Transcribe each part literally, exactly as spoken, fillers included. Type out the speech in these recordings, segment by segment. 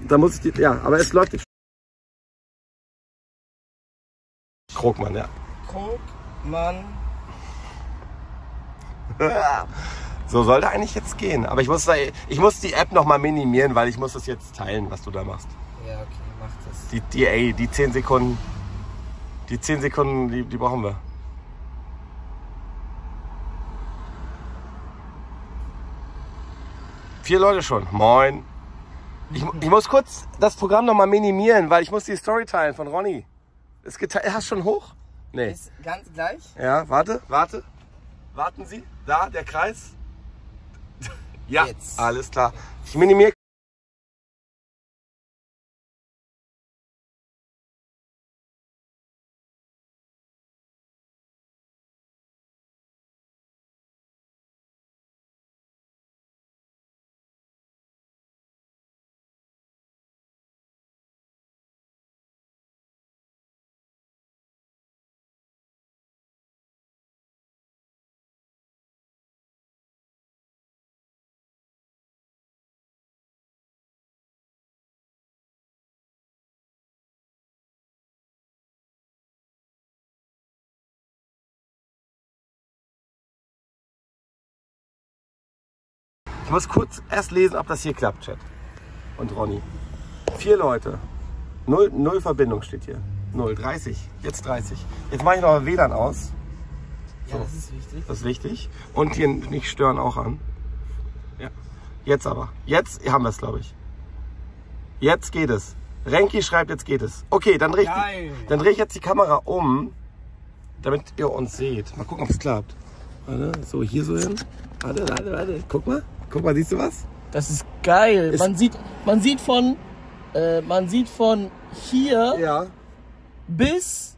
Da muss ich die, ja, aber es läuft nicht. Krogmann, ja. Krogmann. So sollte eigentlich jetzt gehen. Aber ich muss, da, ich muss die App noch mal minimieren, weil ich muss das jetzt teilen, was du da machst. Ja, okay, mach das. Die, die, ey, die zehn Sekunden, die zehn Sekunden, die, die brauchen wir. Vier Leute schon. Moin. Ich, ich muss kurz das Programm noch mal minimieren, weil ich muss die Story teilen von Ronny. Ist geteilt. Hast du schon hoch? Nee. Ist ganz gleich. Ja, warte, warte. Warten Sie. Da, der Kreis. Ja, Jetzt. Alles klar. Ich minimiere. Ich muss kurz erst lesen, ob das hier klappt, Chat. Und Ronny. Vier Leute. Null, null Verbindung steht hier. Null, dreißig. Jetzt dreißig. Jetzt mache ich noch W L A N aus. So. Ja, das ist wichtig. Das ist wichtig. Und hier nicht stören auch an. Ja. Jetzt aber. Jetzt haben wir es, glaube ich. Jetzt geht es. Renki schreibt, jetzt geht es. Okay, dann drehe ich, dann dreh ich jetzt die Kamera um, damit ihr uns seht. Mal gucken, ob es klappt. Warte, so hier so hin. Warte, warte, warte. Guck mal. Guck mal, siehst du was? Das ist geil. Ist man sieht, man sieht von, äh, man sieht von hier ja. bis,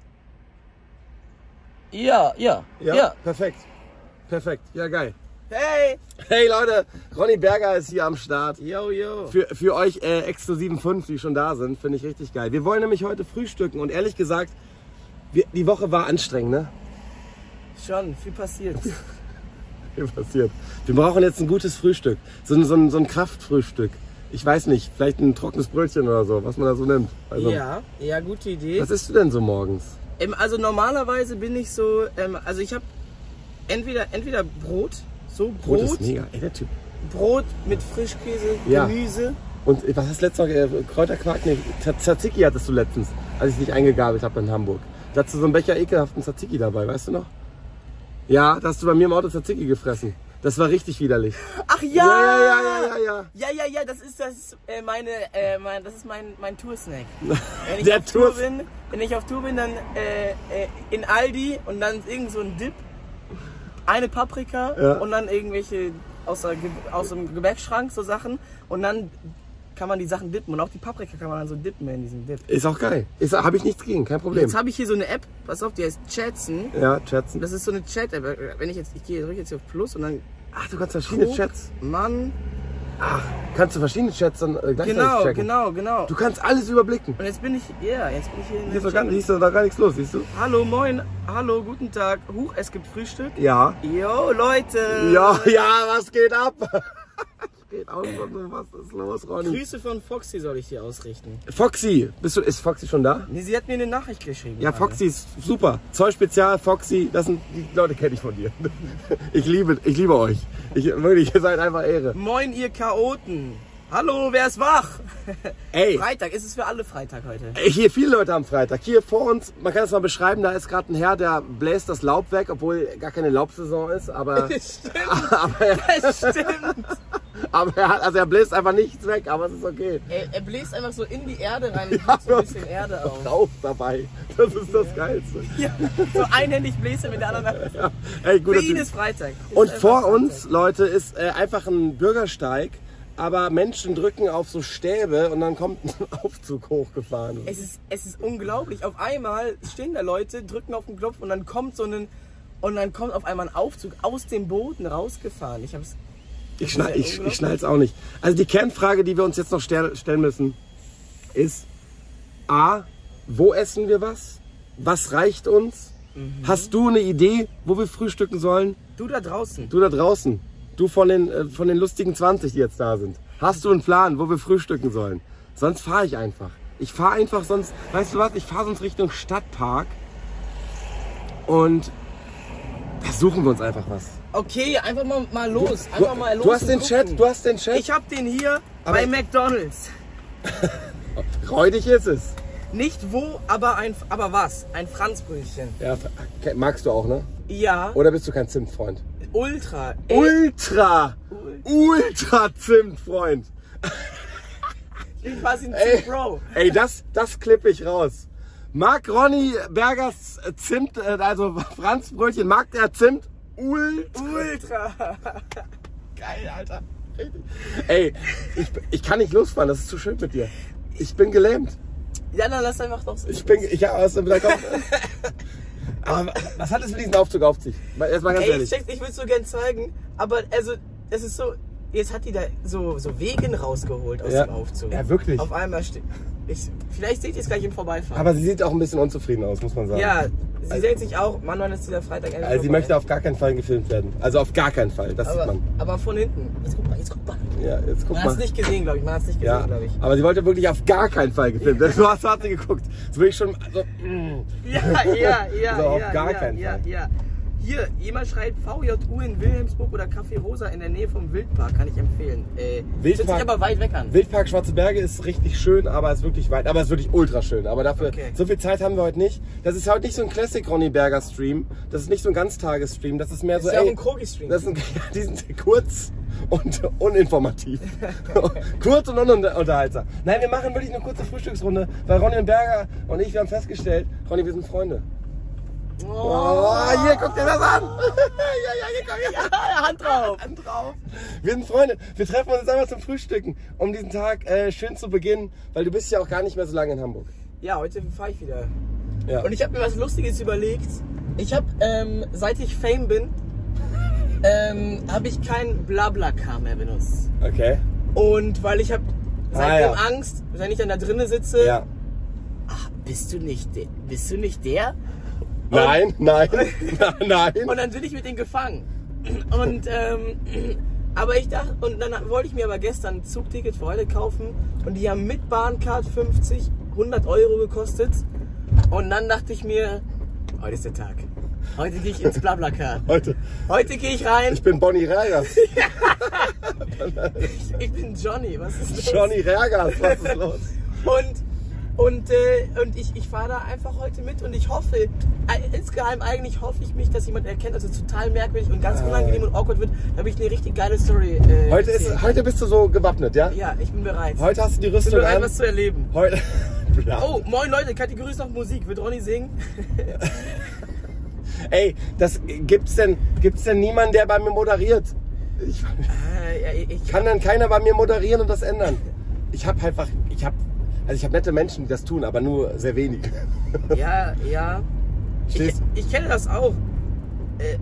ja, ja, ja, ja. Perfekt. Perfekt. Ja, geil. Hey! Hey Leute, Ronny Berger ist hier am Start. Yo, yo. Für, für euch äh, exklusiven fünf, die schon da sind, finde ich richtig geil. Wir wollen nämlich heute frühstücken und ehrlich gesagt, wir, die Woche war anstrengend, ne? Schon, viel passiert. Viel passiert. Wir brauchen jetzt ein gutes Frühstück. So ein, so ein, so ein Kraftfrühstück. Ich weiß nicht, vielleicht ein trockenes Brötchen oder so, was man da so nimmt. Also, Ja, ja, gute Idee. was isst du denn so morgens? Ähm, also normalerweise bin ich so, ähm, also ich habe entweder, entweder Brot, so Brot Brot, ist mega. Ey, der Typ. Brot mit Frischkäse, Ja. Gemüse. Und was hast du letztes Mal? Äh, Kräuterquark? Nee, Tzatziki hattest du letztens, als ich dich eingegabelt habe in Hamburg. Da hattest du so einen Becher ekelhaften Tzatziki dabei, weißt du noch? Ja, da hast du bei mir im Auto Tzatziki gefressen. Das war richtig widerlich. Ach ja! Ja, ja, ja, ja, ja, ja. Ja, ja, ja, das ist, das ist äh, meine, äh, mein, das ist mein, mein Toursnack. Wenn ich Der auf Tour Tour- bin, wenn ich auf Tour bin, dann äh, äh, in Aldi und dann irgend so ein Dip, eine Paprika Ja. und dann irgendwelche aus, der, Ge- aus dem Gebäckschrank so Sachen und dann kann man die Sachen dippen und auch die Paprika kann man dann so dippen in diesem Dip. Ist auch geil. Ist, habe ich nichts gegen, kein Problem. Jetzt habe ich hier so eine App, pass auf, die heißt Chatsen. Ja, chatzen. Das ist so eine Chat-App. Wenn ich jetzt, ich gehe drücke jetzt hier auf Plus und dann Ach, du kannst verschiedene Krog, Chats. Mann. Ach, kannst du verschiedene Chats dann äh, gleichzeitig Genau, checken. genau, genau. Du kannst alles überblicken. Und jetzt bin ich, ja, yeah, jetzt bin ich hier in Hier der ist doch gar, Chat. hier ist doch da gar nichts los, siehst du? Hallo, moin, hallo, guten Tag. Huch, es gibt Frühstück. Ja. Yo, Leute. Ja, ja, was geht ab? Was geht aus? Was ist los, Ronny? Grüße von Foxy soll ich dir ausrichten. Foxy, bist du, ist Foxy schon da? Nee, sie hat mir eine Nachricht geschrieben. Ja, gerade. Foxy ist super. Zoll Spezial, Foxy, das sind die Leute, kenne ich von dir. Ich liebe, ich liebe euch. Ich, wirklich, ihr seid einfach Ehre. Moin, ihr Chaoten. Hallo, wer ist wach? Ey. Freitag, ist es für alle Freitag heute? Ey, hier viele Leute am Freitag. Hier vor uns, man kann es mal beschreiben, da ist gerade ein Herr, der bläst das Laub weg, obwohl gar keine Laubsaison ist, aber, Stimmt, aber, er, das stimmt. aber er hat, also er bläst einfach nichts weg, aber es ist okay. Er, er bläst einfach so in die Erde rein und Ja, gibt so ein bisschen Erde auf. Drauf dabei. Das ist das Geilste. Ja, so einhändig bläst er mit der anderen Hand. Ja. Ey, Für guter ihn Typ. ist Freitag. Ist Und einfach vor Freitag. uns, Leute, ist äh, einfach ein Bürgersteig, aber Menschen drücken auf so Stäbe und dann kommt ein Aufzug hochgefahren. Es ist, es ist unglaublich. Auf einmal stehen da Leute, drücken auf den Knopf und dann kommt so ein und dann kommt auf einmal ein Aufzug aus dem Boden rausgefahren. Ich hab's. Ich, schnall, ich, ich schnall's auch nicht. Also die Kernfrage, die wir uns jetzt noch stell, stellen müssen, ist A, wo essen wir was? Was reicht uns? Mhm. Hast du eine Idee, wo wir frühstücken sollen? Du da draußen. Du da draußen, du von den, äh, von den lustigen zwanzig, die jetzt da sind. Hast du einen Plan, wo wir frühstücken sollen? Sonst fahre ich einfach. Ich fahre einfach sonst, weißt du was, ich fahre sonst Richtung Stadtpark und da suchen wir uns einfach was. Okay, einfach mal, mal los. Du, einfach mal los. Du hast den Chat, du hast den Chat. Ich hab den hier aber bei McDonald's. Räudig ist es. Nicht wo, aber ein, aber was? Ein Franzbrötchen. Ja, magst du auch, ne? Ja. Oder bist du kein Zimtfreund? Ultra. Ultra. Ultra Zimtfreund. Ich bin quasi ein Ey, Zimt-Bro. ey, das, das klippe ich raus. Mag Ronny Bergers Zimt, also Franzbrötchen, mag der Zimt? Ultra. Ultra. Geil, Alter. Ey, ich, ich kann nicht losfahren, das ist zu schön mit dir. Ich bin gelähmt. Ja, dann lass einfach doch so. Ich bin, ich habe aus dem Kopf. Aber was hat es mit diesem Aufzug auf sich? Jetzt mal ganz Ey, ehrlich. ich, ich will es so gern zeigen, aber also, es ist so, jetzt hat die da so, so Wegen rausgeholt aus ja. dem Aufzug. Ja, wirklich. Auf einmal steht. Ich, vielleicht seht ihr es gleich im Vorbeifahren. Aber sie sieht auch ein bisschen unzufrieden aus, muss man sagen. Ja, sie also, denkt sich auch, Mann, wann ist dieser Freitag endlich Also sie vorbei? möchte auf gar keinen Fall gefilmt werden. Also auf gar keinen Fall, das aber, sieht man. Aber von hinten. Jetzt guck mal, jetzt guck mal. Ja, jetzt guck man mal. hat es nicht gesehen, glaube ich. Man hat es nicht gesehen, ja, glaube ich. aber sie wollte wirklich auf gar keinen Fall gefilmt werden. Du hast, hast sie geguckt. Das will ich schon. Also, mm. Ja, ja, ja. so auf ja, gar ja, keinen ja, Fall. Ja. Hier, jemand schreibt V J U in Wilhelmsburg oder Café Rosa in der Nähe vom Wildpark, kann ich empfehlen. Äh, Wildpark, hört sich aber weit weg an. Wildpark Schwarze Berge ist richtig schön, aber ist wirklich weit, aber ist wirklich ultra schön. Aber dafür, okay. so viel Zeit haben wir heute nicht. Das ist heute nicht so ein Classic Ronny Berger Stream. Das ist nicht so ein Ganztagesstream. Das ist mehr das so. ist ja ey, auch ein Krogi-Stream. Das sind, die sind kurz und uninformativ. Kurz und ununterhaltsam. Nein, wir machen wirklich eine kurze Frühstücksrunde, weil Ronny und Berger und ich, wir haben festgestellt, Ronny, wir sind Freunde. Oh, oh, hier, guck dir das an! ja, ja, hier, komm, hier. Ja, Hand drauf! Hand drauf! Wir sind Freunde. Wir treffen uns jetzt einmal zum Frühstücken, um diesen Tag äh, schön zu beginnen, weil du bist ja auch gar nicht mehr so lange in Hamburg. Ja, heute fahre ich wieder. Ja. Und ich habe mir was Lustiges überlegt. Ich habe, ähm, seit ich Fame bin, ähm, habe ich kein Blablacar mehr benutzt. Okay. Und weil ich habe seitdem ah, ja. Angst, wenn ich dann da drinnen sitze, ja. ach, bist du nicht der? Bist du nicht der? Nein, und, nein, nein. Und dann bin ich mit denen gefangen. Und ähm, aber ich dachte, und dann wollte ich mir aber gestern ein Zugticket für heute kaufen und die haben mit Bahncard fünfzig, hundert Euro gekostet. Und dann dachte ich mir, heute ist der Tag. Heute gehe ich ins Blablacar. Heute. Heute gehe ich rein. Ich bin Bonnie Rergas. ich, ich bin Johnny. Was ist los? Johnny Rergas, was ist los? Und Und, äh, und ich, ich fahre da einfach heute mit und ich hoffe, äh, insgeheim eigentlich hoffe ich mich, dass jemand erkennt, also total merkwürdig und ganz unangenehm und awkward wird, damit ich eine richtig geile Story äh, heute, ist, heute bist du so gewappnet, ja? Ja, ich bin bereit. Heute hast du die Ich bin Rüstung bereit, an. was zu erleben. Heute. Oh, moin Leute, Kategorie ist noch Musik. Wird Ronny singen? Ey, das gibt's denn, gibt's denn niemanden, der bei mir moderiert? Ich, äh, ja, ich kann dann keiner bei mir moderieren und das ändern. Ich habe einfach, ich habe Also ich habe nette Menschen, die das tun, aber nur sehr wenig. Ja, ja. Ich, ich kenne das auch. Äh.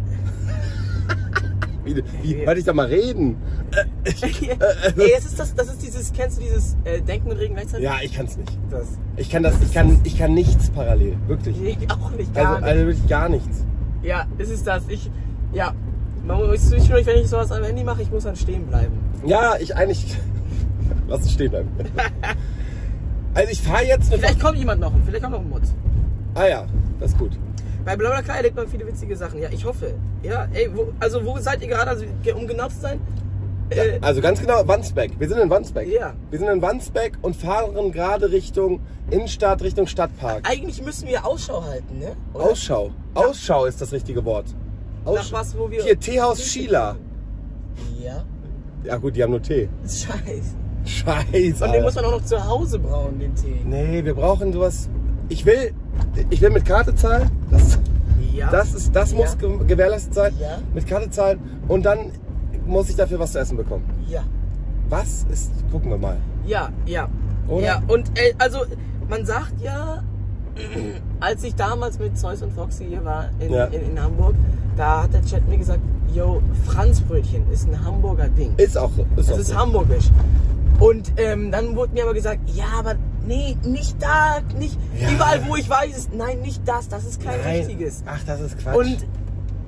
Wie, wie, wollte ich doch mal reden? Ey, es ist das, das ist dieses, kennst du dieses äh, Denken und Reden gleichzeitig? Ja, ich kann's nicht. Das. Ich kann das, ich kann, ich kann nichts parallel, wirklich. Nee, auch nicht, gar also, nicht. Also wirklich gar nichts. Ja, es ist das. Ich, ja, man muss zwischendurch, wenn ich sowas am Handy mache, ich muss dann stehen bleiben. Ja, ich eigentlich, lass es stehen bleiben. Also ich fahre jetzt... Vielleicht kommt jemand noch, vielleicht kommt noch ein Mod. Ah ja, das ist gut. Bei BlaBlaCar erlebt man viele witzige Sachen. Ja, ich hoffe. Ja, ey, wo, also wo seid ihr gerade, also, um genau zu sein? Ja, Äh, also ganz genau, Wandsbek. Wir sind in Wandsbek. Ja. Wir sind in Wandsbek und fahren gerade Richtung Innenstadt, Richtung Stadtpark. Eigentlich müssen wir Ausschau halten, ne? Oder? Ausschau. Ausschau ist das richtige Wort. Nach was, wo wir... Hier, Teehaus Schiela. Ja. Ja gut, die haben nur Tee. Scheiße. Scheiße. Und den muss man auch noch zu Hause brauen, den Tee. Nee, wir brauchen sowas. Ich will, ich will mit Karte zahlen. Das, Ja. das, ist, das Ja. muss ge gewährleistet sein. Ja. Mit Karte zahlen. Und dann muss ich dafür was zu essen bekommen. Ja. Was ist, gucken wir mal. Ja, ja. Oder? Ja, und äh, also man sagt ja, als ich damals mit Zeus und Foxy hier war in, Ja. in, in Hamburg, da hat der Chat mir gesagt, yo, Franzbrötchen ist ein Hamburger Ding. Ist auch so. Ist Das auch ist so. hamburgisch. Und ähm, dann wurde mir aber gesagt, ja, aber nee, nicht da, nicht Ja. überall, wo ich weiß, ist, nein, nicht das, das ist kein Nein. richtiges. Ach, das ist Quatsch. Und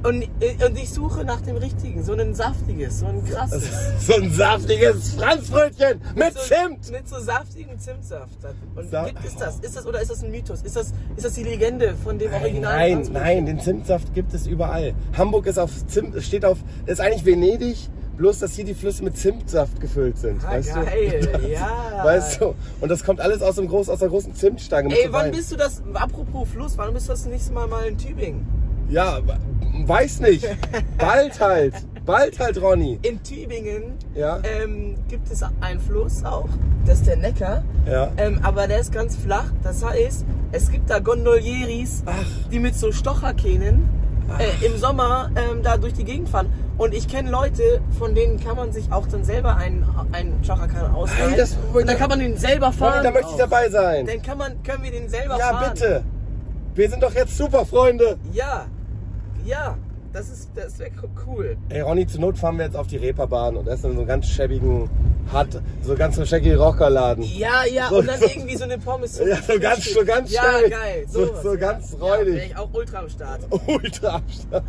Und, und ich suche nach dem richtigen, so ein saftiges, so ein krasses. So ein saftiges Franzbrötchen mit, mit so, Zimt. Mit so saftigen Zimtsaft. Und Sa gibt es das? Ist das oder ist das ein Mythos? Ist das, ist das die Legende von dem Original? Nein, nein, den Zimtsaft gibt es überall. Hamburg ist auf Zimt, steht auf, ist eigentlich Venedig, bloß dass hier die Flüsse mit Zimtsaft gefüllt sind. Ah, weißt geil, du? ja. Weißt du? Und das kommt alles aus, dem Groß, aus der großen Zimtstange. Ey, wann bist du das, apropos Fluss, wann bist du das nächste Mal mal in Tübingen? Ja, weiß nicht. Bald halt. Bald halt, Ronny. In Tübingen ja? ähm, gibt es einen Fluss auch. Das ist der Neckar. Ja. Ähm, aber der ist ganz flach. Das heißt, es gibt da Gondolieris, Ach. die mit so Stocherkähnen äh, im Sommer ähm, da durch die Gegend fahren. Und ich kenne Leute, von denen kann man sich auch dann selber einen, einen Stocherkahn ausleihen. Hey, das, und dann kann man den selber fahren. Ronny, da möchte ich dabei sein. Dann kann man, können wir den selber ja, fahren. Ja, bitte. Wir sind doch jetzt super Freunde. Ja. Ja, das ist das wäre cool. Ey Ronny, zur Not fahren wir jetzt auf die Reeperbahn und essen in so einen ganz schäbigen, hart, so ganz so schäbigen Rockerladen. Ja, ja, so, und dann so, irgendwie so eine Pommes. Ja, so ganz, so ganz ja, schäbig. geil. So, so, so ja. ganz räudig. Ja, wäre ich auch ultra am Start. Ultra am Start.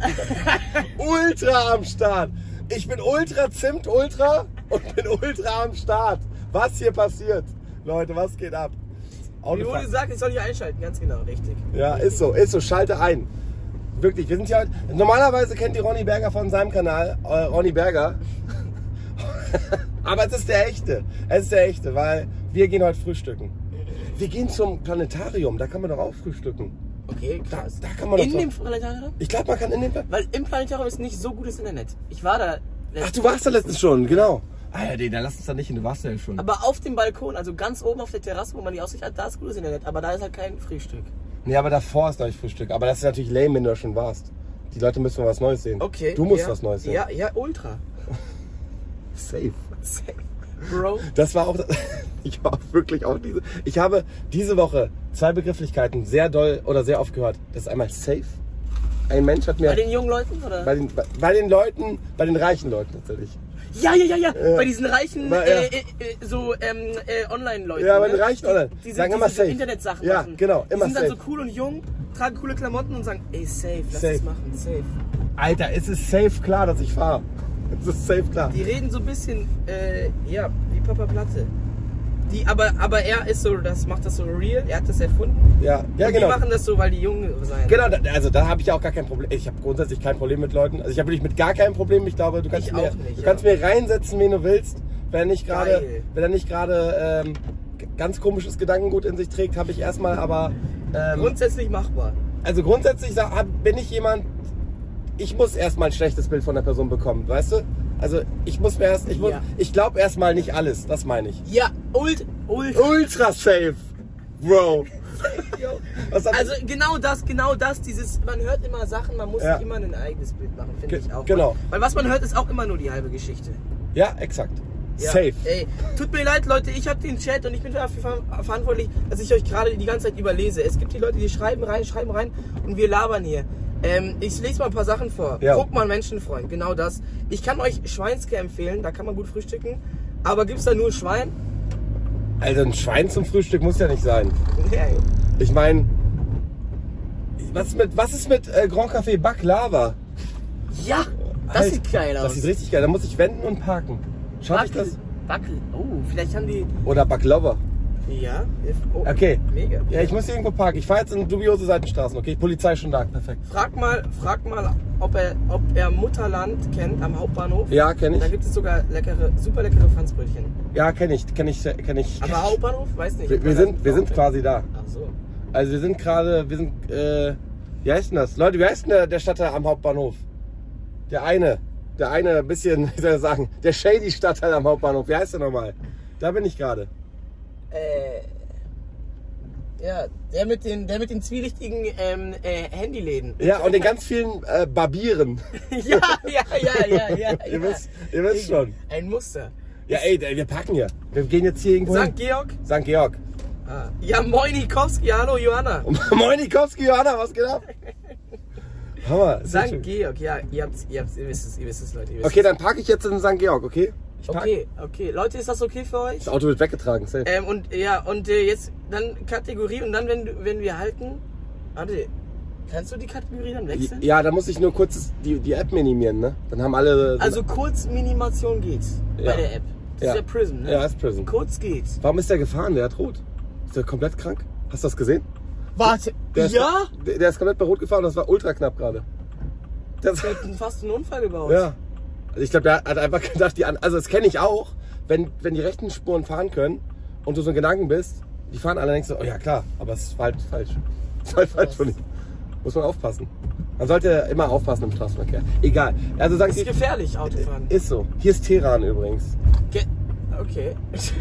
Ultra am Start. Ich bin ultra Zimt, ultra und bin ultra am Start. Was hier passiert? Leute, was geht ab? Wie wurde gesagt, ich soll hier einschalten, ganz genau, richtig. Ja, ist so, ist so, schalte ein. Wirklich, wir sind ja, normalerweise kennt die Ronny Berger von seinem Kanal, äh, Ronny Berger. Aber es ist der echte, es ist der echte, weil wir gehen heute frühstücken. Wir gehen zum Planetarium, da kann man doch auch frühstücken. Okay, krass. Da, da kann man in doch dem Planetarium? Ich glaube, man kann in dem Weil im Planetarium ist nicht so gutes Internet. Ich war da. Ach, du warst da letztens schon, genau. Ah ja, nee, dann lass uns da nicht hin, du warst ja schon. Aber auf dem Balkon, also ganz oben auf der Terrasse, wo man die Aussicht hat, da ist gutes Internet, aber da ist halt kein Frühstück. Nee, aber davor ist noch nicht Frühstück. Aber das ist natürlich lame, wenn du da schon warst. Die Leute müssen mal was Neues sehen. Okay. Du musst ja, was Neues sehen. Ja, ja, ultra. Safe. Safe. Bro. Das war auch, ich war wirklich auch diese, ich habe diese Woche zwei Begrifflichkeiten sehr doll oder sehr oft gehört. Das ist einmal safe. Ein Mensch hat mir... Bei den jungen Leuten, oder? Bei den, bei, bei den Leuten, bei den reichen Leuten natürlich. Ja, ja, ja, ja, äh, bei diesen reichen, bei, äh, ja. äh, so ähm, äh, Online-Leuten. Ja, bei den ne? reichen Online. Die, die sagen sind, immer die safe. Internetsachen ja, machen. genau, immer die sind safe. dann so cool und jung, tragen coole Klamotten und sagen, ey, safe, lass safe. es machen, safe. Alter, es ist safe klar, dass ich fahre. Es ist safe klar. Die reden so ein bisschen, äh, ja, wie Papa Platte. Die, aber, aber er ist so, das macht das so real, er hat das erfunden. Ja, ja, und genau. die machen das so, weil die Jungen sein. Genau, also da habe ich auch gar kein Problem. Ich habe grundsätzlich kein Problem mit Leuten. Also ich habe wirklich mit gar keinem Problem. Ich glaube, du kannst, ich mir, nicht, du ja. kannst mir reinsetzen, wen du willst. Wenn er nicht gerade, wenn er nicht gerade ähm, ganz komisches Gedankengut in sich trägt, habe ich erstmal aber... Ähm, grundsätzlich machbar. Also grundsätzlich bin ich jemand, ich muss erstmal ein schlechtes Bild von der Person bekommen, weißt du? Also ich muss mir erst, ich, muss, ja. ich glaube erstmal nicht alles, das meine ich. Ja, ult, ult. Ultra safe, Bro. Was also genau das, genau das, dieses, man hört immer Sachen, man muss ja. sich immer ein eigenes Bild machen, finde ich auch. Genau. Weil was man hört, ist auch immer nur die halbe Geschichte. Ja, exakt. Ja. Safe. Ey, tut mir leid, Leute, ich habe den Chat und ich bin dafür verantwortlich, dass ich euch gerade die ganze Zeit überlese. Es gibt die Leute, die schreiben rein, schreiben rein und wir labern hier. Ähm, ich lese mal ein paar Sachen vor. Ja. Guck mal, Menschenfreund, genau das. Ich kann euch Schweinske empfehlen, da kann man gut frühstücken. Aber gibt's da nur Schwein? Also ein Schwein zum Frühstück muss ja nicht sein. Ja. Ich meine, was ist mit, was ist mit äh, Grand Café Baklava? Ja, das Alter, sieht geil aus. Das sieht richtig geil. Da muss ich wenden und parken. Schaffe ich das? Backel. Oh, vielleicht haben die... Oder Baklava. Ja. Oh, okay. Mega. Ja, ich muss hier irgendwo parken. Ich fahre jetzt in dubiose Seitenstraßen. Okay, Polizei ist schon da. Perfekt. Frag mal, frag mal, ob er, ob er Mutterland kennt am Hauptbahnhof. Ja, kenne ich. Da gibt es sogar leckere, super leckere Franzbrötchen. Ja, kenne ich, kenne ich, kenne ich. Aber Hauptbahnhof, weiß nicht. Wir, wir sind, wir sind quasi da. Ach so. Also wir sind gerade, wir sind, äh, wie heißt denn das? Leute, wie heißt denn der, der Stadtteil am Hauptbahnhof? Der eine, der eine, ein bisschen, wie soll ich sagen, der shady Stadtteil am Hauptbahnhof. Wie heißt der nochmal? Da bin ich gerade. Äh, ja, der mit den, der mit den zwielichtigen ähm, äh, Handyläden. Ja, und den ganz vielen äh, Barbieren. ja, ja, ja, ja, ja. ihr ja. wisst, ihr wisst schon. Ein Muster. Ja, ey, wir packen hier. Wir gehen jetzt hier irgendwo Sankt Georg? Sankt Georg. Ah. Ja, Moinikowski, hallo Johanna. Moinikowski, Johanna, was geht ab? Hammer. Sankt Georg, ja, ihr, habt's, ihr, habt's, ihr wisst es, ihr wisst es, Leute. Ihr wisst okay, es. dann parke ich jetzt in Sankt Georg, okay? Ich park. Okay, okay. Leute, ist das okay für euch? Das Auto wird weggetragen, safe. Ähm, und ja, und äh, jetzt dann Kategorie und dann, wenn, wenn wir halten. Warte. Kannst du die Kategorie dann wechseln? Ja, da muss ich nur kurz die, die App minimieren, ne? Dann haben alle... Also Kurzminimation geht's ja. bei der App. Das ja. ist ja Prism, ne? Ja, ist Prism. Kurz geht's. Warum ist der gefahren? Der hat rot. Ist der komplett krank? Hast du das gesehen? Warte, der ja? Ist, der, der ist komplett bei rot gefahren, das war ultra knapp gerade. Der hat fast einen Unfall gebaut. Ja. Also ich glaube, der hat einfach gedacht, die an, also das kenne ich auch, wenn, wenn die rechten Spuren fahren können und du so ein Gedanken bist, die fahren alle, denkst du, oh ja klar, aber es ist halt falsch. Es ist halt falsch von ihm. Muss man aufpassen. Man sollte immer aufpassen im Straßenverkehr. Egal. Also das ist gefährlich, Autofahren. Ist so. Hier ist Teheran übrigens. Ge okay.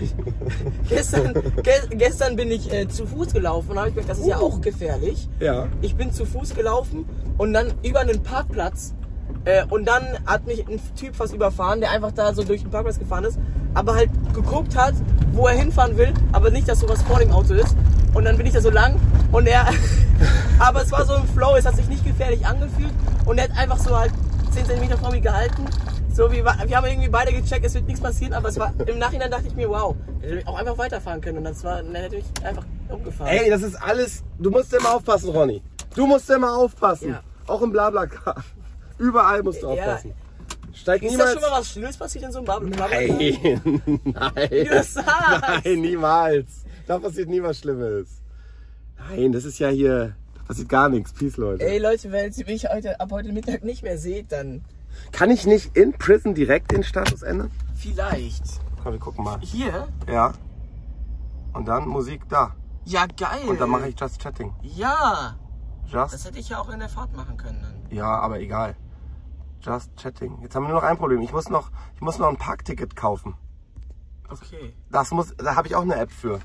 gestern, ge gestern bin ich äh, zu Fuß gelaufen und habe ich gedacht, das ist uh. ja auch gefährlich. Ja. Ich bin zu Fuß gelaufen und dann über einen Parkplatz äh, und dann hat mich ein Typ fast überfahren, der einfach da so durch den Parkplatz gefahren ist, aber halt geguckt hat, wo er hinfahren will, aber nicht, dass sowas vor dem Auto ist. Und dann bin ich da so lang und er, aber es war so im Flow, es hat sich nicht gefährlich angefühlt und er hat einfach so halt zehn Zentimeter vor mir gehalten. So wie, wir haben irgendwie beide gecheckt, es wird nichts passieren, aber es war, im Nachhinein dachte ich mir, wow, er hätte auch einfach weiterfahren können und das war, dann hätte ich einfach umgefahren. Ey, das ist alles, du musst immer aufpassen, Ronny. Du musst immer aufpassen. Ja. Auch im Blablacar. Überall musst du aufpassen. Ja. Steig ist niemals... das schon mal was Schlimmes passiert in so einem Blablacar? Nein, nein, Wie du das sagst. Nein, niemals. Da passiert nie was Schlimmes. Nein, das ist ja hier, da passiert gar nichts. Peace, Leute. Ey Leute, wenn ihr mich heute, ab heute Mittag nicht mehr seht, dann... Kann ich nicht in Prison direkt den Status ändern? Vielleicht. Komm, wir gucken mal. Hier? Ja. Und dann Musik da. Ja, geil. Und dann mache ich Just Chatting. Ja. Just? Das hätte ich ja auch in der Fahrt machen können dann. Ja, aber egal. Just Chatting. Jetzt haben wir nur noch ein Problem. Ich muss noch, ich muss noch ein Parkticket kaufen. Okay. Das muss, da habe ich auch eine App für.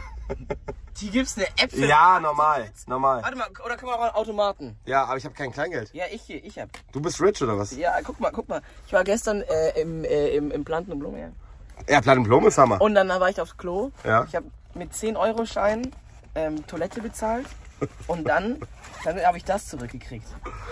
Die gibt's eine App für? Ja, normal, normal. Warte mal, oder können wir auch einen Automaten? Ja, aber ich habe kein Kleingeld. Ja, ich hier, ich hab. Du bist rich oder was? Ja, guck mal, guck mal. Ich war gestern äh, im, äh, im, im Planten und Blumen. Ja, ja Planten und Blumen ist Hammer. Und dann war ich aufs Klo. Ja. Ich habe mit zehn Euro Schein ähm, Toilette bezahlt. Und dann, dann habe ich das zurückgekriegt.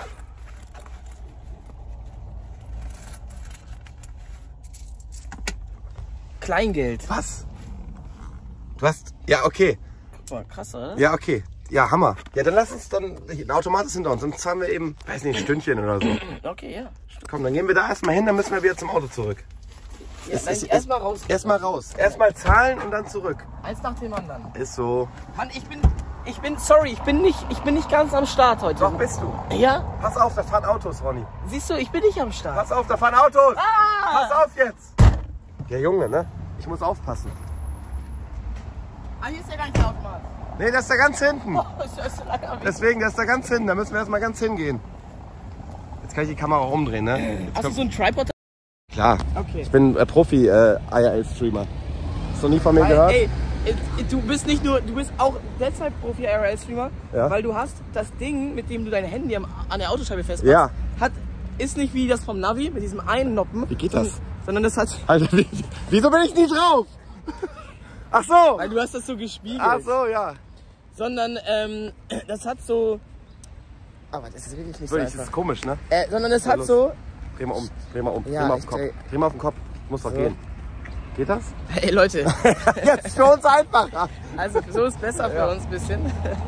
Kleingeld. Was? Du hast... Ja, okay. Guck mal, krass, oder? Ja, okay. Ja, Hammer. Ja, dann lass uns dann... Ein Automat ist hinter uns. Sonst zahlen wir eben, weiß nicht, ein Stündchen oder so. Okay, ja. Komm, dann gehen wir da erstmal hin, dann müssen wir wieder zum Auto zurück. Ja, dann erstmal raus. Erstmal raus. Erstmal zahlen und dann zurück. Eins nach dem anderen. Ist so. Mann, ich bin... Ich bin... Sorry, ich bin nicht, ich bin nicht ganz am Start heute. Doch, bist du. Ja? Pass auf, da fahren Autos, Ronny. Siehst du, ich bin nicht am Start. Pass auf, da fahren Autos. Ah! Pass auf jetzt. Der Junge, ne? Ich muss aufpassen. Ah, hier ist ja gar nicht der Automat. Nee, der ist da ganz hinten. Oh, ist das so lange am Weg. Deswegen, der ist da ganz hinten. Da müssen wir erstmal ganz hingehen. Jetzt kann ich die Kamera rumdrehen, ne? Jetzt Hast du so einen Tripod? Klar. Okay. Ich bin äh, Profi-I R L-Streamer. Hast du nie von mir Weil, gehört? ey, du bist nicht nur, du bist auch deshalb Profi-I R L-Streamer, Ja. weil du hast das Ding, mit dem du dein Handy am, an der Autoscheibe festmachst, Ja. hat, ist nicht wie das vom Navi mit diesem einen Noppen. Wie geht das? Sondern das hat, Alter, wie, wieso bin ich nie drauf? Ach so. weil du hast das so gespiegelt. Ach so, ja. Sondern, ähm, das hat so, aber das ist wirklich nicht so Wirklich, das einfach. ist komisch, ne? Äh, sondern es Ja, hat los. so, Dreh mal um, dreh mal um, Ja, dreh mal auf ich den Kopf. dreh- Dreh mal auf den Kopf. Muss doch So. gehen. Geht das? hey Leute, Jetzt für uns einfacher. also so ist besser für Ja. uns ein bisschen.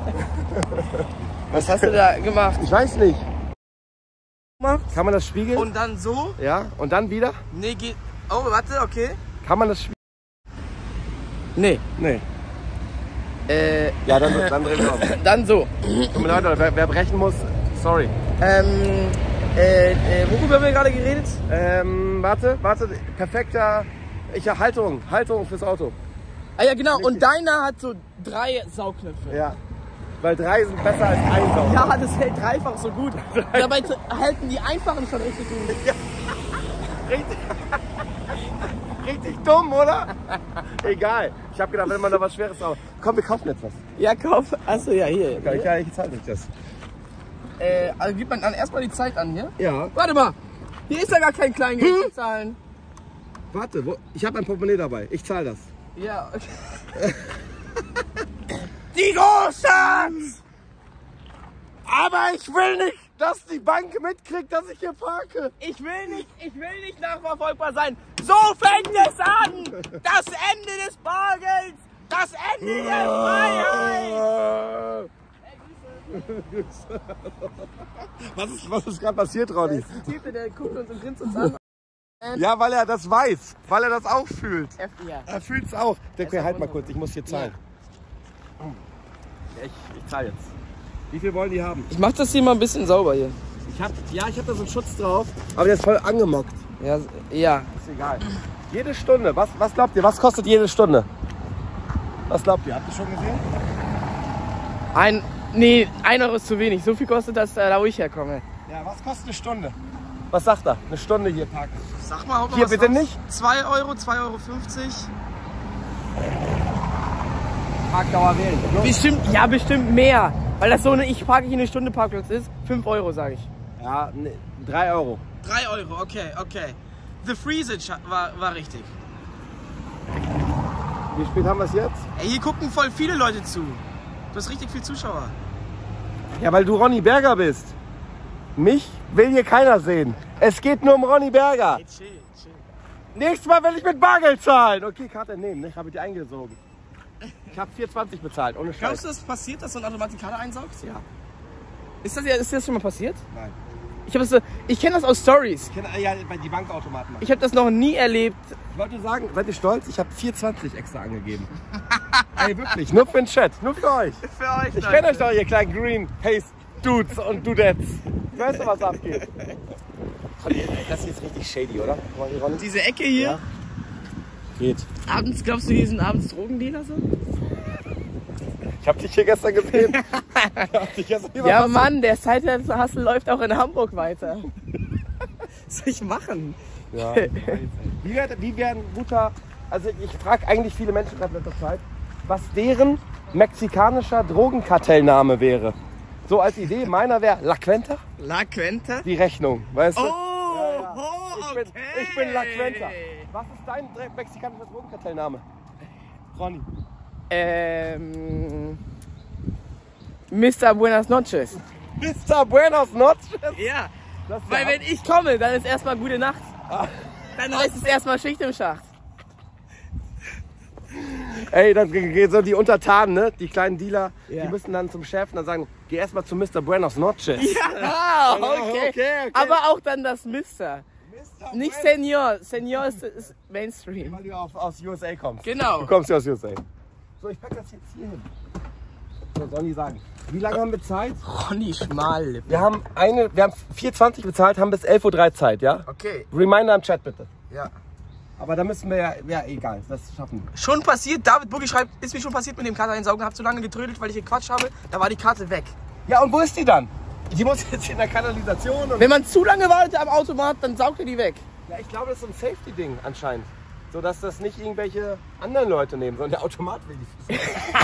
Was hast du da gemacht? Ich weiß nicht. Gemacht? Kann man das spiegeln? Und dann so? Ja, und dann wieder? Nee, geht, oh, warte, okay. Kann man das spiegeln? Nee. Nee. Äh, Ja, dann, dann drehen wir auf. dann so. Tut mir leid, Leute, wer, wer brechen muss, sorry. Ähm, äh, äh, worüber haben wir gerade geredet? Ähm, warte, warte, perfekter, ich, ja, Haltung, Haltung fürs Auto. Ah ja, genau. Und Richtig. deiner hat so drei Saugknöpfe. Ja, weil drei sind besser als ein Saugen. Ja, das hält dreifach so gut. Dabei t- halten die einfachen schon richtig gut. Richtig, richtig dumm, oder? Egal. Ich habe gedacht, wenn man da was Schweres drauf. Komm, wir kaufen jetzt was. Ja, kauf. Achso, ja, hier. Ja, ich, ja, ich zahle nicht das. Äh, also gibt man dann erstmal die Zeit an, ja? Ja. Warte mal. Hier ist ja gar kein Kleingeld zu zahlen. Warte, wo, ich habe ein Portemonnaie dabei. Ich zahle das. Ja, okay. Die Großstadt! Aber ich will nicht, dass die Bank mitkriegt, dass ich hier parke. Ich will nicht, ich will nicht nachverfolgbar sein. So fängt es an! Das Ende des Bargelds! Das Ende der Freiheit! Hey, Grüße. Was ist, was ist gerade passiert, Ronny? Der ist Typ, der guckt uns und grinst uns an. Ja, weil er das weiß, weil er das auch fühlt. F ja. Er fühlt es auch. Okay, halt mal kurz, ich muss hier zahlen. Ja. Ich, ich zahle jetzt. Wie viel wollen die haben? Ich mach das hier mal ein bisschen sauber hier. Ich hab, ja, ich habe da so einen Schutz drauf, aber der ist voll angemockt. Ja, ja. Ist egal. Jede Stunde, was, was glaubt ihr, was kostet jede Stunde? Was glaubt ihr, habt ihr schon gesehen? Ein, nee, ein Euro ist zu wenig. So viel kostet das da, wo ich herkomme. Ja, was kostet eine Stunde? Was sagt er? Eine Stunde hier parken. Sag mal, ob Hier bitte nicht? zwei Euro, zwei Euro fünfzig. Parkdauer wählen. Los. Bestimmt, ja, bestimmt mehr. Weil das so eine ich parke hier eine Stunde Parkplatz ist. fünf Euro, sage ich. Ja, ne, drei Euro. drei Euro, okay, okay. The Freezage war, war richtig. Wie spät haben wir es jetzt? Ey, hier gucken voll viele Leute zu. Du hast richtig viele Zuschauer. Ja, weil du Ronny Berger bist. Mich will hier keiner sehen. Es geht nur um Ronny Berger. Hey, chill, chill. Nächstes Mal will ich mit Bargeld zahlen. Okay, Karte nehmen, ne? Ich habe die eingesogen. Ich habe vier zwanzig bezahlt, ohne Scheiß. Glaubst du, das passiert, dass so ein Automat die Karte einsaugt? Ja. Ist das, ist das schon mal passiert? Nein. Ich, hab das, ich kenne das aus Stories. Ich kenne ja bei die Bankautomaten. Ich habe das noch nie erlebt. Ich wollte sagen, seid ihr stolz? Ich habe vier zwanzig extra angegeben. Ey, wirklich, nur für den Chat, nur für euch. Für euch, Ich kenne euch doch, ihr kleinen Green Haze Dudes und Dudettes. Weißt du, was abgeht? Das hier ist richtig shady, oder? Diese Ecke hier. Ja. Geht. Abends, glaubst du, die sind abends Drogendealer so? Ich hab dich hier gestern gesehen. Ich hab dich gestern Ja, Mann, der Side-Hustle läuft auch in Hamburg weiter. Was soll ich machen? Ja. Wie wäre wie wär ein guter, also ich frage eigentlich viele Menschen gerade in der Zeit, was deren mexikanischer Drogenkartellname wäre. So als Idee, meiner wäre La Cuenta, La Cuenta? die Rechnung, weißt du? Oh, Ja, ja. oh, Ich bin, okay. ich bin La Cuenta. Was ist dein dre- mexikanischer Drogenkartellname? Ronny. Ähm. Mister Buenas Noches. Mister Buenos Noches? Ja, Das ist weil ja- wenn ich komme, dann ist erstmal gute Nacht. Dann heißt es erstmal Schicht im Schacht. Ey, dann gehen so die Untertanen, ne? Die kleinen Dealer, Ja. die müssen dann zum Chef und dann sagen, geh erstmal zu Mister Buenos Noches. Ja, okay. okay, okay. Aber auch dann das Mister. Nicht Senior. Senior ist, ist Mainstream. Weil du auf, aus U S A kommst. Genau. Du kommst ja aus U S A. So, ich pack das jetzt hier hin. So, soll ich sagen. Wie lange haben wir Zeit? Ronny Schmal. Wir haben eine, wir haben vier zwanzig bezahlt, haben bis elf Uhr drei Zeit, ja? Okay. Reminder im Chat bitte. Ja. Aber da müssen wir ja, ja egal, das schaffen wir. Schon passiert, David Boogie schreibt, ist mir schon passiert mit dem Karte einsaugen, hab zu lange getrödelt, weil ich gequatscht habe, da war die Karte weg. Ja, und wo ist die dann? Die muss jetzt in der Kanalisation und... Wenn man zu lange wartet am Automat, dann saugt er die weg. Ja, ich glaube, das ist so ein Safety-Ding anscheinend. So, dass das nicht irgendwelche anderen Leute nehmen, sondern der Automat will die.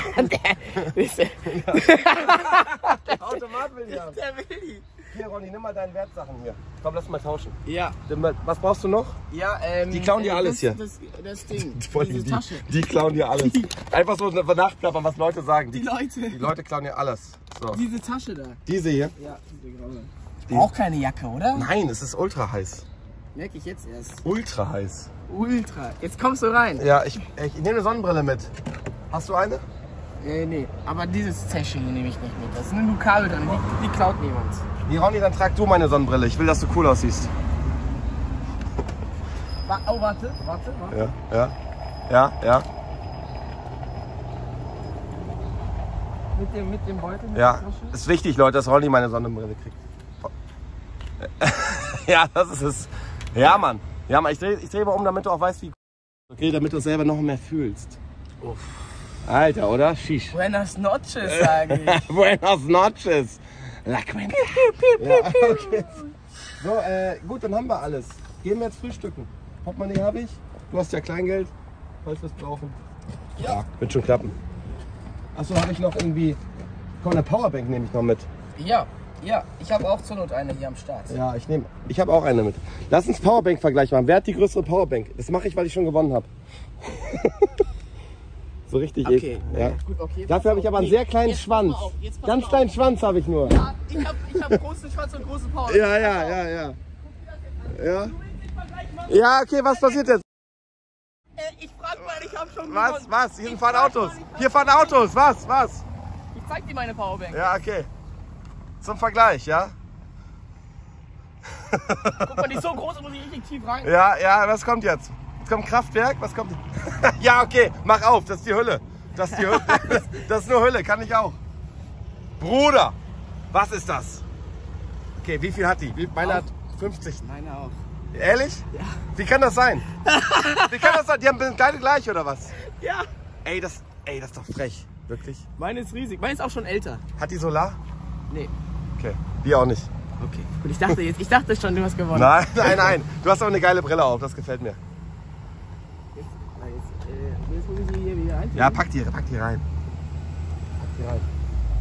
Der Automat will die haben. Der will die. Hier, Ronny, nimm mal deine Wertsachen hier. Komm, lass mal tauschen. Ja. Nimm mal- Was brauchst du noch? Ja, ähm, Die klauen dir alles das, hier. Das, das Ding, Voll diese die, Tasche. die klauen dir alles. Einfach so nachplappern, was Leute sagen. Die Leute. Die Leute klauen dir alles. So. Diese Tasche da. Diese hier? Ja, diese graue. Ich brauch keine Jacke, oder? Nein, es ist ultra heiß. Merke ich jetzt erst. Ultra heiß. Ultra. Jetzt kommst du rein. Ja, ich, ich nehme eine Sonnenbrille mit. Hast du eine? Äh, nee, aber dieses Täschchen hier nehme ich nicht mit. Da sind nur Kabel drin, die, die klaut niemand. Nee, Ronny, dann trag du meine Sonnenbrille. Ich will, dass du cool aussiehst. Wa- Oh, warte, warte, warte. Ja, ja, ja, ja. Mit dem, mit dem Beutel, mit Ja, der Tasche. ist wichtig, Leute, dass Ronny meine Sonnenbrille kriegt. Ja, das ist es. Ja, Mann. Ja, Mann, ich drehe ich dreh mal um, damit du auch weißt, wie... Okay, damit du es selber noch mehr fühlst. Uff. Alter, oder? Shish. Buenas noches, sage ich. Buenas noches. La Cuenta. Ja, okay. So, äh, gut, dann haben wir alles. Gehen wir jetzt frühstücken. Portemonnaie habe ich. Du hast ja Kleingeld, falls wir es brauchen. Ja, wird schon klappen. Achso, habe ich noch irgendwie... Komm, eine Powerbank nehme ich noch mit. Ja, ja, ich habe auch zur Not eine hier am Start. Ja, ich nehme. Ich habe auch eine mit. Lass uns Powerbank-Vergleich machen. Wer hat die größere Powerbank? Das mache ich, weil ich schon gewonnen habe. So richtig. Okay, Ja. gut, okay. Dafür habe ich aber einen sehr kleinen Jetzt pass Schwanz. mal auf, jetzt pass Ganz mal kleinen auf. Schwanz habe ich nur. Ja, ich habe ich hab großen Schwanz und große Power. Ja, ja, ja, ja. Ja. Ja, okay, was passiert jetzt? Äh, ich frag mal, ich habe schon Was, gewonnen. was? Hier Ich fahren frag Autos. mal, ich hab- Hier fahren Autos. Was, was? Ich zeig dir meine Powerbank. Ja, okay. Zum Vergleich, ja? Guck mal, die ist so groß, muss ich richtig tief rein. Ja, ja, was kommt jetzt? Jetzt kommt Kraftwerk, was kommt? Ja, okay, mach auf, das ist die Hülle. Das ist die Hülle. Das ist nur Hülle, kann ich auch. Bruder, was ist das? Okay, wie viel hat die? Wie, meine auch. Hat fünfzig. Meine auch. Ehrlich? Ja. Wie kann das sein? Wie kann das sein? Die haben beide gleich, oder was? Ja. Ey, das, ey, das ist doch frech. Wirklich? Meine ist riesig. Meine ist auch schon älter. Hat die Solar? Nee. Okay, wir auch nicht. Okay. Und ich dachte jetzt, ich dachte schon, du hast gewonnen. Nein, nein, nein. Du hast aber eine geile Brille auf, das gefällt mir. Jetzt, jetzt, äh, jetzt muss ich die hier wieder einziehen. Ja, pack die, pack die rein. Pack die rein.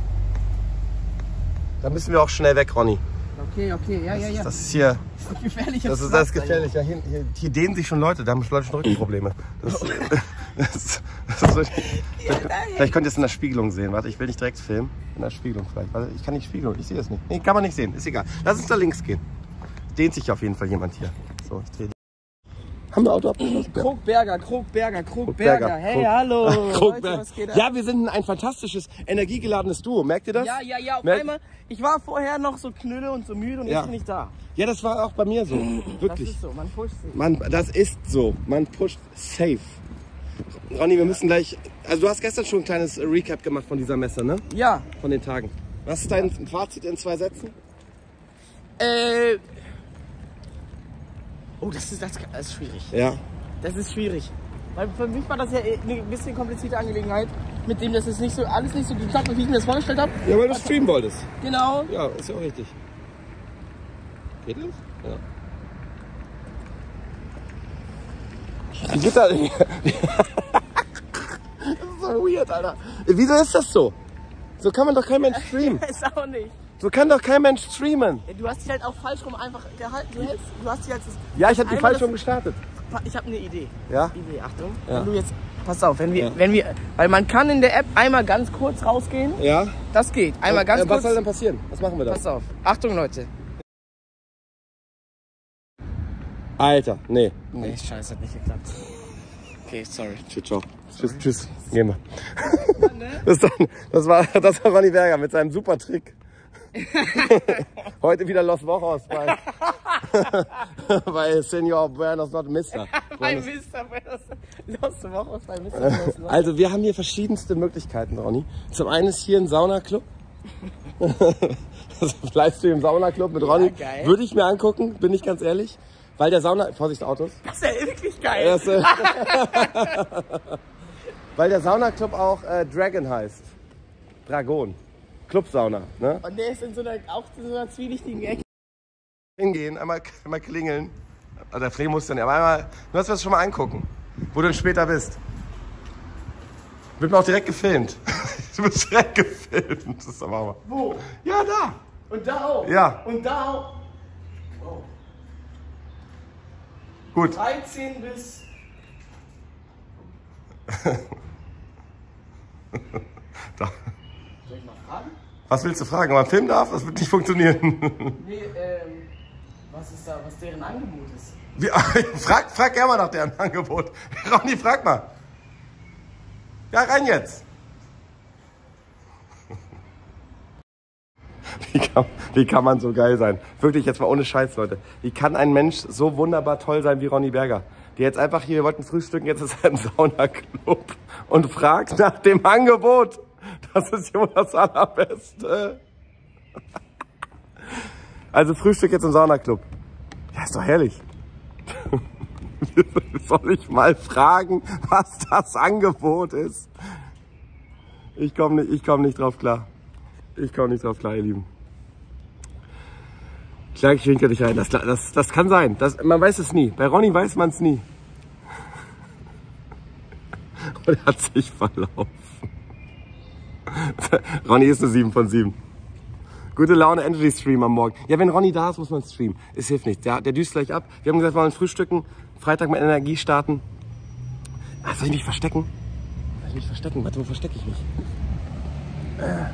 Da müssen wir auch schnell weg, Ronny. Okay, okay, ja, das ja, ist, ja. das ist hier. Das ist gefährlich. Das ist, das ist gefährlich. Ja, hier, hier, hier dehnen sich schon Leute, da haben Leute schon Rückenprobleme. Das, das, das ist so, vielleicht könnt ihr es in der Spiegelung sehen. Warte, ich will nicht direkt filmen. In der Spiegelung vielleicht. Warte, ich kann nicht spiegeln, ich sehe es nicht. Nee, kann man nicht sehen, ist egal. Lass uns da links gehen. Dehnt sich auf jeden Fall jemand hier. So, ich drehe. Haben wir Auto abgeschlossen? Krogberger, Krogberger, Krogberger. Hey, Krog, hallo. Krogberger. Was geht ab? Ja, wir sind ein fantastisches, energiegeladenes Duo. Merkt ihr das? Ja, ja, ja. Auf Merkt? einmal, ich war vorher noch so knülle und so müde und ja. jetzt bin ich da. Ja, das war auch bei mir so. Wirklich. Das ist so, man pusht sich. Man, das ist so. Man pusht safe. Ronny, wir müssen gleich. Also, du hast gestern schon ein kleines Recap gemacht von dieser Messe, ne? Ja. Von den Tagen. Was ist dein Fazit in zwei Sätzen? Äh. Oh, das ist, das ist schwierig. Ja. Das ist schwierig. Weil für mich war das ja eine bisschen komplizierte Angelegenheit, mit dem das ist nicht so, alles nicht so geklappt, wie ich mir das vorgestellt habe. Ja, weil du streamen wolltest. Genau. Ja, ist ja auch richtig. Geht das? Ja. Wie geht das? Das ist so weird, Alter. Wieso ist das so? So kann man doch kein Mensch streamen. Ich weiß auch nicht. So kann doch kein Mensch streamen. Du hast dich halt auch falsch rum einfach gehalten. Du, hältst, du hast dich halt das, ja, ich habe die falsch rum gestartet. Ich habe eine Idee. Ja? Idee, Achtung. Ja. Wenn du jetzt, pass auf, wenn wir, ja. wenn wir, weil man kann in der App einmal ganz kurz rausgehen. Ja. Das geht. Einmal ganz äh, was kurz. Was soll denn passieren? Was machen wir da? Pass auf. Achtung, Leute. Alter, nee. Nee, scheiße, hat nicht geklappt. Okay, sorry. Tschüss, ciao. Tschüss, tschüss. Gehen wir. Das, das, war, das war Ronny Berger mit seinem super Trick. Heute wieder Los Wochos bei, bei Senor Buenos Not Mister Bei Mister Buenos Los Wochos bei Mister Buenos. Also wir haben hier verschiedenste Möglichkeiten, Ronny. Zum einen ist hier ein Saunaclub. Bleibst du im Saunaclub mit Ronny? Ja, würde ich mir angucken, bin ich ganz ehrlich. Weil der Sauna... Vorsicht, Autos. Das ist ja wirklich geil. Das, äh, weil der Saunaclub auch äh, Dragon heißt. Dragon. Clubsauna, ne? Und der ist in so einer, auch in so einer zwielichtigen Ecke. Hingehen, einmal, einmal klingeln. Also der Free muss dann ja einmal... Du hast das schon mal angucken, wo du dann später bist. Wird mir auch direkt gefilmt. Du bist direkt gefilmt. Das ist aber mal. Wo? Ja, da. Und da auch? Ja. Und da auch? Oh. Gut. dreizehn bis... Da. Soll ich mal fragen? Was willst du fragen? Ob man filmen darf? Das wird nicht funktionieren. Nee, ähm... Was ist da, was deren Angebot ist? Wie, frag, frag gerne mal nach deren Angebot. Ronny, frag mal. Ja, rein jetzt. Wie kann, wie kann man so geil sein? Wirklich, jetzt mal ohne Scheiß, Leute. Wie kann ein Mensch so wunderbar toll sein wie Ronny Berger? Der jetzt einfach hier, wir wollten frühstücken, jetzt ist er im Saunaclub und fragt nach dem Angebot. Das ist ja wohl das Allerbeste. Also Frühstück jetzt im Saunaclub. Ja, ist doch herrlich. Soll ich mal fragen, was das Angebot ist? Ich komme nicht, ich komm nicht drauf klar. Ich komme nicht drauf klar, ihr Lieben. Klar, ich winke dich rein. Das, das, das kann sein. Das, man weiß es nie. Bei Ronny weiß man es nie. Und er hat sich verlaufen. Ronny ist eine sieben von sieben. Gute Laune Energy Stream am Morgen. Ja, wenn Ronny da ist, muss man streamen. Es hilft nicht. Der, der düst gleich ab. Wir haben gesagt, wir wollen frühstücken. Freitag mit Energie starten. Ah, soll ich mich verstecken? Soll ich mich verstecken? Warte, wo verstecke ich mich? Äh.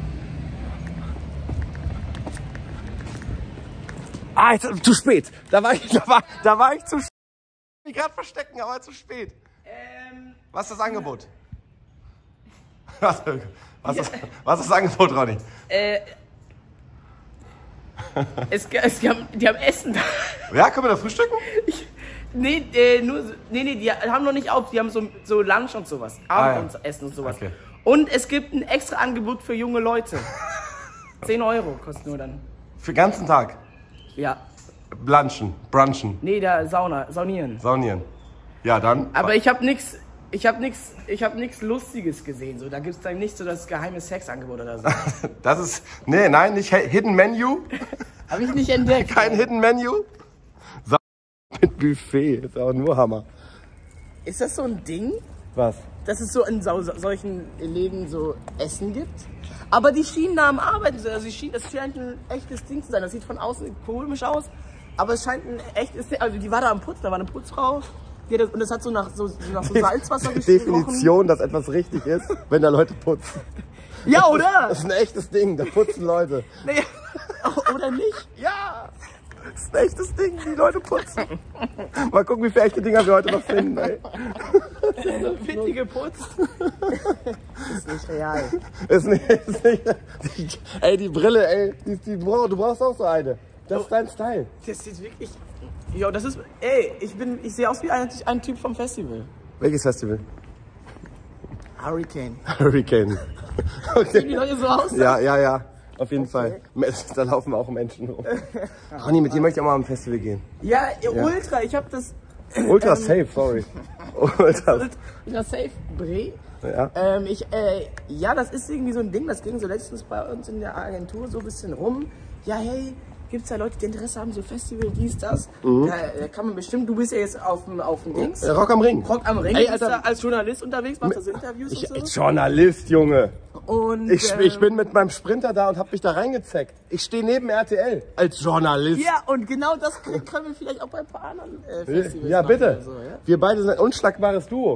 Ah, jetzt, zu spät. Da war ich, da war, da war ich zu spät. Ich mich gerade verstecken, aber zu spät. Ähm, was ist das Angebot? Was, was, ist, was ist das Angebot, Ronny? Äh, es, es, die, haben, die haben Essen da. Ja, können wir da frühstücken? Ich, nee, äh, nur, nee, nee, die haben noch nicht auf, die haben so, so Lunch und sowas. Abendessen ah, ja. und sowas. Okay. Und es gibt ein extra Angebot für junge Leute. zehn Euro kostet nur dann. Für den ganzen Tag? Ja. Lunchen, brunchen. Nee, da Sauna, saunieren. Saunieren. Ja, dann. Aber ich habe nichts, ich habe nichts, ich habe nichts Lustiges gesehen. So, da gibt's dann nicht so das geheime Sexangebot oder so. Das ist, nee, nein, nicht Hidden Menu. Habe ich nicht entdeckt. Kein ja. Hidden Menu. Sa mit Buffet, ist auch nur Hammer. Ist das so ein Ding? Was? Dass es so in so, solchen Läden so Essen gibt? Aber die schienen da am Arbeiten, also die schienen, das scheint ein echtes Ding zu sein. Das sieht von außen komisch aus, aber es scheint ein echtes Ding. Also die war da am Putzen, da war eine Putzfrau. Die das, und das hat so nach so, so, nach so Salzwasser gesprochen. Definition, dass etwas richtig ist, wenn da Leute putzen. Ja, oder? Das ist ein echtes Ding, da putzen Leute. Nee, oder nicht? Ja, das ist ein echtes Ding, die Leute putzen. Mal gucken, wie viele echte Dinger wir heute noch finden, ey. Witzig geputzt. Ist nicht real. Ist nicht, ist nicht. Die, ey, die Brille, ey, die, die, du brauchst auch so eine. Das ist dein Style. Das ist wirklich. Ja, das ist. Ey, ich bin. Ich sehe aus wie ein, ein Typ vom Festival. Welches Festival? Hurricane. Hurricane. Okay. Sehen die Leute so aus? Ja, ja, ja. Auf jeden okay. Fall. Da laufen auch Menschen rum. Ronny, mit dir möchte ich auch mal am Festival gehen. Ja, ja. Ultra. Ich hab das. Ultra ähm, safe, sorry. Ultra, Ultra safe, Bre. Ja. Ähm, ich, äh, ja, das ist irgendwie so ein Ding, das ging so letztens bei uns in der Agentur so ein bisschen rum. Ja, hey, gibt's da Leute, die Interesse haben, so Festival, dies, das? Mhm. Da, da kann man bestimmt, du bist ja jetzt auf dem, auf dem Dings. Rock am Ring. Rock am Ring, ey, Alter, bist da als Journalist unterwegs, machst das Interviews ich, und so? Journalist, Junge. Und, ich, ähm, ich bin mit meinem Sprinter da und hab mich da reingezeckt. Ich stehe neben R T L als Journalist. Ja, und genau das können wir vielleicht auch bei ein paar anderen äh, Festivals Ja, bitte. So, ja? Wir beide sind ein unschlagbares Duo.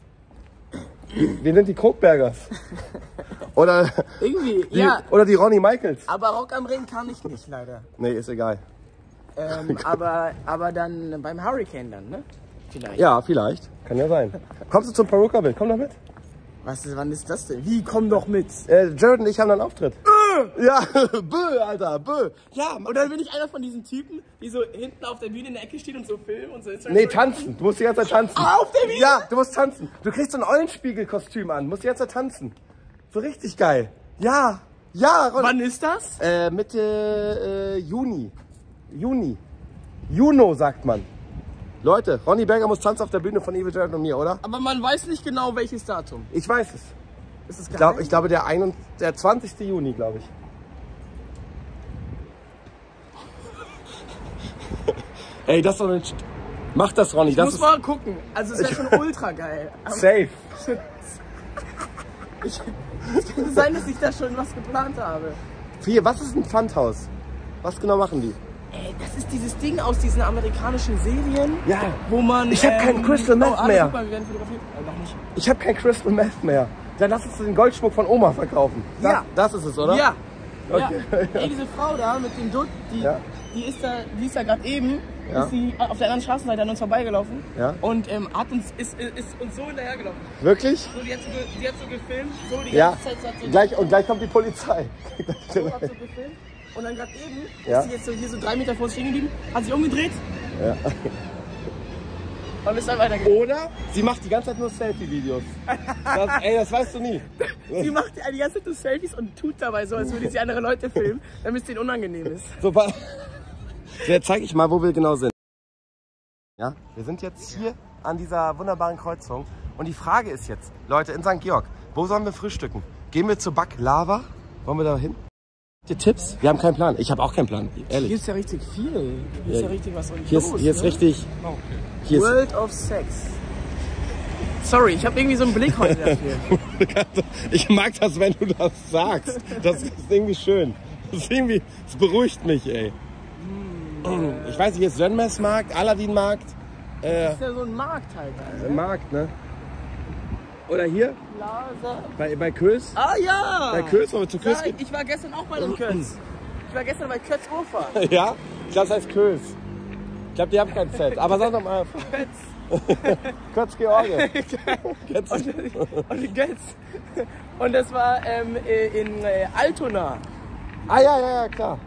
Wir sind die Krogbergers. Oder, irgendwie, die, ja. Oder die Ronny Michaels. Aber Rock am Ring kann ich nicht, leider. Nee, ist egal. Ähm, aber, aber dann beim Hurricane dann, ne? Vielleicht. Ja, vielleicht. Kann ja sein. Kommst du zum Perukaville? Komm doch mit. Was ist, wann ist das denn? Wie, komm doch mit? Äh, Jared und ich haben einen Auftritt. Äh! Ja, bö, Alter, bö. Ja, und dann bin ich einer von diesen Typen, die so hinten auf der Bühne in der Ecke stehen und so filmen und so. Nee, tanzen. Du musst die ganze Zeit tanzen. Ah, auf der Bühne? Ja, du musst tanzen. Du kriegst so ein Eulenspiegel-Kostüm an. Du musst die ganze Zeit tanzen. So richtig geil. Ja, ja. Ron. Wann ist das? Äh, Mitte äh, Juni. Juni. Juno, sagt man. Leute, Ronny Berger muss tanzen auf der Bühne von Evil Jared und mir, oder? Aber man weiß nicht genau, welches Datum. Ich weiß es. Ist es ich, glaub, ich glaube, der, ein, der zwanzigste Juni, glaube ich. Ey, das ist doch nicht... Mach das, Ronny. Ich das muss ist... mal gucken. Also, es wäre schon ultra geil. Safe. Ich, es könnte sein, dass ich da schon was geplant habe. Hier, was ist ein Pfandhaus? Was genau machen die? Ey, das ist dieses Ding aus diesen amerikanischen Serien, ja, wo man... Ich habe ähm, kein Crystal Meth oh, mehr. Super, wir werden fotografiert. Oh, noch nicht. Ich habe kein Crystal Meth mehr. Dann lass uns den Goldschmuck von Oma verkaufen. Das, ja. Das ist es, oder? Ja. Okay. Ja. Ey, diese Frau da mit dem Dutt, die, ja. die ist da, die ist da gerade eben, ja. ist sie auf der anderen Straßenseite an uns vorbeigelaufen ja. und ähm, hat uns, ist, ist uns so hinterhergelaufen. Wirklich? So, die hat so, die hat so gefilmt, so die ja. ganze Zeit so gleich, und gleich kommt die Polizei. So hat so gefilmt. Und dann gerade eben ja. ist sie jetzt so hier so drei Meter vor uns stehen geblieben, hat sich umgedreht ja. und ist dann weitergegangen. Oder sie macht die ganze Zeit nur Selfie-Videos. Ey, das weißt du nie. Sie macht die ganze Zeit nur Selfies und tut dabei so, als würde sie andere Leute filmen, damit es denen unangenehm ist. So, jetzt zeige ich mal, wo wir genau sind. Ja, wir sind jetzt hier an dieser wunderbaren Kreuzung. Und die Frage ist jetzt, Leute, in Sankt Georg, wo sollen wir frühstücken? Gehen wir zu Baklava? Wollen wir da hin? Habt ihr Tipps? Wir haben keinen Plan. Ich habe auch keinen Plan, ehrlich. Hier ist ja richtig viel. Hier ist ja richtig was hier ist, los. Hier ist ne? richtig... Hier World ist of Sex. Sorry, ich habe irgendwie so einen Blick heute dafür. Ich mag das, wenn du das sagst. Das ist irgendwie schön. Das, ist irgendwie, das beruhigt mich, ey. Hm, ich weiß nicht, hier ist Sönmez-Markt, Aladdin-Markt. Äh, das ist ja so ein Markt halt. Also. Ein Markt, ne? Oder hier? Plaza. Bei, bei Kös? Ah ja! Bei Kös, wo wir zu Kös ja, ich war gestern auch bei dem Kös. Ich war gestern bei Kötz Ufer. Ja? Ich glaube, das heißt Kös. Ich glaube, die haben kein Z. Aber sag doch mal. Kötz. Kötz George. Kötz. Und, und Götz. Und das war ähm, in äh, Altona. Ah ja, ja, ja, klar.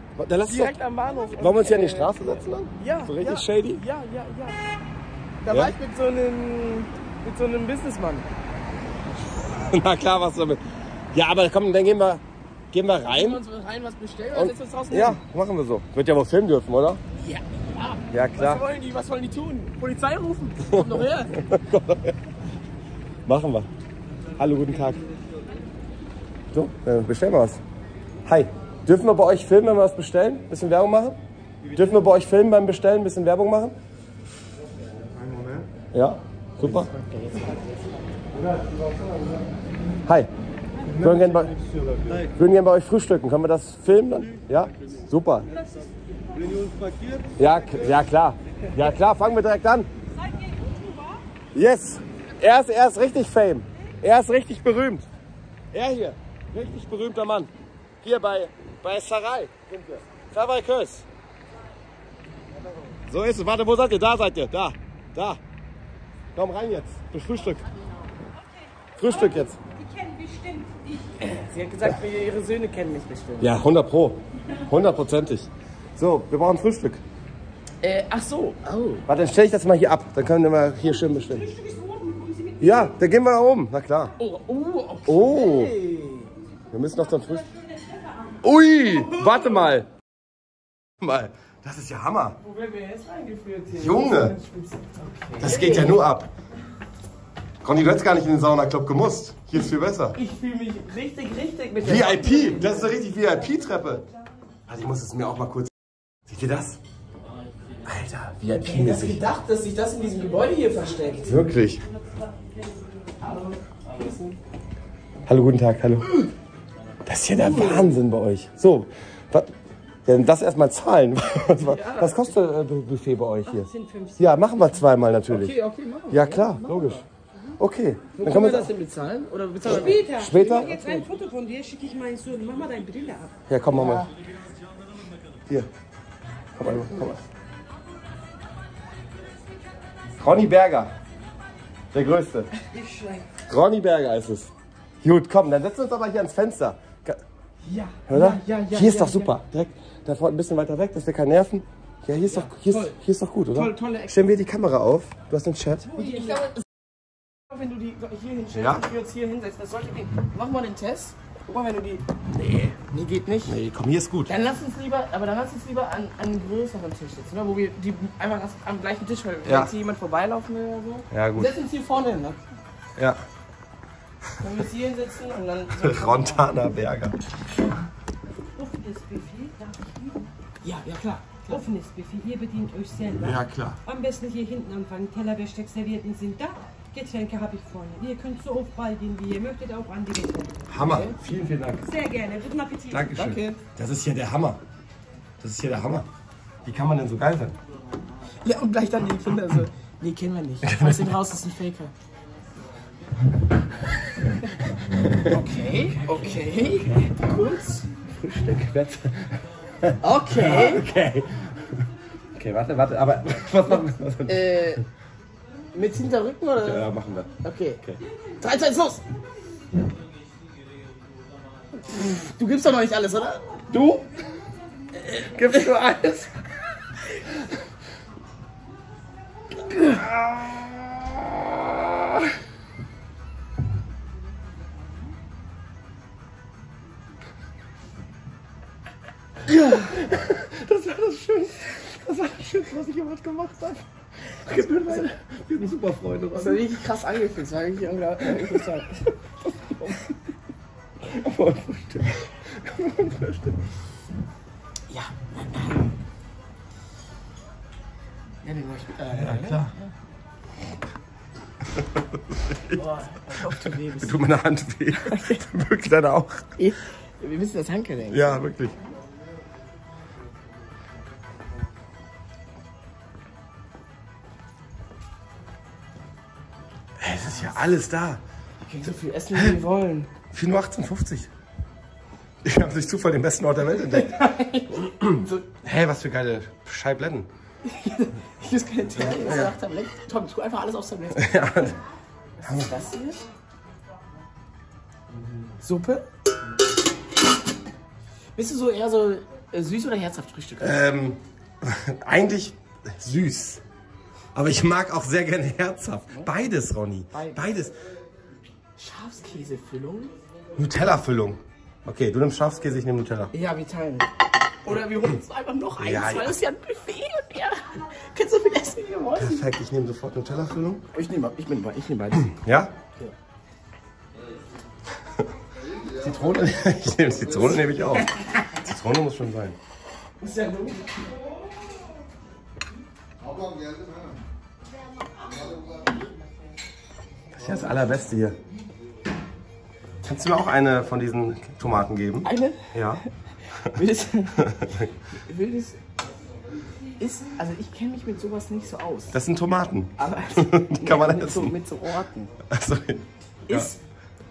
Dann lass direkt doch, am Bahnhof. wollen wir uns hier an die Straße setzen dann? Ja. So richtig ja, shady? Ja, ja, ja. Da Ja? war ich mit so einem, mit so einem Businessmann. Na klar, was damit. Ja, aber komm, dann gehen wir, gehen wir Gehen wir rein. uns rein was bestellen Und, und setzen uns draußen ja, hin? machen wir so. Wird ja wohl filmen dürfen, oder? Ja. Ja. Ja, klar. Was wollen die, was wollen die tun? Polizei rufen? Komm doch her. Machen wir. Hallo, guten Tag. So, dann bestellen wir was. Hi, dürfen wir bei euch filmen, wenn wir was bestellen? Bisschen Werbung machen? Dürfen wir bei euch filmen beim Bestellen, bisschen Werbung machen? Einen Moment. Ja, super. Hi. Wir würden gerne bei, würden gerne bei euch frühstücken. Können wir das filmen dann? Ja? Super. Ja, ja klar. Ja klar, fangen wir direkt an. Yes. Er ist, er ist richtig Fame. Er ist richtig berühmt. Er hier. Richtig berühmter Mann. Hier bei, bei Sarai sind wir. Sarai Kös. So ist es. Warte, wo seid ihr? Da seid ihr. Da. Da. Komm rein jetzt. Für Frühstück. Frühstück jetzt. Die kennen bestimmt dich. Sie hat gesagt, ihre Söhne kennen mich bestimmt. Ja, hundert Pro. Hundertprozentig. So, wir brauchen Frühstück. Äh, ach so. Oh. Warte, dann stelle ich das mal hier ab. Dann können wir hier schön bestimmen. Ja, dann gehen wir nach oben. Na klar. Oh, oh, okay. Oh. Wir müssen noch zum Frühstück. Ui, warte mal. Mal. Das ist ja Hammer. Wo werden wir jetzt reingeführt hier? Junge. Das geht ja nur ab. Conny, du hättest gar nicht in den Sauna-Club gemusst. Hier ist viel besser. Ich fühle mich richtig, richtig mit der V I P, das ist eine richtig V I P-Treppe. Also ich muss es mir auch mal kurz... Seht ihr das? Alter, V I Ich hätte P-mäßig. gedacht, dass sich das in diesem Gebäude hier versteckt. Wirklich. Hallo, guten Tag, hallo. Das ist ja der Wahnsinn bei euch. So, was, denn das erstmal zahlen. Was, was kostet äh, Buffet bei euch hier? Ja, machen wir zweimal natürlich. Okay, okay, machen wir. Ja klar, logisch. Okay, Wo dann können wir wir das denn bezahlen? Oder bezahlen wir? Später. Später? Ich mach jetzt ein Foto von dir, schicke ich meinen Sohn. Mach mal deine Brille ab. Ja, komm, mach mal. Hier. Komm mal, komm mal. Ronny Berger. Der Größte. Ich schrei. Ronny Berger ist es. Gut, komm, dann setzen wir uns aber hier ans Fenster. Ja. Oder? Ja, ja, ja, hier ist ja, doch super. Direkt da vorne ein bisschen weiter weg, dass wir keinen nerven. Ja, hier ist, doch, hier ist, toll. hier ist doch gut, oder? Toll, tolle Ecke. Stellen wir die Kamera auf. Du hast den Chat. Ich glaube, wenn du die hier hinstellst Ja. und wir uns hier hinsetzen, das sollte gehen. Mach mal den Test. Guck mal, wenn du die... Nee. Nee, geht nicht. Nee, komm, hier ist gut. Dann lass uns lieber, aber dann lass uns lieber an, an einem größeren Tisch sitzen, ne? Wo wir die einfach am gleichen Tisch, weil wenn Ja. jetzt hier jemand vorbeilaufen will oder so. Ja, gut. Wir setzen uns hier vorne hin, ne? Ja. Können wir uns hier hinsetzen und dann... So Rontana Berger. Offenes Buffet, darf ich Ihnen? ja, ja, klar. Offenes Buffet, ihr bedient euch selber. Ja, klar. Am besten hier hinten anfangen. Teller, Besteck, Servietten sind da. Getränke habe ich vorne. Ihr könnt so oft ball gehen, wie ihr möchtet, auch an die Getränke. Hammer. Vielen, vielen Dank. Sehr gerne. Guten Appetit. Dankeschön. Danke. Das ist hier der Hammer. Das ist hier der Hammer. Wie kann man denn so geil sein? Ja, und gleich dann die Kinder so... Nee, kennen wir nicht. Schmeiß den raus, das ist ein Faker. Okay, okay. Kurz. Frühstück, Bett. Okay. Okay. Okay, warte, warte, aber was machen wir? Was Äh, mit Hinterrücken oder? ja, machen wir. Okay. Okay. drei, zwei, eins, los! Du gibst doch noch nicht alles, oder? Du? Gibst du alles? Das war das Schönste, das war das Schönste, was ich jemals gemacht habe. Gib mir meine, wir sind super Freunde. Das hat richtig krass angefühlt, das war wirklich unglaublich. Aber ein Frühstück. Ein Frühstück. Ja. Ja, den mach ich. Äh, Ja, klar. Boah, ich hoffe, du lebst. Mir tut meine Hand weh. Wirklich deine auch. Wir müssen das Handgelenk. Ja, wirklich. Es ist ja alles da. Wir können so viel essen, wie wir wollen. vier Uhr achtzehn fünfzig. Ich habe durch Zufall den besten Ort der Welt entdeckt. So, Hä, was für geile Scheibletten. ich muss keine Tee, ich sag Tablett. Tom, tu einfach alles aufs Tablett. Ja. Was ist das hier? Suppe? Bist du so eher so Äh, süß oder herzhaft Frühstück? Ähm, eigentlich süß. Aber ich mag auch sehr gerne herzhaft. Beides, Ronny. Beides. Beides. Schafskäsefüllung? Nutella-Füllung. Okay, du nimmst Schafskäse, ich nehme Nutella. Ja, wir teilen. Oder wir holen uns einfach noch eins, Ja, weil ja. das ist ja ein Buffet und ja, kannst du viel essen, wie wir wollen. Perfekt, ich nehme sofort Nutella-Füllung. Ich nehme ich nehm, ich nehm beides. Ja? Zitrone? Ich nehme Zitrone, nehme ich auch. Zitrone muss schon sein. Das ist ja dumm. Das ist ja das Allerbeste hier. Kannst du mir auch eine von diesen Tomaten geben? Eine? Ja. Wildes, wildes ist, also ich kenne mich mit sowas nicht so aus. Das sind Tomaten. Aber Die kann man mit, so, essen. mit so Orten. Also, ja. Ist,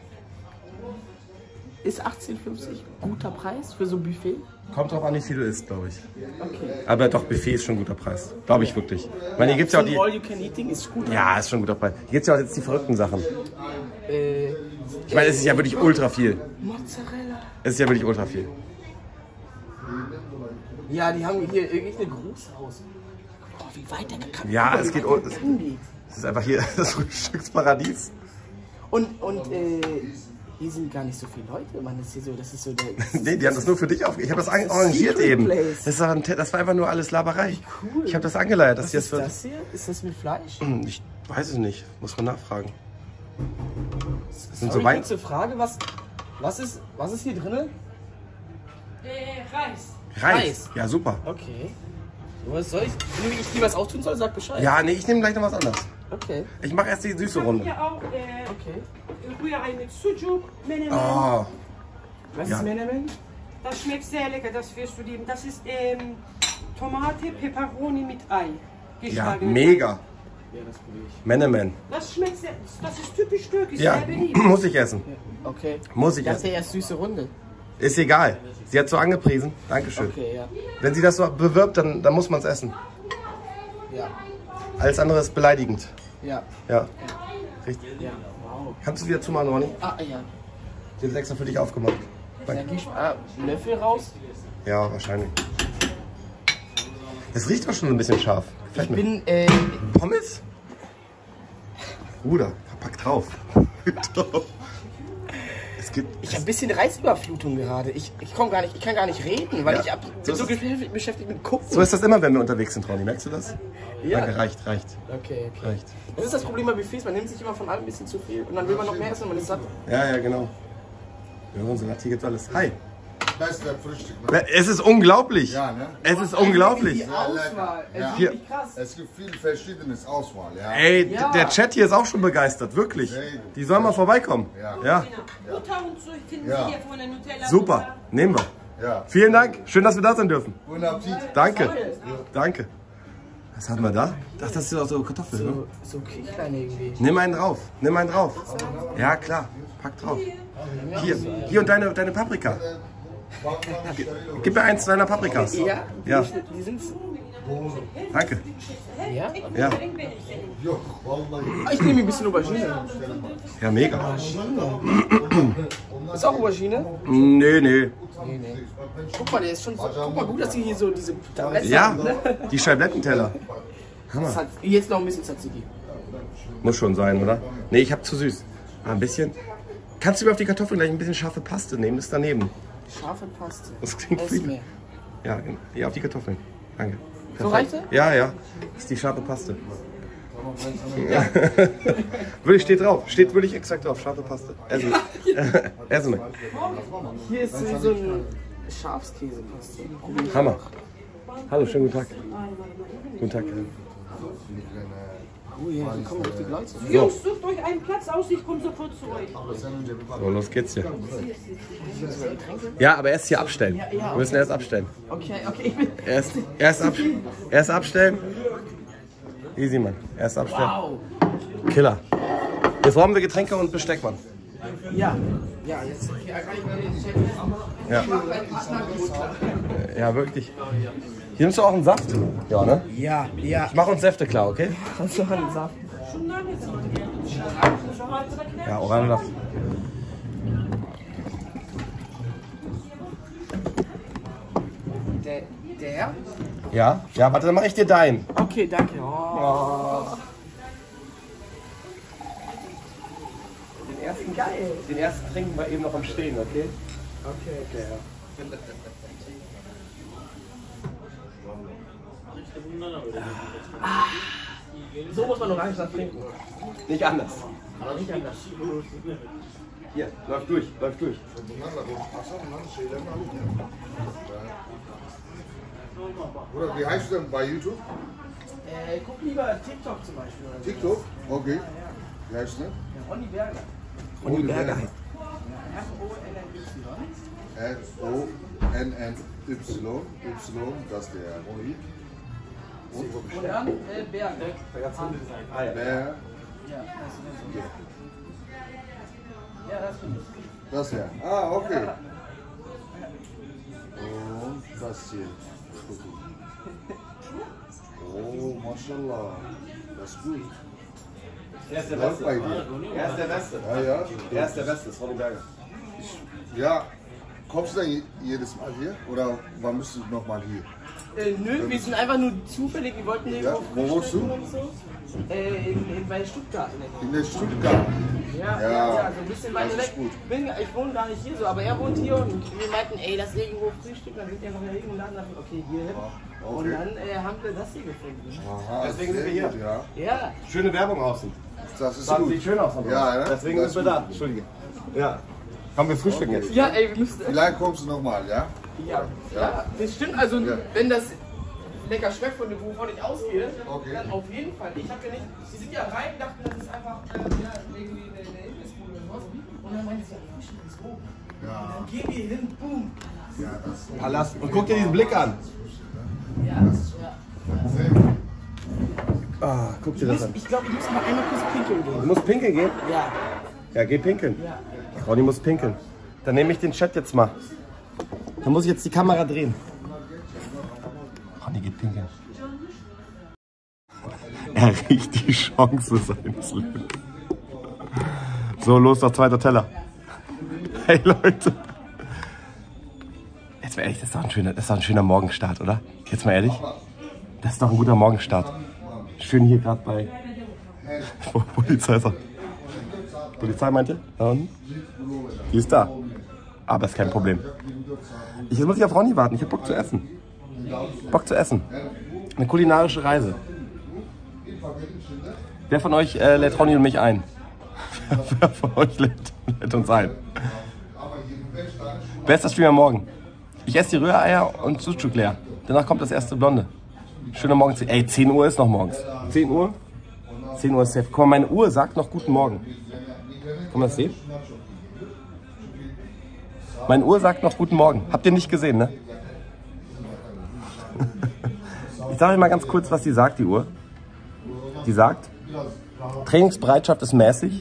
ist achtzehn fünfzig guter Preis für so ein Buffet? Kommt drauf an, wie viel du isst, glaube ich. Okay. Aber doch, Buffet ist schon ein guter Preis. Glaube ich wirklich. Ich meine, hier gibt es ja auch So die... ein All-You-Can-Eating ist gut. Ja, ist schon ein guter Preis. Hier gibt es ja auch jetzt die verrückten Sachen. Äh, Ich meine, es ist ja wirklich ultra viel. Mozzarella. Es ist ja wirklich ultra viel. Ja, die haben hier irgendwie ein Großhaus. Oh, wie weit der kann. Ja, guck mal, es wie geht... weit Es der hingeht. ist einfach hier das Frühstücksparadies. Und, und äh, hier sind gar nicht so viele Leute. Man ist hier so, das ist so der. Nee, die haben das nur für dich aufgegeben. Ich habe das an- arrangiert Secret eben. Place. Das war, ein, Te- das war einfach nur alles Laberei. Cool. Ich habe das angeleiert, dass Was hier ist das hier? Ist das mit Fleisch? Ich weiß es nicht. Muss man nachfragen. Das sind so Sorry, Wein. kurze Frage, was, was, ist, was ist hier drin? Äh, Reis. Reis. Reis. Ja, super. Okay. So, was soll ich? Wenn ich dir was auftun soll, sag Bescheid. Ja, nee, ich nehme gleich noch was anderes. Okay. Ich mache erst die süße Ich habe Runde. hier auch äh, Okay. Rührei mit Sujuk, Menemen. Oh, Was Ja. ist Menemen? Das schmeckt sehr lecker, das wirst du lieben. Das ist ähm, Tomate, Peperoni mit Ei. ja, Geschlagen. mega. Ja, das probiere ich. Menemen. Das schmeckt sehr, das ist typisch türkisch, Ja, sehr beliebt. muss ich essen. Okay. Muss ich Ich dachte essen. erst süße Runde. Ist egal. Sie hat so angepriesen. Dankeschön. Okay, ja. Wenn sie das so bewirbt, dann, dann muss man es essen. Ja. Alles andere ist beleidigend. Ja. Ja. Richtig. Ja. Wow. Kannst du wieder zumachen, Ronny? Ah, ja. Ich habe es extra für dich aufgemacht. Dann Danke. geh ich ah, Löffel raus. Ja, wahrscheinlich. Es riecht auch schon ein bisschen scharf. Ich Gefällt mir. bin, äh, Pommes? Bruder, pack drauf. Es gibt. ich habe ein bisschen Reizüberflutung gerade. Ich, ich komm gar nicht, ich kann gar nicht reden, weil Ja, ich ab, so bin so ist es. beschäftigt, beschäftigt mit Gucken. So ist das immer, wenn wir unterwegs sind, Ronny. Merkst du das? Ja. Danke, reicht, reicht, Okay, okay. reicht. Das ist das Problem bei Buffets, man nimmt sich immer von allem ein bisschen zu viel und dann will man noch mehr essen und man ist satt. Ja, ja, genau. Ja, unser Latte, hier gibt's alles. Hi. Beste Frühstück. Ne? Es ist unglaublich. Ja, ne? Es ist unglaublich. Die Auswahl, es Ja. ist Hier. wirklich krass. Es gibt viel verschiedenes Auswahl, ja. Ey, Ja. der Chat hier ist auch schon begeistert, wirklich. Die sollen mal vorbeikommen. Ja. Ja, Butter und so finden Ja. Sie hier von der Nutella. super. Nehmen wir. Ja. Vielen Dank. Schön, dass wir da sein dürfen. Guten Appetit. Danke. Danke. Was haben wir da? Ach, das sind auch so Kartoffeln. Ne? So, so Kichlein irgendwie. Nimm einen drauf. Nimm einen drauf. Ja, klar. Pack drauf. Hier. Hier und deine, deine Paprika. Gib mir eins deiner Paprikas. Ja? Ja. Die, die sind. Danke. Ja? Ja. Ah, ich nehme mir ein bisschen Aubergine. Ja, mega. Ist auch Aubergine? Nee, nee. Nee, nee. Guck mal, der ist schon so. Guck mal, gut, dass sie hier so diese Tabletten Ja, haben, ne? die Scheiblettenteller. Das hat jetzt noch ein bisschen Tzatziki. Muss schon sein, oder? Nee, ich hab zu süß. Ah, ein bisschen. Kannst du mir auf die Kartoffeln gleich ein bisschen scharfe Paste nehmen? Das ist daneben. Scharfe Paste. Das klingt Ess viel. mehr. Ja, genau. Ja, auf die Kartoffeln. Danke. So reicht er? Ja, ja. Das ist die scharfe Paste. Wirklich steht drauf. Steht wirklich exakt drauf. Scharfe Paste. Essen. Essen wir. Hier ist so so ein Schafskäsepaste. Hammer. Hallo, schönen guten Tag. Guten Tag. Oh ja, hier kommen richtig Leute. Jungs, sucht euch einen Platz aus, ich komme sofort zu euch. So, los geht's hier. Ja, aber erst hier abstellen. Wir müssen erst abstellen. Okay, okay, ich bin. Erst, erst, ab, erst abstellen. Easy, Mann. Erst abstellen. Wow. Killer. Jetzt brauchen wir Getränke und Besteck, Mann. Ja. Ja, jetzt. Hier erreichen wir den Chat. Ja. Ja, wirklich. Hier nimmst du auch einen Saft? Ja, ne? Ja, ja. Ich mach uns Säfte klar, okay? Hast du einen Saft? Ja, Orangensaft. Der? Ja? Ja, warte, dann mache ich dir deinen. Okay, danke. Oh. Den ersten, geil. Den ersten trinken wir eben noch am Stehen, okay? Okay, okay. Ah. So muss man Orangensaft trinken. Nicht anders. Nicht anders. Hier, läuft durch, läuft durch. Bruder, wie heißt du denn bei YouTube? Äh, guck lieber TikTok zum Beispiel. Oder so. TikTok? Okay. Wie heißt du denn? Ja, Ronny Berger. Ronny Berger heißt. R O N N Y. Y, das ist der Ronny. Und dann äh, Berger. Ah, ja. Wer? Ja, das ist so. Ja, das finde ich. Das hier. Ah, okay. Und das hier. Oh, mashallah. Das ist gut. Er ist der Läuft Beste. bei dir. Er ist der Beste. Ja, ja. Er ist der Beste, das ist Ronny Berger. Ja, kommst du denn jedes Mal hier? Oder wann bist du nochmal hier? Äh, nö, wir sind einfach nur zufällig, wir wollten irgendwo Ja, wo wohnst du? frühstücken und so. Äh, in, in, bei Stuttgart. In der Stuttgart. Ja, Ja, ja, ja, so ein bisschen weiter das ist weg. gut. Bin, ich wohne gar nicht hier so, aber er wohnt hier und wir meinten, ey, das ist irgendwo Frühstück, dann sind wir einfach in irgendeinem Laden, dachten, okay, hier hin. Okay. Und dann äh, haben wir das hier gefunden. Aha, Deswegen sind wir hier. gut, Ja, Ja, Schöne Werbung außen. das ist Das gut. sieht schön aus von uns. Ja, ne? Deswegen Das sind wir ist da. Entschuldige. Ja. Komm, wir frühstücken jetzt. ja, ey, wir müssen. Vielleicht kommst du nochmal, ja? Ja, ja, das stimmt. Also, Ja. wenn das lecker schmeckt, von dem, wovon ich ausgehe, Okay. dann auf jeden Fall. Ich habe ja nicht. Sie sind ja rein, dachten, das ist einfach äh, ja, irgendwie eine, eine Imbissbude oder sowas. Und dann meinte sie, ja, Frühstück ist oben. Ja, Dann gehen wir hin, boom. ja, das ist Palast. Und guck dir diesen Blick an. Ja, ja. sehr gut. Ah, guck dir Ich, das muss, an. ich glaube, ich muss mal einmal kurz pinkeln Du gehen. musst pinkeln gehen? Ja, Ja, geh pinkeln. ja. Ronny muss pinkeln. Dann nehme ich den Chat jetzt mal. Dann muss ich jetzt die Kamera drehen. Ronny geht pinkeln. Er riecht die Chance seines Lebens. So, los, noch zweiter Teller. Hey Leute. Jetzt mal ehrlich, das ist doch ein schöner, das ist doch ein schöner Morgenstart, oder? Jetzt mal ehrlich. Das ist doch ein guter Morgenstart. Schön hier gerade bei Polizei. Ist er. Polizei meinte? Und? Die ist da. Aber ist kein Problem. Ich, jetzt muss ich auf Ronny warten. Ich habe Bock zu essen. Bock zu essen. Eine kulinarische Reise. Wer von euch äh, lädt Ronny und mich ein? Wer von euch lädt, lädt uns ein? Bester Streamer morgen. Ich esse die Rühreier und Sucuk leer. Danach kommt das erste Blonde. Schöner Morgen. Ey, zehn Uhr ist noch morgens. zehn Uhr? zehn Uhr ist safe. Guck mal, meine Uhr sagt noch guten Morgen. Kann man das sehen? Meine Uhr sagt noch guten Morgen. Habt ihr nicht gesehen, ne? Ich sage euch mal ganz kurz, was die sagt, die Uhr. Die sagt, Trainingsbereitschaft ist mäßig.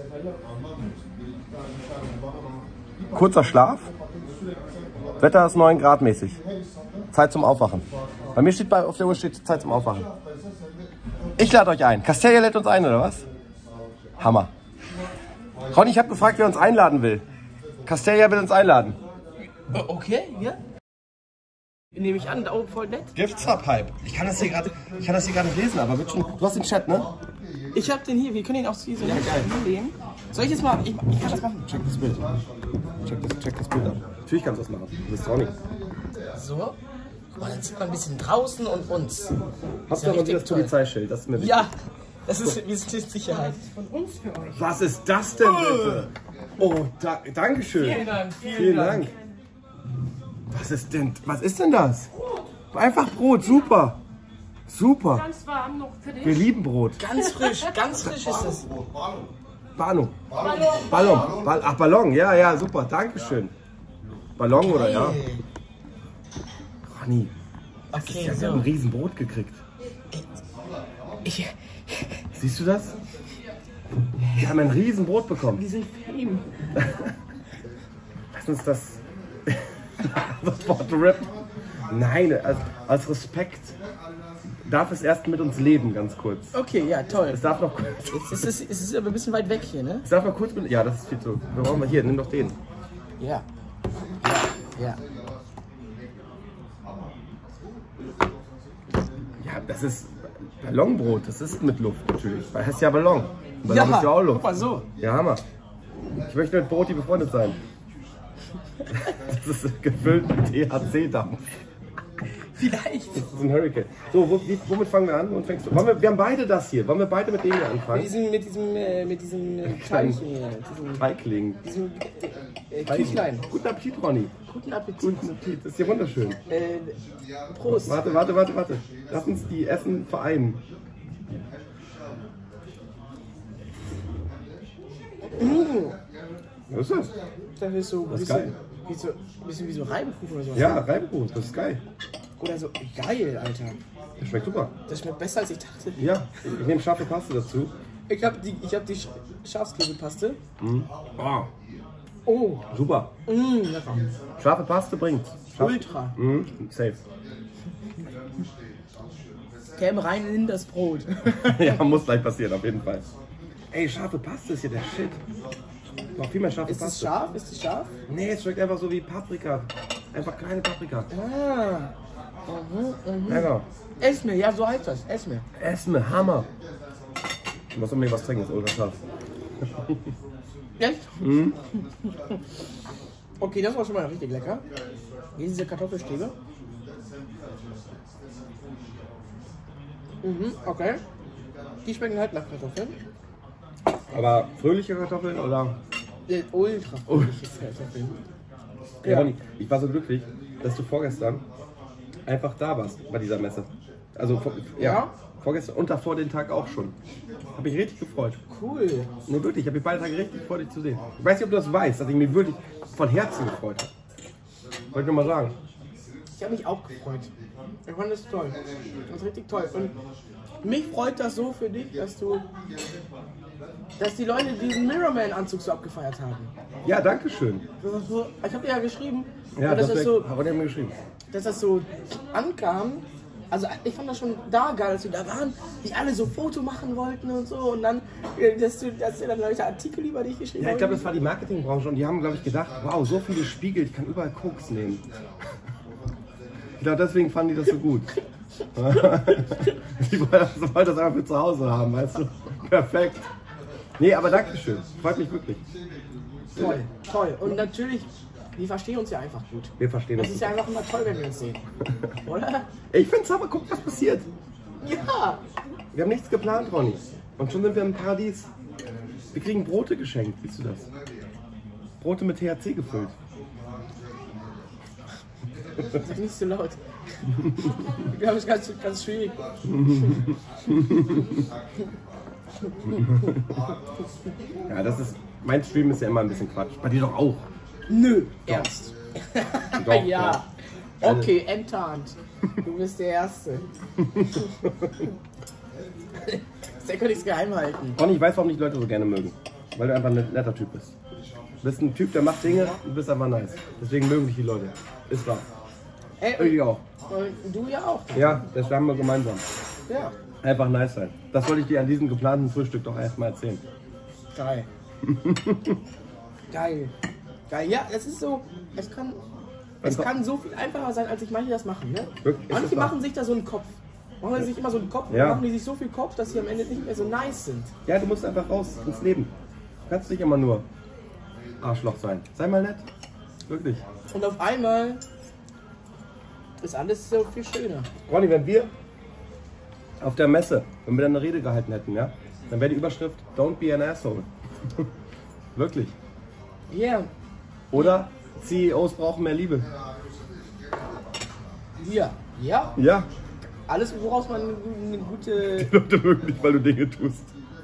Kurzer Schlaf. Wetter ist neun Grad mäßig. Zeit zum Aufwachen. Bei mir steht bei, auf der Uhr steht Zeit zum Aufwachen. Ich lade euch ein. Castelia lädt uns ein, oder was? Hammer. Ronny, ich habe gefragt, wer uns einladen will. Castelia will uns einladen. Okay, ja. Nehme ich an, da oben voll nett. Gift-Sub-Hype. Ich kann das hier gerade nicht lesen, aber wird schon. Du hast den Chat, ne? Ich hab den hier, wir können ihn auch hier so Ja, geil. nehmen. Soll ich jetzt mal, ich, ich kann das machen. Check das Bild. Check das, check das Bild an. Natürlich kannst du das machen. Du bist Ronny. So. Guck mal, dann sieht man ein bisschen draußen und uns. Habt ja ihr noch richtig das toll. Polizeischild? Das ist mir wichtig. Ja, das ist, wir sind in Sicherheit. Von uns für euch. Was ist das denn bitte? Oh, da, danke schön. Vielen Dank, vielen, Vielen Dank. Dank. Was ist denn, was ist denn das? Einfach Brot, super. Super. Ganz warm noch für dich. Wir lieben Brot. Ganz frisch, ganz frisch ist es. Ballon. Ballon. Ball, ach, Ballon, ja, ja, super. Dankeschön. Ballon oder ja? Ronny, Okay, ja, wir so. haben ein Riesenbrot gekriegt. Ich, Siehst du das? Wir haben ein Riesenbrot bekommen. wir sind Fame. Lass uns das, das Wort rippen. Nein, als, als Respekt darf es erst mit uns leben, ganz kurz. Okay, ja, toll. Es darf noch kurz. Es ist, es ist aber ein bisschen weit weg hier, ne? Es darf noch kurz mit. Ja, das ist viel zu. Wir brauchen wir hier, nimm doch den. Ja. Ja, ja. Ja, das ist Ballonbrot, das ist mit Luft natürlich. Weil das heißt ja Ballon. Ballon Ja, ist ja auch Luft. guck mal so. Ja, Hammer. Ich möchte mit Broti befreundet sein. Das ist gefüllt mit T H C-Dampf. Vielleicht. Das ist ein Hurricane. So, wo, wie, womit fangen wir an? Und fängst du? Wollen wir, wir haben beide das hier. Wollen wir beide mit dem hier Mit anfangen? diesem, mit diesem, äh, mit diesem äh, Teilchen hier. Diesem, Feigling. diesem äh, äh, Küchlein. Guten Appetit, Ronny. Guten Appetit. Guten Appetit. Das ist ja wunderschön. Äh, Prost. Warte, warte, warte, warte. Lass uns die Essen vereinen. Mmh. Was ist das? Das ist so ein Das ist bisschen, geil. wie so, bisschen wie so Reibekuchen oder sowas. Ja, Reibekuchen, das ist geil. Oder so. Geil, Alter. Das schmeckt super. Das schmeckt besser als ich dachte. Ja, ich nehme scharfe Paste dazu. Ich habe die, ich hab die Sch Schafskäsepaste. Mhm. Oh, Oh, super. mh, lecker. Scharfe Paste bringt. Scharf- Ultra. Mhm. Safe. Käme rein in das Brot. Ja, muss gleich passieren, auf jeden Fall. Ey, scharfe Paste ist ja der Shit. Noch viel mehr scharfe Ist es Paste. scharf? Ist es scharf? Nee, es schmeckt einfach so wie Paprika. Einfach kleine Paprika. Ah. Mhm, mhm. Lecker. Ess mir, ja, so heißt das. Ess mir. Essen, Hammer. Du musst unbedingt was trinken, ist ultra scharf. Echt? Mhm. Okay, das war schon mal richtig lecker. Hier diese Kartoffelstäbe. Mhm, okay. Die schmecken halt nach Kartoffeln. Aber fröhliche Kartoffeln oder? Äh, Ultra fröhliche Kartoffeln. Ja. Ja. Ronny, ich war so glücklich, dass du vorgestern einfach da warst bei dieser Messe. Also vor, ja, Ja? vorgestern und davor den Tag auch schon. Hab mich richtig gefreut. Cool. Nee, wirklich, ich habe mich beide Tage richtig gefreut, dich zu sehen. Ich weiß nicht, ob du das weißt, dass ich mich wirklich von Herzen gefreut habe. Wollte ich nur mal sagen. Ich habe mich auch gefreut. Ich fand das toll. Das ist richtig toll. Und mich freut das so für dich, dass du, dass die Leute diesen Mirrorman-Anzug so abgefeiert haben. Ja, danke schön. Das ist so, ich habe dir ja geschrieben, Ja, dass, das das so, hat er mir geschrieben. dass das so ankam. Also ich fand das schon da geil, als wir da waren, die alle so Foto machen wollten und so. Und dann, äh, dass du, dass dir dann Leute Artikel über dich geschrieben Ja, ich glaube, haben. das war die Marketingbranche und die haben, glaube ich, gedacht, wow, so viele Spiegel, ich kann überall Koks nehmen. Ich glaube, deswegen fanden die das so gut. Die wollten das einfach für zu Hause haben, weißt du? Perfekt. Nee, aber Dankeschön. Freut mich wirklich. Toll, toll. Und natürlich, wir verstehen uns ja einfach gut. Wir verstehen Das uns. ist ja einfach immer toll, wenn wir uns sehen. Oder? Ich find's aber, guck, was passiert. Ja! Wir haben nichts geplant, Ronny. Und schon sind wir im Paradies. Wir kriegen Brote geschenkt, siehst du das? Brote mit T H C gefüllt. Sag nicht so laut. Ich glaube, es ist ganz, ganz schwierig. Ja, das ist. Mein Stream ist ja immer ein bisschen Quatsch. Bei dir doch auch. Nö, ernst. Doch, Ja. Okay, enttarnt. Du bist der Erste. Der könnte ich es geheim halten. Ronny, ich weiß, warum dich Leute so gerne mögen. Weil du einfach ein netter Typ bist. Du bist ein Typ, der macht Dinge und bist einfach nice. Deswegen mögen dich die Leute. Ist wahr. Ey, Ich auch. und du ja auch. Ja, das haben wir gemeinsam. Ja. Einfach nice sein. Das wollte ich dir an diesem geplanten Frühstück doch erstmal erzählen. Geil. Geil. Geil. Ja, es ist so, es kann, es kann so viel einfacher sein, als sich manche das machen. Ne? Wirklich, ist Manche das wahr? machen sich da so einen Kopf. Machen sich immer so einen Kopf Ja. und machen die sich so viel Kopf, dass sie am Ende nicht mehr so nice sind. Ja, du musst einfach raus ins Leben. Du kannst nicht immer nur Arschloch sein. Sei mal nett. Wirklich. Und auf einmal ist alles so viel schöner. Ronny, wenn wir auf der Messe, wenn wir dann eine Rede gehalten hätten, ja, dann wäre die Überschrift Don't be an asshole. Wirklich. Ja, yeah. Oder C E Os brauchen mehr Liebe. Ja, ja. Ja. Alles, woraus man eine gute. Die Leute mögen dich, weil du Dinge tust.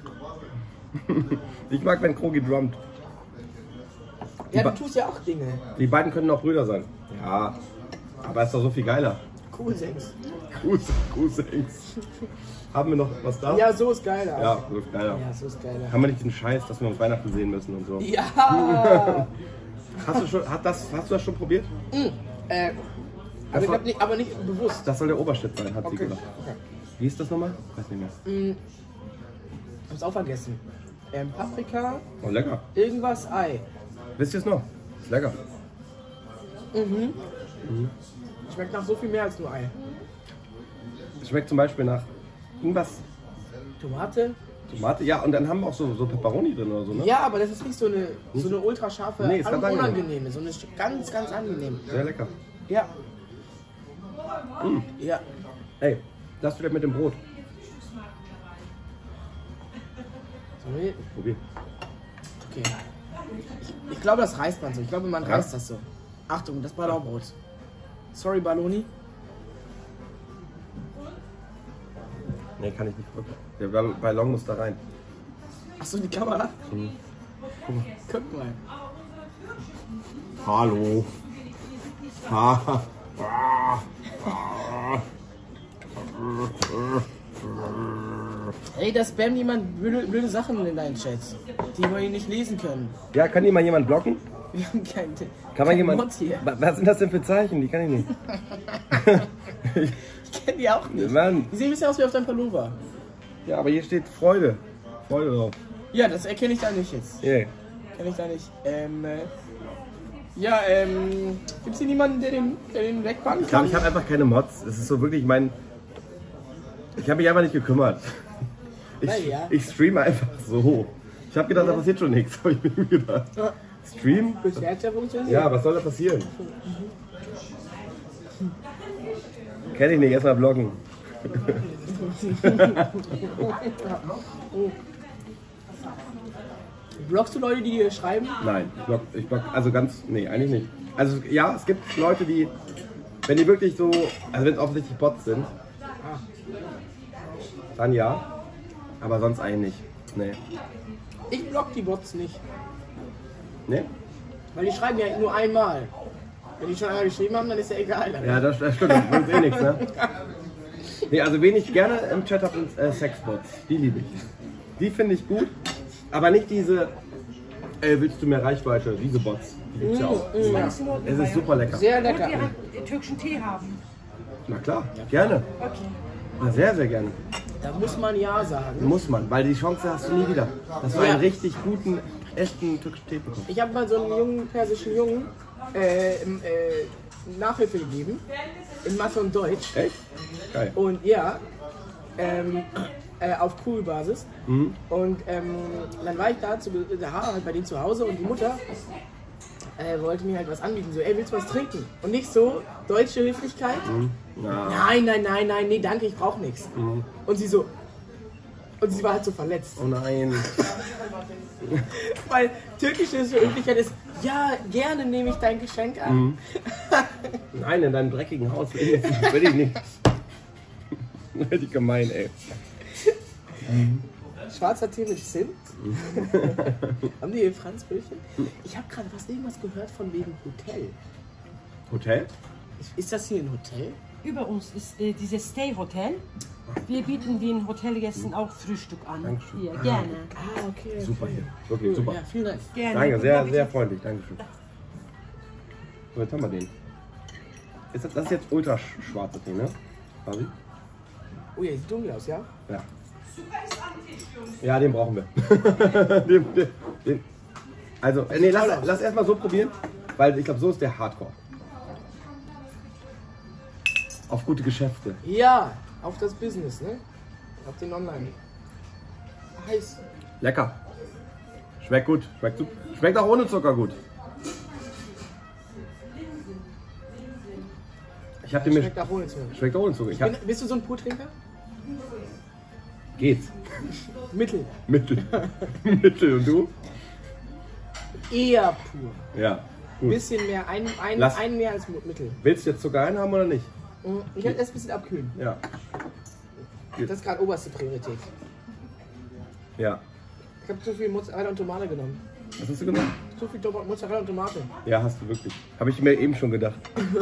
Ich mag, wenn Krogi drummt. Ja, du tust ja auch Dinge. Die beiden können auch Brüder sein. Ja. Aber ist doch so viel geiler. Cool, Sex. Gruß, Grußings. Haben wir noch was da? Ja, so ist geiler. Ja, so ist geiler. Ja, so ist geiler. Haben wir nicht den Scheiß, dass wir uns Weihnachten sehen müssen und so? Ja! Hast du, schon, hat das, hast du das schon probiert? äh, aber, ich glaub nicht, aber nicht bewusst. Das soll der Oberschnitt sein, hat sie Okay. gesagt. Okay. Wie ist das nochmal? Weiß nicht mehr. Hab's auch vergessen. Ähm, Paprika, Oh, lecker. irgendwas, Ei. Wisst ihr es noch? Ist lecker. Schmeckt nach so viel mehr als nur Ei. Es schmeckt zum Beispiel nach irgendwas. Tomate? Tomate, ja, und dann haben wir auch so, so Peperoni drin oder so, ne? Ja, aber das ist nicht so eine, so eine ultra scharfe, Nee, ist ganz unangenehme, so eine ganz, ganz angenehm. Sehr lecker. Ja. Mm. Ja. Ey, das wieder mit dem Brot. Sorry. Probier. Okay. Ich, ich glaube, das reißt man so. Ich glaube, man Ja? reißt das so. Achtung, das Ballonbrot. Sorry, Balloni. Nee, kann ich nicht drücken. Der Ball- Ballon muss da rein. Achso, die Kamera? Mhm. Guck mal. Hallo. Ha. Ey, da spammt jemand blöde, blöde Sachen in deinen Chat, die wir nicht lesen können. Ja, kann die mal jemand blocken? Wir haben kein, Kann kein man jemand. Mod hier. Wa- Was sind das denn für Zeichen? Die kann ich nicht. Ich kenne die auch nicht. Mann. Die sehen ein bisschen aus wie auf deinem Pullover. Ja, aber hier steht Freude. Freude drauf. Ja, das erkenne ich da nicht jetzt. Yeah. Kenne ich da nicht. Ähm, äh, ja, ähm, gibt's hier niemanden, der den, der den wegbannen Ich glaube, kann? ich habe einfach keine Mods. Das ist so wirklich mein. Ich habe mich einfach nicht gekümmert. Ich, Na ja. ich streame einfach so. Ich habe gedacht, da passiert schon nichts. Habe ich mir gedacht. Stream? Bisher hat's ja funktioniert. Ja, was soll da passieren? Kenn ich nicht, erstmal bloggen. Blockst du Leute, die dir schreiben? Nein, ich blog, ich blog, also ganz, nee, eigentlich nicht. Also ja, es gibt Leute, die, wenn die wirklich so, also wenn es offensichtlich Bots sind, dann ja, aber sonst eigentlich nicht. Nee. Ich block die Bots nicht. Nee? Weil die schreiben ja nur einmal. Wenn die schon einmal geschrieben haben, dann ist ja egal. Dann. Ja, das, das stimmt, das bringt eh nichts, ne? Nee, also wen ich gerne im Chat habe, sind äh, Sexbots. Die liebe ich. Die finde ich gut, aber nicht diese, ey, willst du mehr Reichweite? Diese Bots. Die gibt's ja auch. Es ist super lecker. Sehr Und lecker. wir türkischen Tee haben. Na klar, gerne. Okay. Na, sehr, sehr gerne. Da muss man ja sagen. Muss man, weil die Chance hast du nie wieder. Dass du Ja. einen richtig guten, echten türkischen Tee bekommst. Ich habe mal so einen jungen persischen Jungen äh, im, äh, Nachhilfe gegeben. In Mathe und Deutsch. Echt? Geil. Und ja, ähm, äh, auf Cool-Basis. Mhm. Und ähm, dann war ich da, zu, da halt bei denen zu Hause und die Mutter äh, wollte mir halt was anbieten. So, ey, willst du was trinken? Und nicht so, deutsche Höflichkeit. Ja. Nein, nein, nein, nein, nee, danke, ich brauche nichts. Mhm. Und sie so, und sie war halt so verletzt. Oh nein. Weil türkische Höflichkeit ist, ja, gerne nehme ich dein Geschenk an. Mhm. Nein, in deinem dreckigen Haus will ich nicht. Will ich nicht. Richtig gemein, ey. Schwarzer Tee mit Zimt. Haben die hier Franzbrötchen? Ich habe gerade was irgendwas gehört von wegen Hotel. Hotel? Ist, ist das hier ein Hotel? Über uns ist äh, dieses Stay Hotel. Wir bieten den Hotelgästen auch Frühstück an. Dankeschön. Hier, gerne. Ah, okay. Super hier. Wirklich super. Ja, vielen Dank. gerne. Danke, Guten sehr, Appetit. sehr freundlich. Dankeschön. So, jetzt haben wir den. Ist das, das ist jetzt ultra sch- schwarzer Tee, ne? Quasi? Oh ja, sieht dunkel aus, ja? Ja. Ja, den brauchen wir. den, den, den. Also, äh, nee, lass, lass erstmal so probieren, weil ich glaube, so ist der Hardcore. Auf gute Geschäfte. Ja, auf das Business, ne? Auf den Online. Heiß. Lecker. Schmeckt gut. Schmeckt, super. Schmeckt auch ohne Zucker gut. Ich hab den mir. Schmeckt auch ohne Zucker. Schmeckt auch ohne Zucker. Ich hab, Bin, bist du so ein Purtrinker? geht's. Mittel. Mittel. Mittel. Und du? Eher pur. Ja. Gut. Bisschen mehr, ein, ein, Lass- ein mehr als Mittel. Willst du jetzt Zucker rein haben oder nicht? Ich werde erst ein bisschen abkühlen. Ja. Das ist gerade oberste Priorität. Ja. Ich habe zu viel Mozzarella und Tomate genommen. Was hast du gemacht? Zu viel Tom- Mozzarella und Tomate. Ja, hast du wirklich. Habe ich mir eben schon gedacht.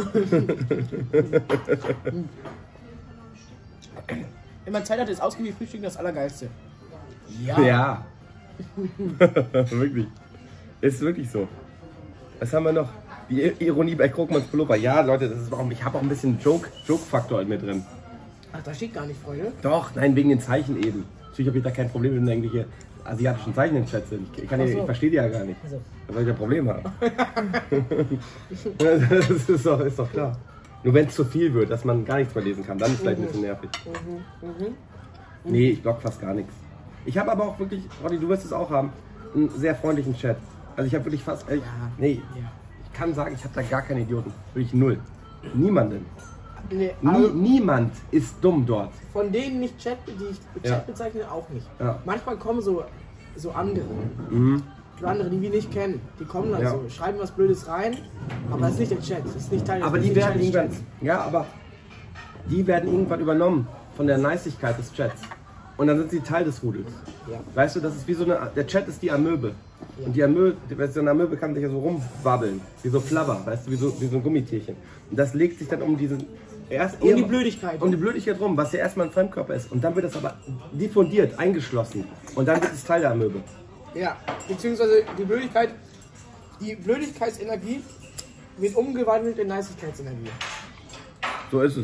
Wenn man Zeit hat, ist ausgiebig Frühstücken das Allergeilste. Ja. Ja. Wirklich. Ist wirklich so. Was haben wir noch? Die I- Ironie bei Krogmanns Pullover. Ja, Leute, das ist warum ich habe auch ein bisschen Joke, Joke-Faktor in mir drin. Ach, da steht gar nicht, Freunde. Doch, nein, wegen den Zeichen eben. Natürlich habe ich da kein Problem, wenn irgendwelche asiatischen Zeichen im Chat sind. Ich, kann die, Ach so. ich verstehe die ja gar nicht. Also. Da soll ich ein Problem haben. Das ist doch, ist doch klar. Nur wenn es zu viel wird, dass man gar nichts mehr lesen kann, dann ist es vielleicht ein bisschen nervig. Mhm. Mhm. Nee, ich block fast gar nichts. Ich habe aber auch wirklich, Roddy, du wirst es auch haben, einen sehr freundlichen Chat. Also ich habe wirklich fast, ich, nee, Ja. ich kann sagen, ich habe da gar keine Idioten. Wirklich null. Niemanden. Nee, Nie, also niemand ist dumm dort. von denen nicht Chat, die ich Chat Ja. bezeichne, auch nicht. Ja. Manchmal kommen so, so andere. Mhm. So andere, die wir nicht kennen. Die kommen dann Ja. so, schreiben was Blödes rein, aber das ist nicht der Chat. Das ist nicht Teil Aber das die ist nicht werden Teil des irgendwann, Chats. ja, aber die werden irgendwann übernommen von der Niceigkeit des Chats. Und dann sind sie Teil des Rudels. Ja. Weißt du, das ist wie so eine, der Chat ist die Amöbe. Und die Amöbe, so eine Amöbe kann sich ja so rumwabbeln, wie so Flabber, weißt du, wie so, wie so ein Gummitierchen. Und das legt sich dann um diesen, erst Um die Blödigkeit. um die Blödigkeit rum, was ja erstmal ein Fremdkörper ist. Und dann wird das aber diffundiert, eingeschlossen. Und dann wird es Teil der Amöbe. Ja, beziehungsweise die Blödigkeit, die Blödigkeitsenergie wird umgewandelt in Niceigkeitsenergie. So ist es.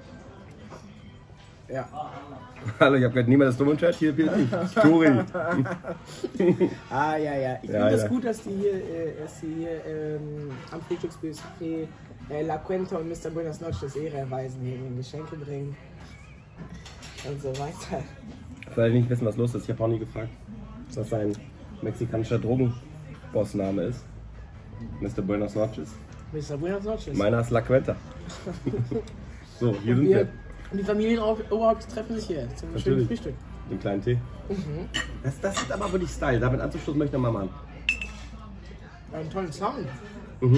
Ja. Hallo, ich habe gerade niemand das dumme Chat, hier bin ich. Story. Ah, ja, ja. Ich Ja, finde das ja. gut, dass die hier, äh, dass die hier ähm, am Frühstücksbuffet äh, La Cuenta und Mister Buenas Noches Ehre erweisen, hier ihnen Geschenke bringen und so weiter. Weil ich nicht wissen, was los ist. Ich habe auch nie gefragt, was sein mexikanischer Drogenbossname ist. Mister Buenos Noches. Mister Buenas Noches. Meiner ist La Cuenta. So, hier sind wir, wir. und die Familienoberhaupt treffen sich hier zum schönen Natürlich. Frühstück. Den kleinen Tee. Das, das ist aber wirklich Style. Damit anzustoßen möchte ich noch mal machen. Einen tollen Sound. Mhm.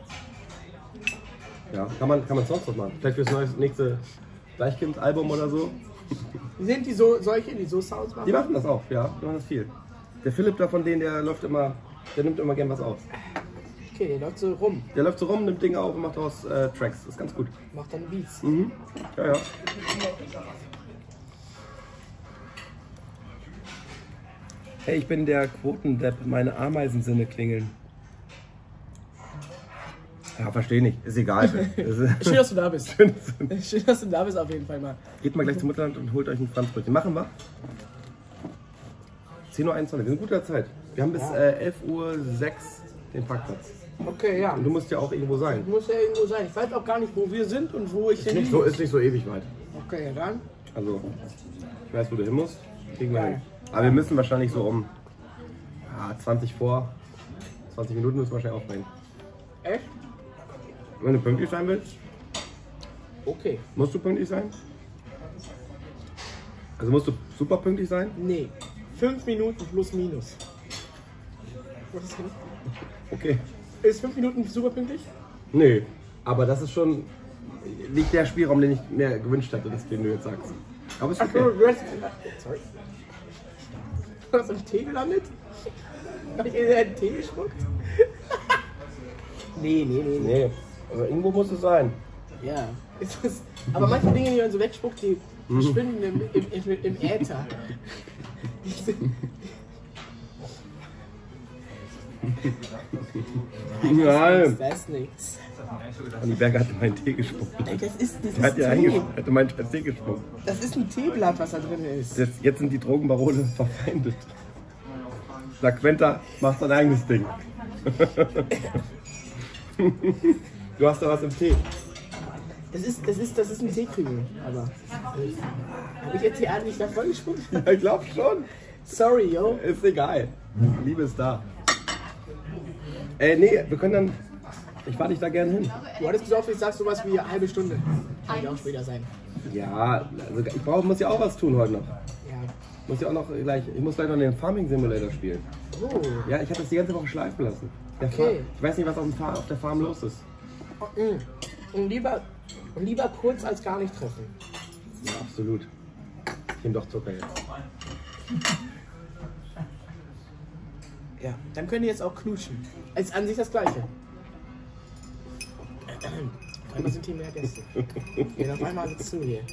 Ja, kann man, kann man sonst was machen. Vielleicht fürs neues, nächste Deichkind-Album oder so. Sind die so solche, die so Sounds machen? Die machen das auch, ja. Die machen das viel. Der Philipp da von denen, der läuft immer, der nimmt immer gern was auf. Okay, der läuft so rum, Der läuft so rum, nimmt Dinge auf und macht daraus äh, Tracks. Das ist ganz gut. macht dann Beats. Mhm. Ja, ja. Hey, ich bin der Quotendepp, meine Ameisensinne klingeln. Ja, verstehe nicht. Ist egal. Das ist- Schön, dass du da bist. Schön. Schön, dass du da bist auf jeden Fall mal. Geht mal gleich zum Mutterland und holt euch ein Franzbrötchen. Machen wir? zehn Uhr einundzwanzig. Wir sind gut in der Zeit. Wir haben bis äh, elf Uhr sechs den Parkplatz. Okay, ja. Und du musst ja auch irgendwo sein. Muss ja irgendwo sein. Ich weiß auch gar nicht, wo wir sind und wo ich Ist hin nicht, muss. so, ist nicht so ewig weit. Okay, ja dann. Also, ich weiß, wo du hin musst. Kriegen wir Geil. hin. Aber wir müssen wahrscheinlich so um ja, zwanzig vor, zwanzig Minuten müssen wir wahrscheinlich aufbringen. Echt? Wenn du pünktlich sein willst, Okay. musst du pünktlich sein. Also musst du super pünktlich sein. Nee. Fünf Minuten plus minus. Was ist denn? Okay. Ist fünf Minuten super pünktlich? Nee, aber das ist schon nicht der Spielraum, den ich mir gewünscht hätte, das, den du jetzt sagst. Aber ist Ach so, okay. du hast. Sorry. Du hast im Tee gelandet? Hab ich in den Tee gespuckt? nee, nee, nee, nee. Nee, also irgendwo muss es sein. Ja. Ist das, aber manche Dinge, die man so wegspuckt, die verschwinden im, im, im, im Äther. Die sind- Nein. Das ist nichts. Andi Berger hatte meinen Tee gespuckt. Das ist, das Er hat ist ja Tee. eingespuckt, hatte meinen scheiß Tee gespuckt. Das ist ein Teeblatt, was da drin ist. Das, jetzt sind die Drogenbarone verfeindet. La Quenta macht sein eigenes Ding. Du hast da was im Tee. Das ist, das ist, das ist ein Teekrümel. Aber. Habe ich jetzt die Art nicht da voll gespuckt? Ja, ich glaube schon. Sorry, yo. Ist egal. Liebe ist da. Ey, nee, wir können dann. Ich fahre dich da gerne hin. Du hattest gesagt, ich sag sowas wie eine halbe Stunde. Kann ja auch später sein. Ja, also ich brauch, muss ja auch was tun heute noch. Ja. Muss ja auch noch gleich. Ich muss gleich noch den Farming Simulator spielen. Oh. Ja, ich habe das die ganze Woche schleifen lassen. Der Okay. Farm, ich weiß nicht, was auf, dem Farm, auf der Farm los ist. Mm. Und lieber, und lieber kurz als gar nicht treffen. Ja, absolut. Ich nehme doch Zucker jetzt. Ja. Dann könnt ihr jetzt auch knutschen. Ist an sich das Gleiche. Auf einmal sind hier mehr Gäste. Geht auf einmal zu hier.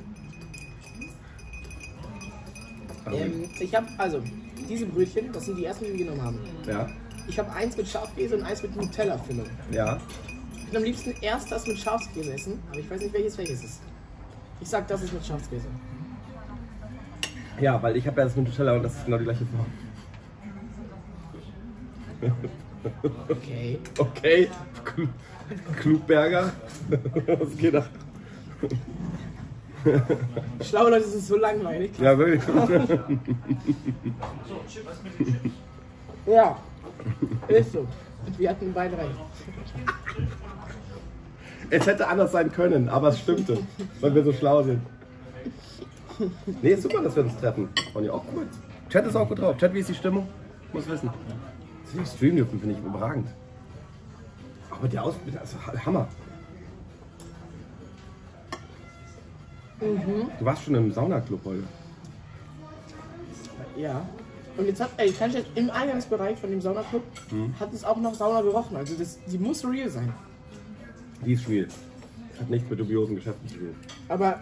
Ähm, ich habe also diese Brötchen, das sind die ersten, die wir genommen haben. Ja, Ich habe eins mit Schafkäse und eins mit Nutella-Füllung. ja. Ich würde am liebsten erst das mit Schafskäse essen, aber ich weiß nicht, welches welches ist. Ich sag, das ist mit Schafskäse. Ja, weil ich habe ja das mit Nutella und das ist genau die gleiche Form. Okay. Okay. Klugberger. Was geht da? Schlaue Leute sind so langweilig. Ja, wirklich. Ja, ist so. Wir hatten beide recht. Es hätte anders sein können, aber es stimmte, weil wir so schlau sind. Nee, ist super, dass wir uns treffen. Und ja, auch gut. Chat ist auch gut drauf. Chat, wie ist die Stimmung? Muss wissen. Die Stream-Juppen finde ich überragend. Aber der Ausblick, also Hammer. Mhm. Du warst schon im Saunaclub heute. Ja. Und jetzt hat, ey, kann ich jetzt im Eingangsbereich von dem Saunaclub Mhm. hat es auch noch Sauna gerochen. Also das, die muss real sein. Die ist real. Hat nichts mit dubiosen Geschäften zu tun. Aber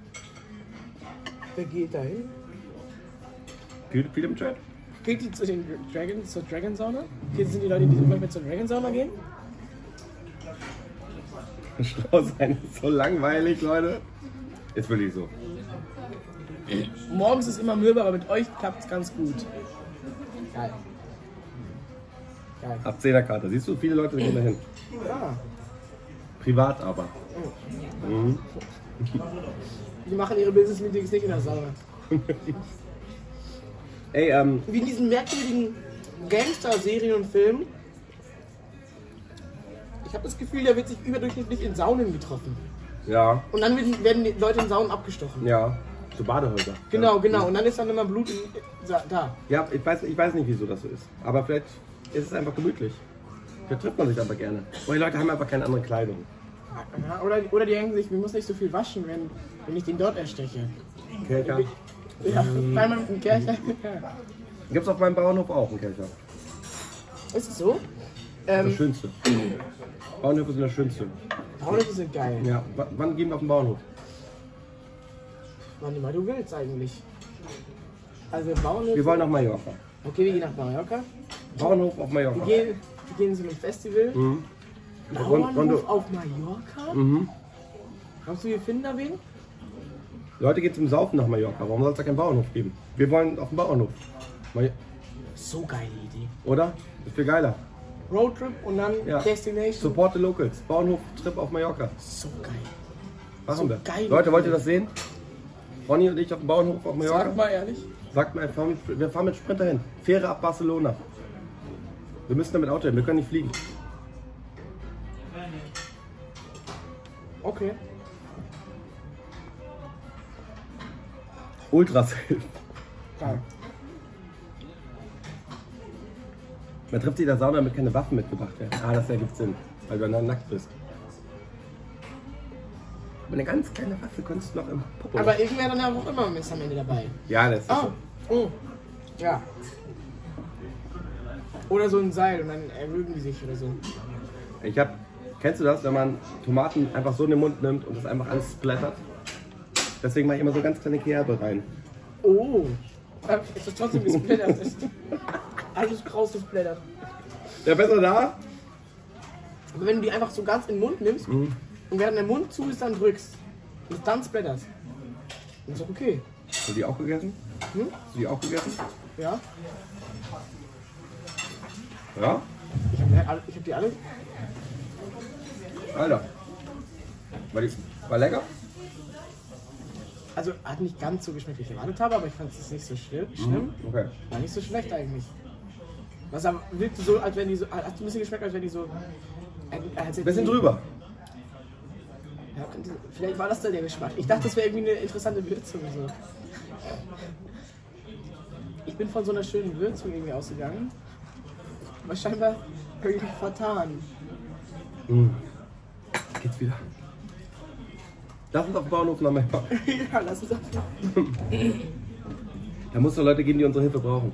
wer geht da hin? Viel, viel im Chat? Geht die zu den Dragon, zur Dragon Sauna? Geht sind die Leute, die manchmal zur Dragon Sauna gehen? Schlau sein ist so langweilig, Leute. Ist wirklich so. Morgens ist immer mürbe, aber mit euch klappt es ganz gut. Geil. Geil. Ab zehner-Karte. Siehst du, viele Leute gehen da hin. Ja. Privat aber. Mhm. Die machen ihre Business Meetings nicht in der Sauna. Ey, ähm. Wie in diesen merkwürdigen Gangster-Serien und Filmen. Ich habe das Gefühl, da wird sich überdurchschnittlich in Saunen getroffen. Ja. Und dann werden- werden die Leute in Saunen abgestochen. Ja. So Badehäuser. Genau, ja. genau. Und dann ist dann immer Blut in, da. Ja, ich weiß, ich weiß nicht, wieso das so ist. Aber vielleicht ist es einfach gemütlich. Da trifft man sich aber gerne. Oder die Leute haben einfach keine andere Kleidung. Ja, oder, oder die denken sich, wir müssen nicht so viel waschen, wenn, wenn ich den dort ersteche. Kelcher. Ja, weil man mit dem Kercher. Gibt's auf meinem Bauernhof auch einen Kelcher. Ist es so? Das Ähm, Schönste. Bauernhöfe sind das Schönste. Bauernhöfe sind geil. Ja. W wann gehen wir auf den Bauernhof? Wann immer du willst eigentlich. Also Bauernhöfe. Wir wollen nach Mallorca. Okay, wir gehen nach Mallorca. Bauernhof auf Wir Mallorca. gehen, wir gehen zu einem Festival. Mhm. Bauernhof Rondo- auf Mallorca? Mhm. Glaubst du, wir finden da wen? Leute gehen zum Saufen nach Mallorca. Warum soll es da keinen Bauernhof geben? Wir wollen auf den Bauernhof. Mal- So geile Idee. Oder? Ist viel geiler. Roadtrip und dann Ja. Destination. Support the Locals. Bauernhof-Trip auf Mallorca. So geil. Machen So wir. geil. Leute, wollt ihr das sehen? Ronny und ich auf dem Bauernhof auf Mallorca? Sag mal ehrlich. Sagt mal, wir fahren mit, wir fahren mit Sprinter hin. Fähre ab Barcelona. Wir müssen damit Auto hin, wir können nicht fliegen. Okay. Ultrasafe. Geil. Man trifft sich in der Sauna, damit keine Waffen mitgebracht werden. Ah, das ergibt Sinn, weil du dann nackt bist. Aber eine ganz kleine Waffe könntest du noch im Popo. Aber irgendwer dann ja auch immer ein Messer am Ende dabei. Ja, das ist Ah. so. Oh. Ja. Oder so ein Seil und dann erwürgen die sich oder so. Ich hab, kennst du das, wenn man Tomaten einfach so in den Mund nimmt und das einfach alles splattert? Deswegen mache ich immer so ganz kleine Kerbe rein. Oh. Äh, Ist das trotzdem gesplittert? Alles kraus gesplittert. Ja, besser da? Aber wenn du die einfach so ganz in den Mund nimmst Mhm. und während der Mund zu ist, dann drückst und es dann splatterst, dann ist doch okay. Hast du die auch gegessen? Hm? Hast du die auch gegessen? Ja? Ja? Ich hab, die alle- ich hab die alle. Alter. War, die, war lecker? Also hat nicht ganz so geschmeckt, wie ich erwartet habe, aber ich fand es nicht so schlimm. schlimm. Okay. War nicht so schlecht eigentlich. Was aber wirkte so, als wenn die so. Hat ein bisschen geschmeckt, als wenn die so. Als hätten Bisschen die- drüber. Ja, könnte, vielleicht war das dann der Geschmack. Ich dachte, das wäre irgendwie eine interessante Würzung. So. Ich bin von so einer schönen Würzung irgendwie ausgegangen. Aber scheinbar habe ich mich vertan. Mhm. Geht's wieder. Lass uns auf den Bauernhof nach Mallorca. Ja, lass uns auf. Da muss es doch Leute geben, die unsere Hilfe brauchen.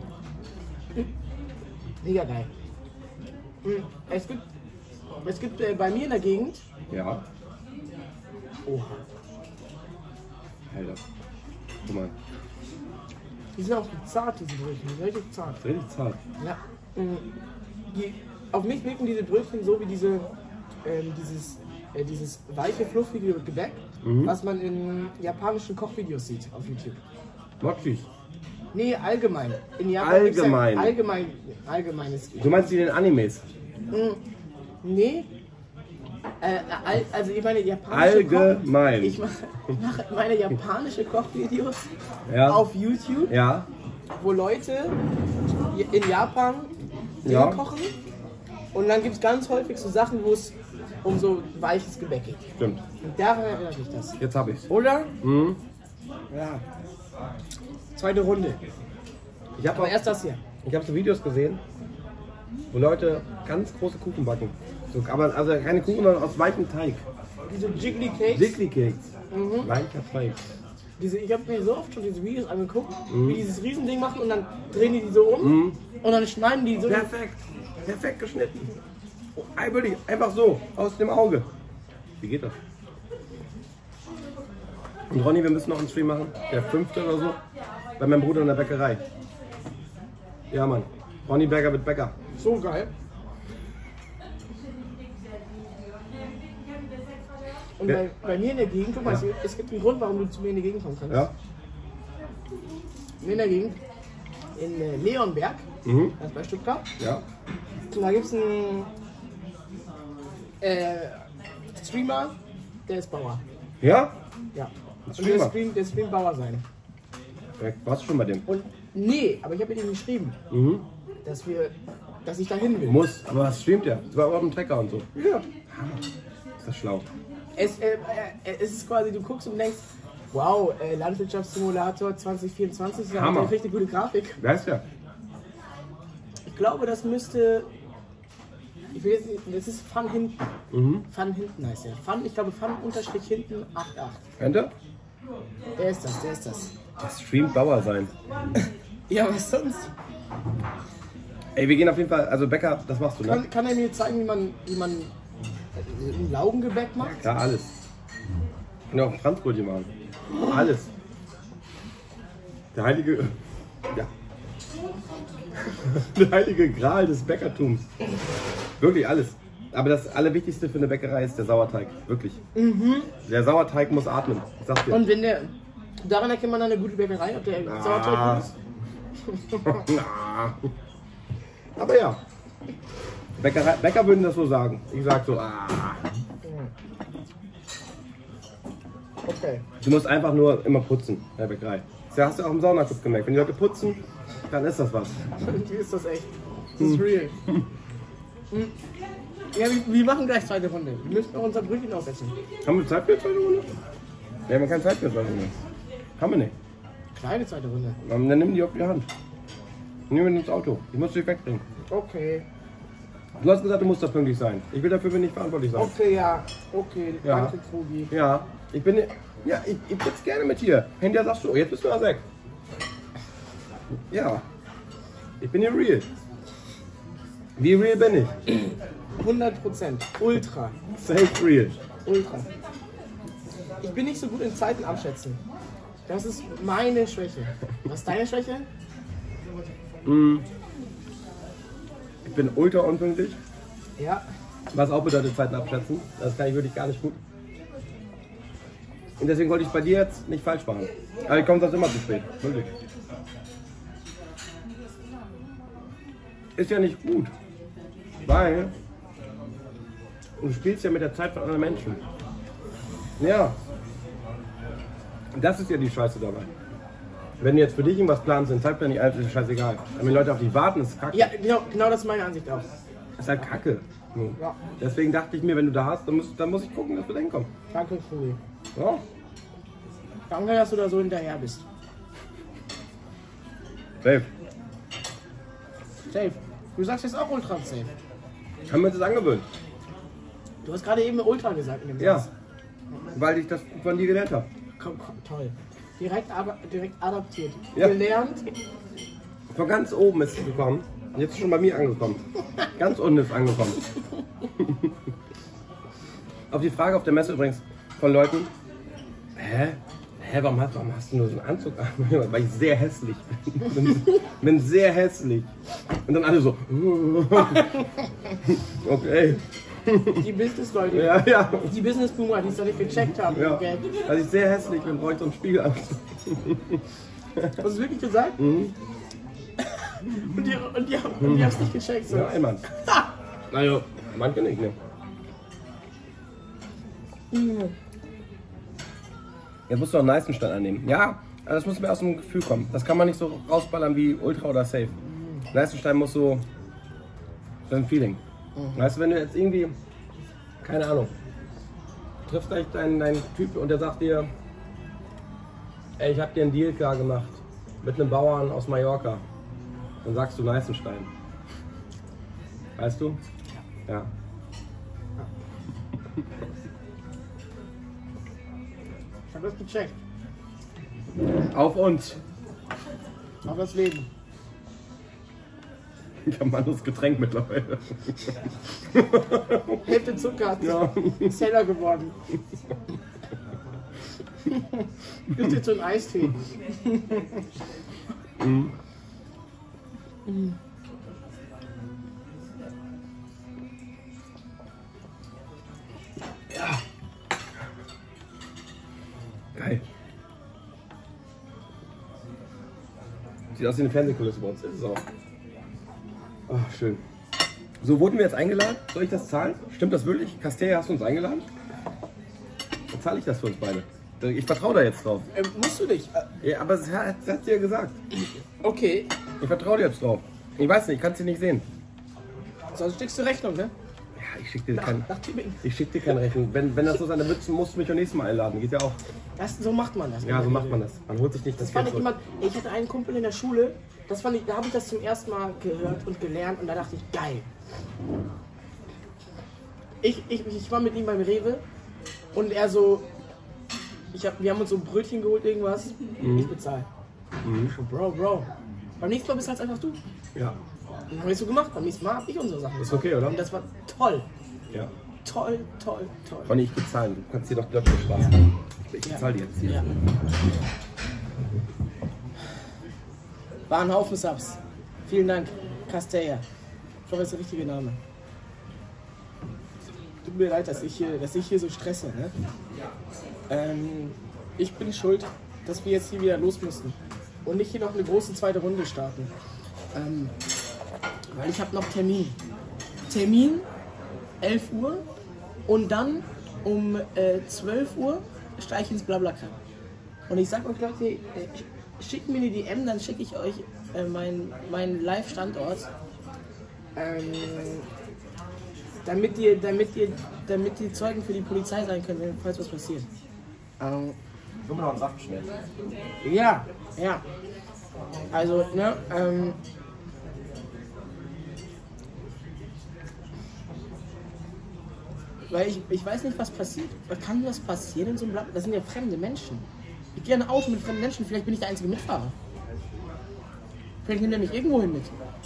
Mega geil. Hm, Es gibt, es gibt äh, bei mir in der Gegend. Ja. Oha. Alter. Guck mal. Die sind auch so zart, diese Brötchen. Die sind richtig zart. Richtig zart. Ja. Mhm. Die, auf mich wirken diese Brötchen so wie diese, ähm, dieses, äh, dieses weiche, fluffige Gebäck, Mhm. was man in japanischen Kochvideos sieht auf YouTube. Mochis. Nee, allgemein. In Japan gibt's ja Allgemein. allgemein. Allgemeines. Du meinst die in den Animes? Mhm. Nee, Äh, all, also ich meine japanische Allgemein. Koch, ich mache mach meine japanische Kochvideos Ja. auf YouTube, Ja. wo Leute in Japan Dinge Ja. kochen. Und dann gibt es ganz häufig so Sachen, wo es um so weiches Gebäck geht. Stimmt. Und daran erinnert mich das. Jetzt habe ich's. Oder? Mhm. Ja. Zweite Runde. Ich habe Aber erst das hier. Ich habe so Videos gesehen, wo Leute ganz große Kuchen backen. So, aber also keine Kuchen, sondern aus weichem Teig. Diese Jiggly Cakes. Jiggly Cakes. Mhm. Weicher Teig. Diese, ich habe mir so oft schon diese Videos angeguckt, wie die dieses Riesending machen und dann drehen die die so um Mhm. und dann schneiden die so. Perfekt. Perfekt geschnitten. Oh, wirklich, einfach so, aus dem Auge. Wie geht das? Und Ronny, wir müssen noch einen Stream machen. Der fünfte oder so. Bei meinem Bruder in der Bäckerei. Ja, Mann. Ronny Berger wird Bäcker. So geil. Und Ja. bei, bei mir in der Gegend, guck mal, es, es gibt einen Grund, warum du zu mir in die Gegend kommen kannst. Ja? Mir in der Gegend, in äh, Leonberg, Mhm. das ist bei Stuttgart, Ja. und da gibt es einen äh, Streamer, der ist Bauer. Ja? Ja. Und Streamer? der streamt, der streamt Bauer sein. Ja, warst du schon bei dem? Und nee, aber ich habe mit ihm geschrieben, Mhm. dass wir, dass ich da hin will. Muss, aber was streamt der? Das war auch auf dem Trecker und so. Ja. Ist das schlau? Es, äh, äh, es ist quasi, du guckst und denkst, wow, äh, Landwirtschaftssimulator zwanzig vierundzwanzig, da hat Hammer. eine richtig gute Grafik. Wer ist der? Ich glaube, das müsste, ich will jetzt nicht, das ist Fun hinten. Mhm. Fun hinten heißt der. Fun, ich glaube Fun unterstrich hinten acht acht. Kennt er? Der ist das, der ist das. Das streamt Bauer sein. Ja, was sonst? Ey, wir gehen auf jeden Fall, also Bäcker, das machst du, ne? Kann, kann er mir zeigen, wie man, wie man äh, ein Laugengebäck macht? Ja, alles. Kann ja auch ein Franzbrötchen machen. Alles. Der heilige, ja. Der heilige Gral des Bäckertums. Wirklich alles. Aber das Allerwichtigste für eine Bäckerei ist der Sauerteig. Wirklich. Mhm. Der Sauerteig muss atmen. Ich sag's dir. Und wenn der, daran erkennt man dann eine gute Bäckerei, ob der Ah. Sauerteig gut ist? Na. Aber ja. Bäckerei, Bäcker würden das so sagen. Ich sag so, ah. Okay. Du musst einfach nur immer putzen in der Bäckerei. Das hast du auch im Saunaclub gemerkt. Wenn die Leute putzen, dann ist das was. Wie ist das echt? Das ist real. Hm. Ja, wir, wir machen gleich zweite Runde. Wir müssen noch unser Brötchen aufsetzen. Haben wir Zeit für eine zweite Runde? Wir haben keine Zeit für eine zweite Runde. Haben wir nicht. Kleine zweite Runde. Dann nimm die auf die Hand. Nimm ihn ins Auto. Ich muss dich wegbringen. Okay. Du hast gesagt, du musst da pünktlich sein. Ich will dafür nicht verantwortlich sein. Okay, ja. Okay, Ja. danke, Krugi. Ja, ich bin. Ja, ich, ich sitze gerne mit dir. Hinterher sagst du, jetzt bist du mal weg. Ja. Ich bin hier real. Wie real bin ich? hundert Prozent. Ultra. Safe real. Ultra. Ich bin nicht so gut in Zeiten abschätzen. Das ist meine Schwäche. Was ist deine Schwäche? Mm. Ich bin ultra unpünktlich. Ja. Was auch bedeutet Zeiten abschätzen. Das kann ich wirklich gar nicht gut. Und deswegen wollte ich bei dir jetzt nicht falsch machen. Aber ich komme sonst immer zu spät. Wirklich. Ist ja nicht gut. Weil du spielst ja mit der Zeit von anderen Menschen. Ja. Das ist ja die Scheiße dabei. Wenn du jetzt für dich irgendwas planst, den Zeitplan nicht einhältst, ist scheißegal. Aber wenn Leute auf dich warten, ist kacke. Ja, genau, genau das ist meine Ansicht auch. Ist halt kacke. Ja. Deswegen dachte ich mir, wenn du da hast, dann, musst, dann muss ich gucken, dass wir da hinkommen. Danke, Krugi. Ja. Danke, dass du da so hinterher bist. Safe. Safe. Du sagst jetzt auch Ultra safe. Haben wir uns das angewöhnt? Du hast gerade eben Ultra gesagt in dem Ja. Satz. Weil ich das von dir gelernt habe. Komm, komm, toll. Direkt, aber, direkt adaptiert. Ja. Gelernt. Von ganz oben ist es gekommen. Und jetzt ist schon bei mir angekommen. Ganz unten ist es angekommen. Auf die Frage auf der Messe übrigens von Leuten. Hä? Hä, warum hast, warum hast du nur so einen Anzug an? Weil ich sehr hässlich bin. bin. Bin sehr hässlich. Und dann alle so. Okay. Die Business-Leute. Ja, ja. Die Business-Boomer, die es noch nicht gecheckt haben. Ja. Okay. Weil ich sehr hässlich bin, brauche ich so einen Spiegelanzug. Hast du es wirklich gesagt? Mhm. Und die, und die, und die haben es nicht gecheckt. So. Ja, ein Mann. Naja, manche nicht, ne? Mhm. Jetzt musst du auch einen Neißenstein annehmen. Ja, aber das muss mir aus dem Gefühl kommen. Das kann man nicht so rausballern wie Ultra oder Safe. Mhm. Neißenstein muss so... Das ist ein Feeling. Mhm. Weißt du, wenn du jetzt irgendwie... Keine Ahnung. Du triffst gleich deinen, deinen Typ und der sagt dir... Ey, ich hab dir einen Deal klar gemacht. Mit einem Bauern aus Mallorca. Dann sagst du Neißenstein. Weißt du? Ja. Ja. Ich hab das gecheckt. Auf uns. Auf das Leben. Ich habe ein anderes Getränk mittlerweile. Hälfte Zucker hat Ja. ist heller geworden. Gibt jetzt so einen Eistee. Mhm. Mhm. Ja. Geil. Sieht aus wie eine Fernsehkulisse bei uns. Ist es auch. Oh, schön. So, wurden wir jetzt eingeladen? Soll ich das zahlen? Stimmt das wirklich? Castella, hast du uns eingeladen? Dann zahle ich das für uns beide. Ich vertraue da jetzt drauf. Ähm, musst du nicht. Ja, aber das hat, das hat sie ja gesagt. Okay. Ich vertraue dir jetzt drauf. Ich weiß nicht, ich kann es dir nicht sehen. Sonst schickst du Rechnung, ne? Ja, ich schicke dir, Nach, kein, nach Tübingen. ich schick dir keine Rechnung. Wenn, wenn das so sein wird, musst du mich beim nächsten Mal einladen. Geht ja auch. Das, so macht man das. Ja, so macht man das. Man holt sich nicht das, Das fand Geld ich zurück. immer, ich hatte einen Kumpel in der Schule, das fand ich, da habe ich das zum ersten Mal gehört und gelernt und da dachte ich, geil. Ich, ich, ich war mit ihm beim Rewe und er so, ich hab, wir haben uns so ein Brötchen geholt, irgendwas, Mhm. ich bezahle. Mhm. Ich so, Bro, Bro. Beim nächsten Mal bist halt einfach du. Ja, Dann habe ich so gemacht, beim nächsten Mal habe ich unsere Sachen. ist okay, oder? Und das war toll. Ja. Toll, toll, toll. Ronny, ich bezahle. Du kannst dir doch Glöckchen Spaß machen. Ich Ja. bezahle dir jetzt hier. Ja. War ein Haufen Subs. Vielen Dank, Castella. Ich hoffe, das ist der richtige Name. Tut mir leid, dass ich hier, dass ich hier so stresse. Ne? Ähm, ich bin schuld, dass wir jetzt hier wieder los müssen und nicht hier noch eine große zweite Runde starten. Ähm, weil ich habe noch Termin. Termin, elf Uhr und dann um äh, zwölf Uhr steige ich ins Blablacar. Und ich sag euch Leute, äh, schickt mir eine D M, dann schicke ich euch äh, meinen mein Live-Standort. Ähm, damit ihr, damit ihr, damit ihr Zeugen für die Polizei sein könnt, wenn- falls was passiert. Ähm, Können wir noch einen Saft schnell? ja, ja. Also, ne, ähm, weil ich, ich weiß nicht, was passiert. Kann was passieren in so einem Blatt? Das sind ja fremde Menschen. Ich gehe in ein Auto mit fremden Menschen, vielleicht bin ich der einzige Mitfahrer. Vielleicht nimmt er mich irgendwo hin mit.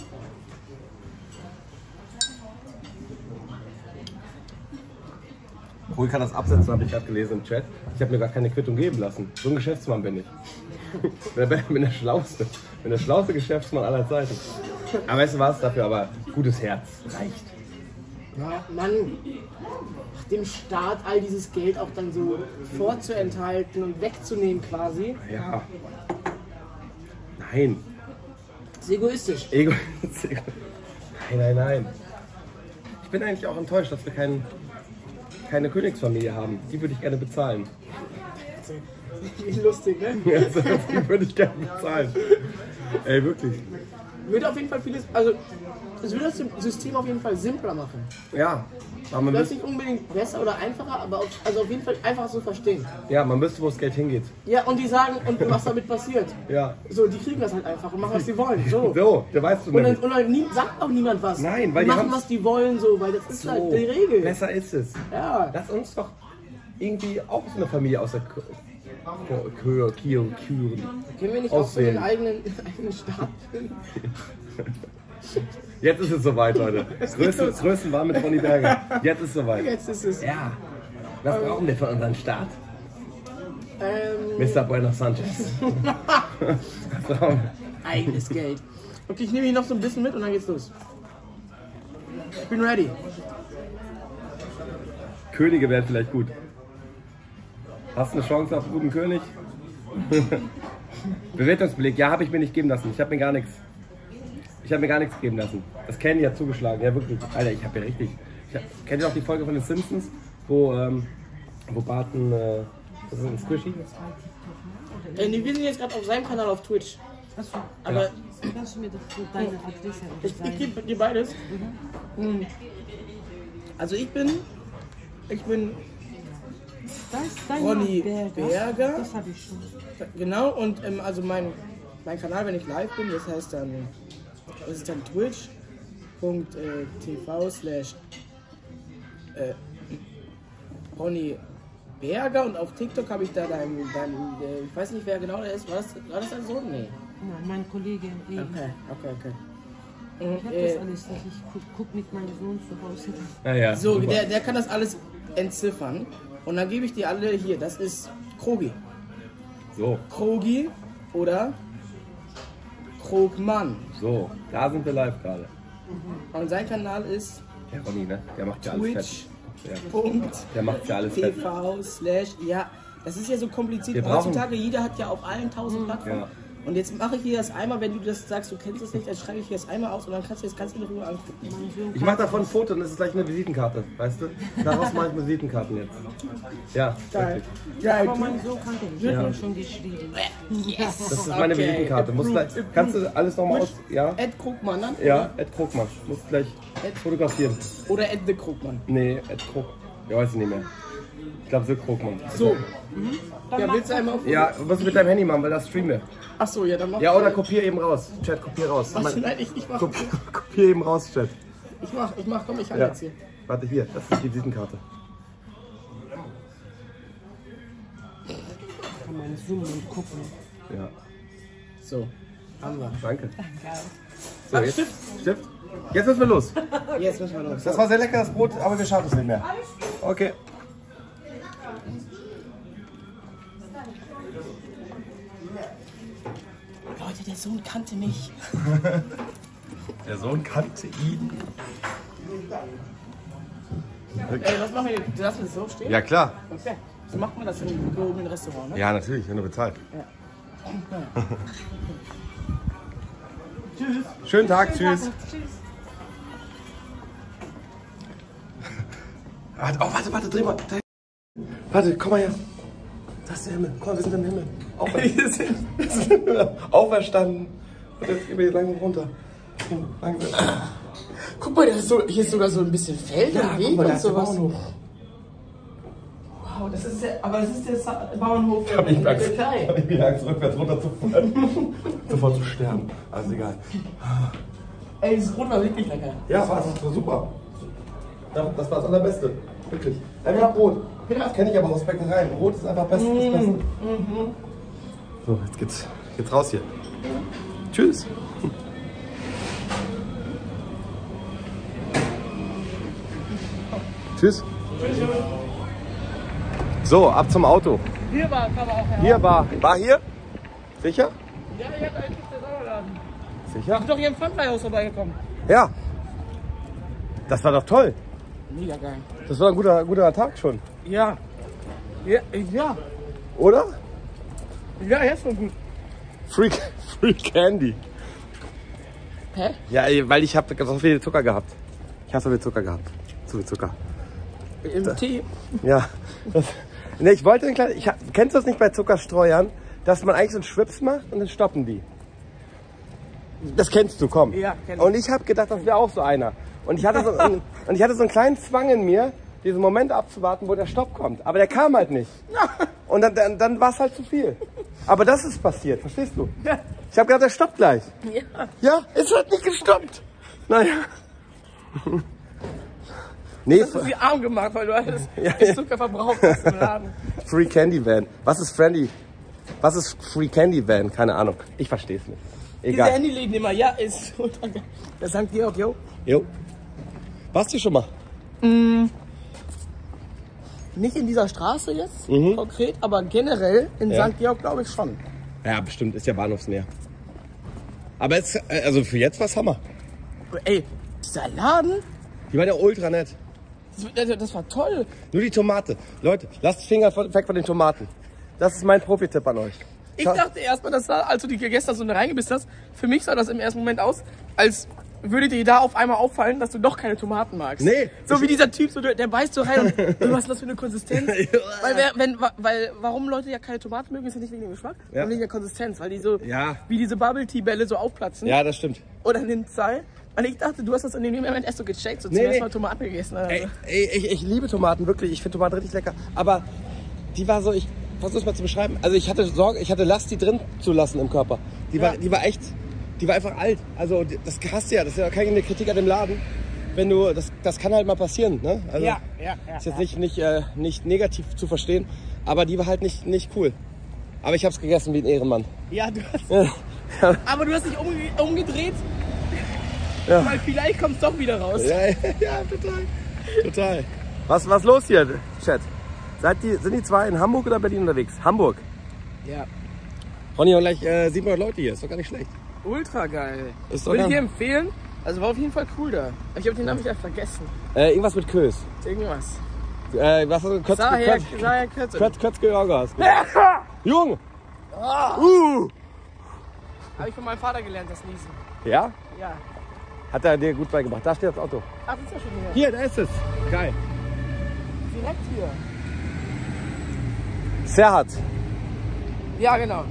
Ruhig kann das absetzen, habe ich gerade gelesen im Chat. Ich habe mir gar keine Quittung geben lassen. So ein Geschäftsmann bin ich. Ich bin der schlauste, bin der schlauste Geschäftsmann aller Zeiten. Aber weißt du was, dafür aber gutes Herz. Reicht. Ja, Mann, dem Staat all dieses Geld auch dann so vorzuenthalten und wegzunehmen quasi, Ja. Nein. ist egoistisch. Ego. Nein, nein, nein. Ich bin eigentlich auch enttäuscht, dass wir kein, keine Königsfamilie haben. Die würde ich gerne bezahlen. Wie lustig, ne? Ja, die würde ich gerne bezahlen. Ey, wirklich. Würde auf jeden Fall vieles, also es würde das System auf jeden Fall simpler machen. Ja. Aber man Vielleicht müsste, nicht unbedingt besser oder einfacher, aber auf, also auf jeden Fall einfacher zu verstehen. ja, man wüsste, wo das Geld hingeht. Ja, und die sagen, und was damit passiert. Ja. So, die kriegen das halt einfach und machen, was sie wollen. So. So, da weißt du Und dann, nämlich. und dann nie, sagt auch niemand was. Nein, weil die die machen, haben's- was die wollen, so, weil das ist So, halt die Regel. besser ist es. Ja. Lass uns doch irgendwie auch so eine Familie aus der Kür, Kür, Kür, Küren. Können wir nicht auch so Aussehen. einen eigenen, eigenen Staat finden? Jetzt ist es soweit, Leute. Größen, Größen war mit Ronny Berger. Jetzt ist es soweit. Jetzt ist es. Ja. Was brauchen wir für unseren Staat? Ähm, Mister Buenos Sanchez. Was brauchen wir? eigenes Geld. Okay, ich nehme hier noch so ein bisschen mit und dann geht's los. Ich bin ready. Könige wären vielleicht gut. Hast du eine Chance auf einen guten König? Bewertungsbeleg, ja, habe ich mir nicht geben lassen. Ich habe mir gar nichts. Ich habe mir gar nichts geben lassen. Das Candy hat zugeschlagen, ja wirklich. Alter, ich habe ja richtig. Ich hab, kennt ihr auch die Folge von den Simpsons, wo ähm, Wo Barton, äh, das ist ein Squishy? Äh, nee, wir sind jetzt gerade auf seinem Kanal auf Twitch. Achso. Aber Kannst du mir das so deine Adresse ich, ich gebe dir beides. Mhm. Also ich bin, ich bin Das ist dein Ronny Berger. Berger. Das habe ich schon. Genau, und ähm, also mein, mein Kanal, wenn ich live bin, das heißt dann, das ist dann twitch punkt t v slash Ronny Berger und auf TikTok habe ich da deinen, deinen, äh, ich weiß nicht wer genau der ist, war das, war das dein Sohn? Nee. Nein, mein Kollege. Eben. Okay, okay, okay. Ich Und, habe äh, das alles, dass ich guck, guck mit meinem Sohn zu Hause. Ja, ja. so, der, der kann das alles entziffern und dann gebe ich die alle hier, das ist Krogi. So, Krogi oder Krogmann. so, da sind wir live gerade. Und sein Kanal ist Der Ronny, ne? Der macht ja alles fett. twitch Ja. punkt Der macht ja alles fett. t v slash, ja, das ist ja so kompliziert. Wir brauchen- Heutzutage, jeder hat ja auf allen tausend Plattformen. Ja. Und jetzt mache ich hier das einmal, wenn du das sagst, du kennst es nicht, dann schreibe ich hier das einmal aus und dann kannst du das ganz in Ruhe angucken. Mein Sohn Ich mache davon ein Foto und das ist gleich eine Visitenkarte, weißt du? Daraus mache ich Visitenkarten jetzt. Ja, Geil. wirklich. Geil. Aber mein Sohn kannte ich. Ich habe ihn schon geschrieben. Yes. Das ist meine Okay. Visitenkarte. Muss gleich, kannst du alles nochmal aus... Ja? Ed Krugmann, ne? Ja, Ed Krugmann. Muss gleich fotografieren. Oder Ed the Krugmann. Nee, Ed Krug. Ja, weiß ich nicht mehr. Ich glaube, so Krugmann. So. Ja, willst du einmal auf? Ja, was mit deinem Handy machen, weil das streamen wir. Ach so, ja, dann mach Ja, oder kopier eben raus. Chat, kopier raus. Was? Mein- Nein, ich, ich mach. Kopier, kopier eben raus, Chat. Ich mach, ich mach, komm, ich halte Ja. jetzt hier. Warte, hier, das ist die Visitenkarte. Kann man zoomen und gucken. Ja, So, haben wir. danke. So, jetzt, Stift. Jetzt müssen wir los. Jetzt müssen wir los. Das war sehr lecker, das Brot, aber wir schaffen es nicht mehr. Okay. Leute, der Sohn kannte mich. Der Sohn kannte ihn. Ey, was machen wir jetzt? Du darfst das so stehen? Ja, klar. Okay. So macht man das in einem gehobenen Restaurant, ne? Ja, natürlich, wenn du bezahlst. Tschüss. Schönen Tag, tschüss. Tschüss. Warte, oh, warte, warte, dreh mal. Da- Warte, komm mal her. Das ist der Himmel. Komm, wir sind im Himmel. Auferstanden. Wir sind im Himmel. Auferstanden. Und jetzt gehen wir hier langsam runter. Langsam. Guck mal, das ist so, hier ist sogar so ein bisschen Feld Ja, und Weg guck mal, da und ist der sowas. Bauernhof. Wow, das ist der, aber das ist der Sa- Bauernhof Hab ich in der Angst, Türkei. hab ich mir Angst, rückwärts runterzufallen. Sofort zu sterben. Also egal. Ey, das Brot war wirklich lecker. Ja, war, das war super. Ja, das war das Allerbeste. Wirklich. Einfach Brot. Das kenne ich aber aus Bäckereien. Brot ist einfach Beste. Das Beste. So, jetzt geht's, geht's raus hier. Tschüss. Tschüss. So, ab zum Auto. Hier war, kann man auch her. Hier war, war hier? Sicher? Ja, hier hat eigentlich der Sauerladen. Sicher? Ich bin doch hier im Pfandleihhaus vorbeigekommen. Ja. Das war doch toll. Mega geil. Das war ein guter, guter Tag schon. Ja. Ja, ja. Oder? Ja, jetzt schon gut. Free, Free Candy. Hä? Ja, weil ich habe so viel Zucker gehabt. Ich habe so viel Zucker gehabt. Zu viel Zucker. Im Tee. Ja. Das, ne, ich wollte ein kleines. Ich, hab- kennst du das nicht bei Zuckerstreuern, dass man eigentlich so einen Schwips macht und dann stoppen die? Das kennst du, komm. Ja, kenn ich. Und ich habe gedacht, das wäre auch so einer. Und ich hatte so, und, und ich hatte so einen kleinen Zwang in mir, diesen Moment abzuwarten, wo der Stopp kommt. Aber der kam halt nicht. Und dann, dann, dann war es halt zu viel. Aber das ist passiert, verstehst du? Ja. Ich habe gedacht, der stoppt gleich. Ja. Ja, es hat nicht gestoppt. Naja. Nee, Das ist wie arm gemacht, weil du alles Ja, ja, ja. Zucker verbraucht hast im Laden. Free Candy Van. Was ist Friendly? Was ist Free Candy Van? Keine Ahnung. Ich verstehe es nicht. Diese Egal. Handyläden immer, ja, ist der Sankt Georg, jo. Jo. Warst du schon mal? Nicht in dieser Straße jetzt, Mhm. konkret, aber generell in Ja. Sankt Georg glaube ich schon. Ja, bestimmt. Ist ja bahnhofsnäher. Aber jetzt, also für jetzt war's Hammer. Ey, dieser Laden, Die war ja ultra nett. das, das, das war toll. Nur die Tomate. Leute, lasst die Finger von- weg von den Tomaten. Das ist mein Profi-Tipp an euch. Ich Scha- dachte erstmal, das sah, als du die gegessen hast und da reingebissen hast, für mich sah das im ersten Moment aus, als würde dir da auf einmal auffallen, dass du doch keine Tomaten magst. Nee. So wie dieser Typ, so, der beißt so rein und was ist das für eine Konsistenz? weil, wer, wenn, weil, warum Leute ja keine Tomaten mögen, ist ja nicht wegen dem Geschmack, Ja. sondern wegen der Konsistenz, weil die so, Ja. wie diese Bubble-Tea-Bälle so aufplatzen. Ja, das stimmt. Oder in den Zahl. Und ich dachte, du hast das in dem Moment erst so gecheckt, so Nee, zuerst nee. mal Tomaten gegessen. Also. Ey, ey, ich, ich liebe Tomaten, wirklich. Ich finde Tomaten richtig lecker. Aber die war so, ich versuch's mal zu beschreiben. Also ich hatte Sorge, ich hatte Last, die drin zu lassen im Körper. Die, Ja. war, die war echt, die war einfach alt. Also das hast du ja, das ist ja keine Kritik an dem Laden. Wenn du, das, das kann halt mal passieren, ne? Also, Ja, ja, ja. ist jetzt nicht, nicht, äh, nicht negativ zu verstehen, aber die war halt nicht, nicht cool. Aber ich hab's gegessen wie ein Ehrenmann. Ja, du hast. Ja. Aber du hast dich umge umgedreht, Ja. weil vielleicht kommt's doch wieder raus. Ja, ja, ja, total. Total. Was, was los hier, Chat? Seid die, sind die zwei in Hamburg oder Berlin unterwegs? Hamburg. Ja. Ronny, und gleich äh, siebenhundert Leute hier. Ist doch gar nicht schlecht. Ultra geil. Ist doch Würde ich gar- dir empfehlen. Also war auf jeden Fall cool da. Ich habe den Namen wieder vergessen. Äh, irgendwas mit Kös. Irgendwas. Äh, was hast du? Kötz, Daher, Kötz, daher kürzer. Kötz, Kötz, Georgas. Junge! Uh! Habe ich von meinem Vater gelernt, das Niesen. Ja? Ja. Hat er dir gut beigebracht. Da steht das Auto. Ach, das ist ja schon hier. Hier, da ist es. Geil. Direkt hier. Serhat. Ja, genau.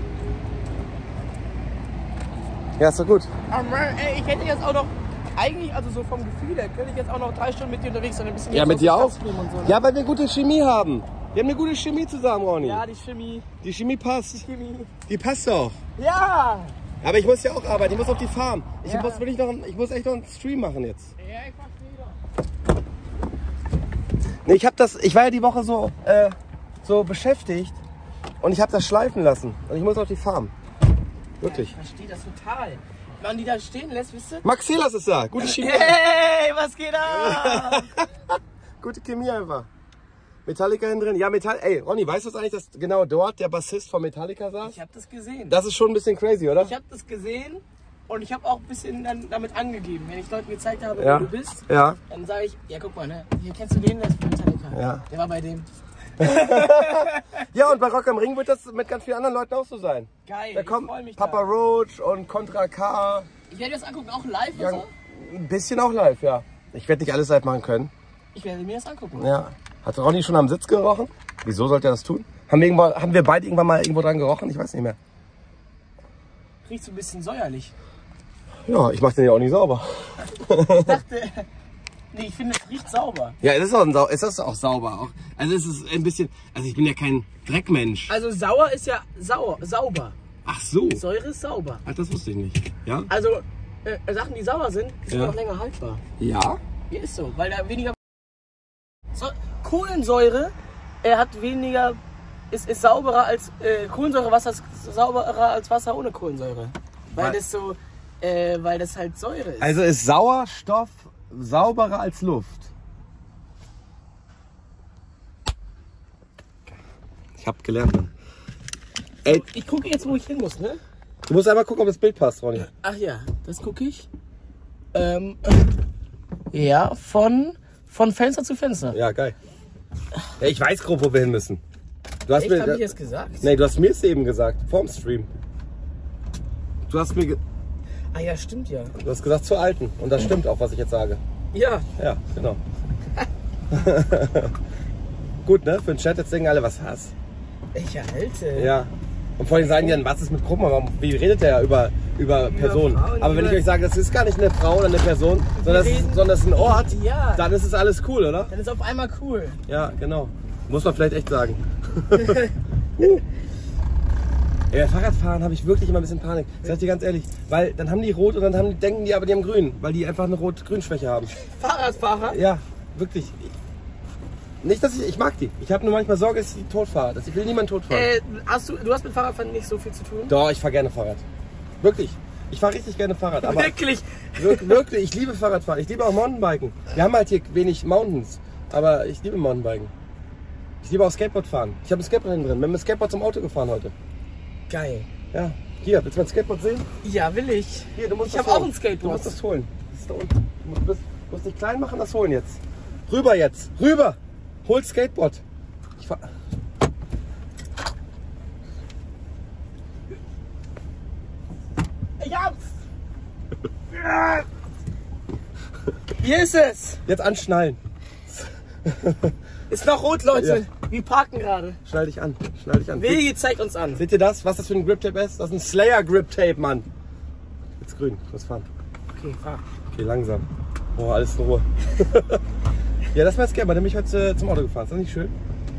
Ja, ist doch gut. Aber man, ey, ich hätte jetzt auch noch, eigentlich, also so vom Gefühl her, könnte ich jetzt auch noch drei Stunden mit dir unterwegs sein. Ein bisschen Ja, jetzt mit auf dir den auch. Platz nehmen und so, ne? Ja, weil wir gute Chemie haben. Wir haben eine gute Chemie zusammen, Ronny. Ja, die Chemie. Die Chemie passt. Chemie. Die passt doch. Ja! Aber ich muss ja auch arbeiten. Ich muss auf die Farm. Ich, Ja. muss, wirklich noch, ich muss echt noch einen Stream machen jetzt. Ja, ich verstehe doch. Nee, ich, hab das, ich war ja die Woche so, äh, so beschäftigt und ich habe das schleifen lassen. Und ich muss auf die Farm. Wirklich. Ich verstehe das total. Wenn man die da stehen lässt, wisst ihr? Max Helas ist da. Gute Chemie. Hey, was geht ab? Gute Chemie einfach. Metallica hinten drin. Ja, Metall. Ey, Ronny, weißt du eigentlich, dass genau dort der Bassist von Metallica saß? Ich habe das gesehen. Das ist schon ein bisschen crazy, oder? Ich habe das gesehen und ich habe auch ein bisschen dann damit angegeben. Wenn ich Leuten gezeigt habe, Ja. wo du bist, Ja. dann sage ich, ja guck mal, ne? Hier kennst du den, der ist von Metallica. Ja. Der war bei dem. Ja, und bei Rock am Ring wird das mit ganz vielen anderen Leuten auch so sein. Geil, Da ich kommt freue mich Papa da. Roach und Contra K. Ich werde das angucken, auch live Ja, und so. ein bisschen auch live, ja. Ich werde nicht alles live machen können. Ich werde mir das angucken. Ja. Hat Ronny schon am Sitz gerochen? Wieso sollte er das tun? Haben wir, irgendwo, haben wir beide irgendwann mal irgendwo dran gerochen? Ich weiß nicht mehr. Riecht so ein bisschen säuerlich. Ja, ich mach den ja auch nicht sauber. Ich dachte, nee, ich finde, es riecht sauber. Ja, es ist auch, ein Sau es ist auch sauber. Auch. Also es ist ein bisschen, also ich bin ja kein Dreckmensch. Also sauer ist ja sauer, sauber. Ach so. Säure ist sauber. Ach, das wusste ich nicht. Ja? Also äh, Sachen, die sauer sind, die sind Ja. auch länger haltbar. Ja? Hier ist so, weil da weniger so, Kohlensäure äh, hat weniger, ist, ist sauberer als äh, Kohlensäurewasser ist sauberer als Wasser ohne Kohlensäure. Weil Weil- das so, äh, weil das halt Säure ist. Also ist Sauerstoff sauberer als Luft? Ich hab gelernt. Mann. Ey, Ich gucke jetzt, wo ich hin muss, ne? du musst einmal gucken, ob das Bild passt, Ronny. Ach ja, das gucke ich. Ähm, ja, von, von Fenster zu Fenster. Ja, geil. Ja, ich weiß grob, wo wir hin müssen. Du hast Echt, mir, hab ich jetzt gesagt? nee, du hast mir es eben gesagt, vorm Stream. Du hast mir, ge Ah ja, stimmt ja. du hast gesagt zur Alten. Und das stimmt auch, was ich jetzt sage. Ja, Ja, genau. Gut, ne? Für den Chat jetzt denken alle, was hast. ich erhalte. Ja. Und vor allem sagen die dann, was ist mit Gruppen? Warum, wie redet der über, über Personen? Frauen, Aber wenn ich über- euch sage, das ist gar nicht eine Frau oder eine Person, sondern das, ist, reden- sondern das ist ein Ort, Ja. dann ist es alles cool, oder? Dann ist auf einmal cool. Ja, genau. Muss man vielleicht echt sagen. uh. Ja, Fahrradfahren habe ich wirklich immer ein bisschen Panik. Sag ich dir ganz ehrlich. Weil dann haben die rot und dann haben, die- denken die aber, die haben grün. Weil die einfach eine Rot-Grün-Schwäche haben. Fahrradfahrer? Ja, wirklich. Nicht, dass ich, ich mag die. Ich habe nur manchmal Sorge, dass ich die tot fahre. Dass ich will niemanden tot fahren. Äh, hast du, du hast mit Fahrradfahren nicht so viel zu tun? Doch, ich fahre gerne Fahrrad. Wirklich. Ich fahre richtig gerne Fahrrad. Aber Wirklich? wir- wirklich, ich liebe Fahrradfahren. Ich liebe auch Mountainbiken. Wir haben halt hier wenig Mountains. Aber ich liebe Mountainbiken. Ich liebe auch Skateboardfahren. Ich habe ein Skateboard hinten drin. Wir haben mit Skateboard zum Auto gefahren heute. Geil. Ja. Hier, willst du mein Skateboard sehen? Ja, will ich. Hier, du musst Ich das habe auch holen. ein Skateboard. Du musst das holen. Das ist da unten. Du musst, bist- du musst dich klein machen, das holen jetzt. Rüber jetzt. Rüber. Hol Skateboard. Ich fahr... Ich hab's! Hier ist es. Jetzt anschnallen. Ist noch rot, Leute. Ja. Wir parken gerade. Schnall dich an. Schnall dich an. Wege zeigt uns an. Seht ihr das? Was das für ein Grip Tape ist? Das ist ein Slayer Grip Tape, Mann. Jetzt grün. Los fahren. Okay, fahr. Okay, langsam. Oh, alles in Ruhe. Ja, das war jetzt gerne. Dann bin ich heute zum Auto gefahren. Ist das nicht schön?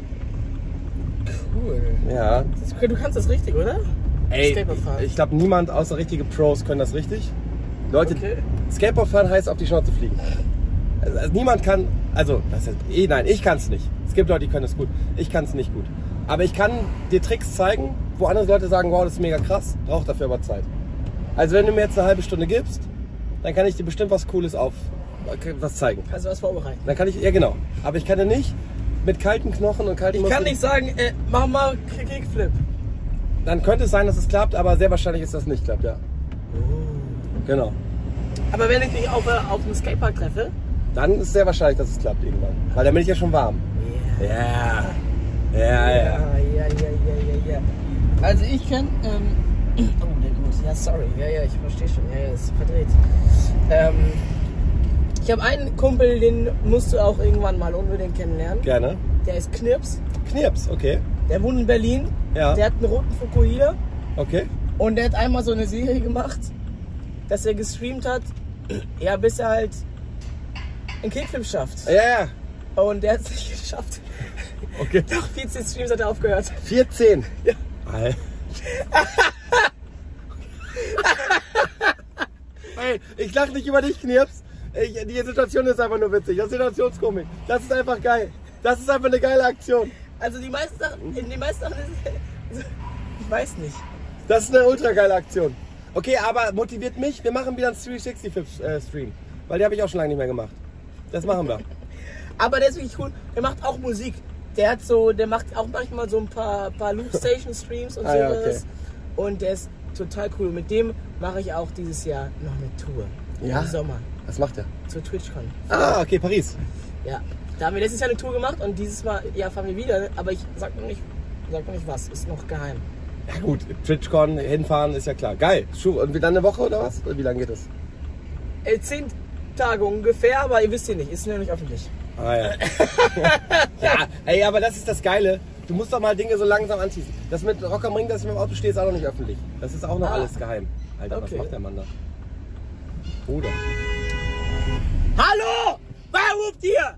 Cool. Ja. Das ist, du kannst das richtig, oder? Ey, Skateboard fahren. ich glaube, niemand außer richtige Pros können das richtig. Leute, Okay. Skateboard fahren heißt auf die Schnauze fliegen. Also, also niemand kann, also, das heißt, eh, nein, ich kann es nicht. Es gibt Leute, die können es gut. Ich kann es nicht gut. Aber ich kann dir Tricks zeigen, wo andere Leute sagen, wow, das ist mega krass, braucht dafür aber Zeit. Also wenn du mir jetzt eine halbe Stunde gibst, dann kann ich dir bestimmt was Cooles auf, was zeigen. Also was vorbereiten. Dann kann ich, ja genau. Aber ich kann dir nicht mit kalten Knochen und kalten Ich kann Muskeln- nicht sagen, äh, mach mal Kickflip. Dann könnte es sein, dass es klappt, aber sehr wahrscheinlich ist, dass es nicht klappt, ja. Genau. Aber wenn ich dich auf, äh, auf dem Skatepark treffe, Dann ist es sehr wahrscheinlich, dass es klappt irgendwann. Weil dann bin ich ja schon warm. Ja. Ja, ja. ja, ja, ja, ja, ja. Also ich kann, ähm, oh, der gut, ja, sorry, ja, ja, ich verstehe schon, ja, ja, ist verdreht. Ähm, ich habe einen Kumpel, den musst du auch irgendwann mal unbedingt kennenlernen. Gerne. Der ist Knirps, Knirps, okay. der wohnt in Berlin, Ja. der hat einen roten Fukuhila Okay. und der hat einmal so eine Serie gemacht, dass er gestreamt hat, ja, bis er halt einen Kickflip schafft. Ja, ja. Und der hat es nicht geschafft. Okay. Nach vierzehn Streams hat er aufgehört. vierzehn. Ja. Alter. Hey, ich lache nicht über dich, Knirps. Ich, die Situation ist einfach nur witzig. Das ist Situationskomik. Das ist einfach geil. Das ist einfach eine geile Aktion. Also die meisten Sachen, in den meisten Sachen ist, ich weiß nicht. Das ist eine ultra geile Aktion. Okay, aber motiviert mich. Wir machen wieder einen dreihundertfünfzig-Stream. Weil den habe ich auch schon lange nicht mehr gemacht. Das machen wir. Aber der ist wirklich cool. Der macht auch Musik. Der hat so, der macht auch manchmal so ein paar, paar Loopstation-Streams und Ah, ja, sowas. okay. Und der ist total cool. Mit dem mache ich auch dieses Jahr noch eine Tour. Ja? Im Sommer. Was macht er? Zur TwitchCon. Ah, okay, Paris. Ja. Da haben wir letztes Jahr eine Tour gemacht und dieses Mal, ja, fahren wir wieder. Aber ich sag noch nicht, sag noch nicht was. Ist noch geheim. Ja gut, TwitchCon, hinfahren ist ja klar. Geil. Schuh. Und wie dann eine Woche oder was? Oder wie lange geht das? Äh, zehn Tage ungefähr, aber ihr wisst ja nicht. Ist ja nicht öffentlich. Ah ja. Ja, ey, aber das ist das Geile. Du musst doch mal Dinge so langsam anziehen. Das mit Rock am Ring, dass ich mit dem Auto stehe, ist auch noch nicht öffentlich. Das ist auch noch Ah. alles geheim. Alter, Okay. was macht der Mann da? Bruder. Hallo! Wer ruft hier?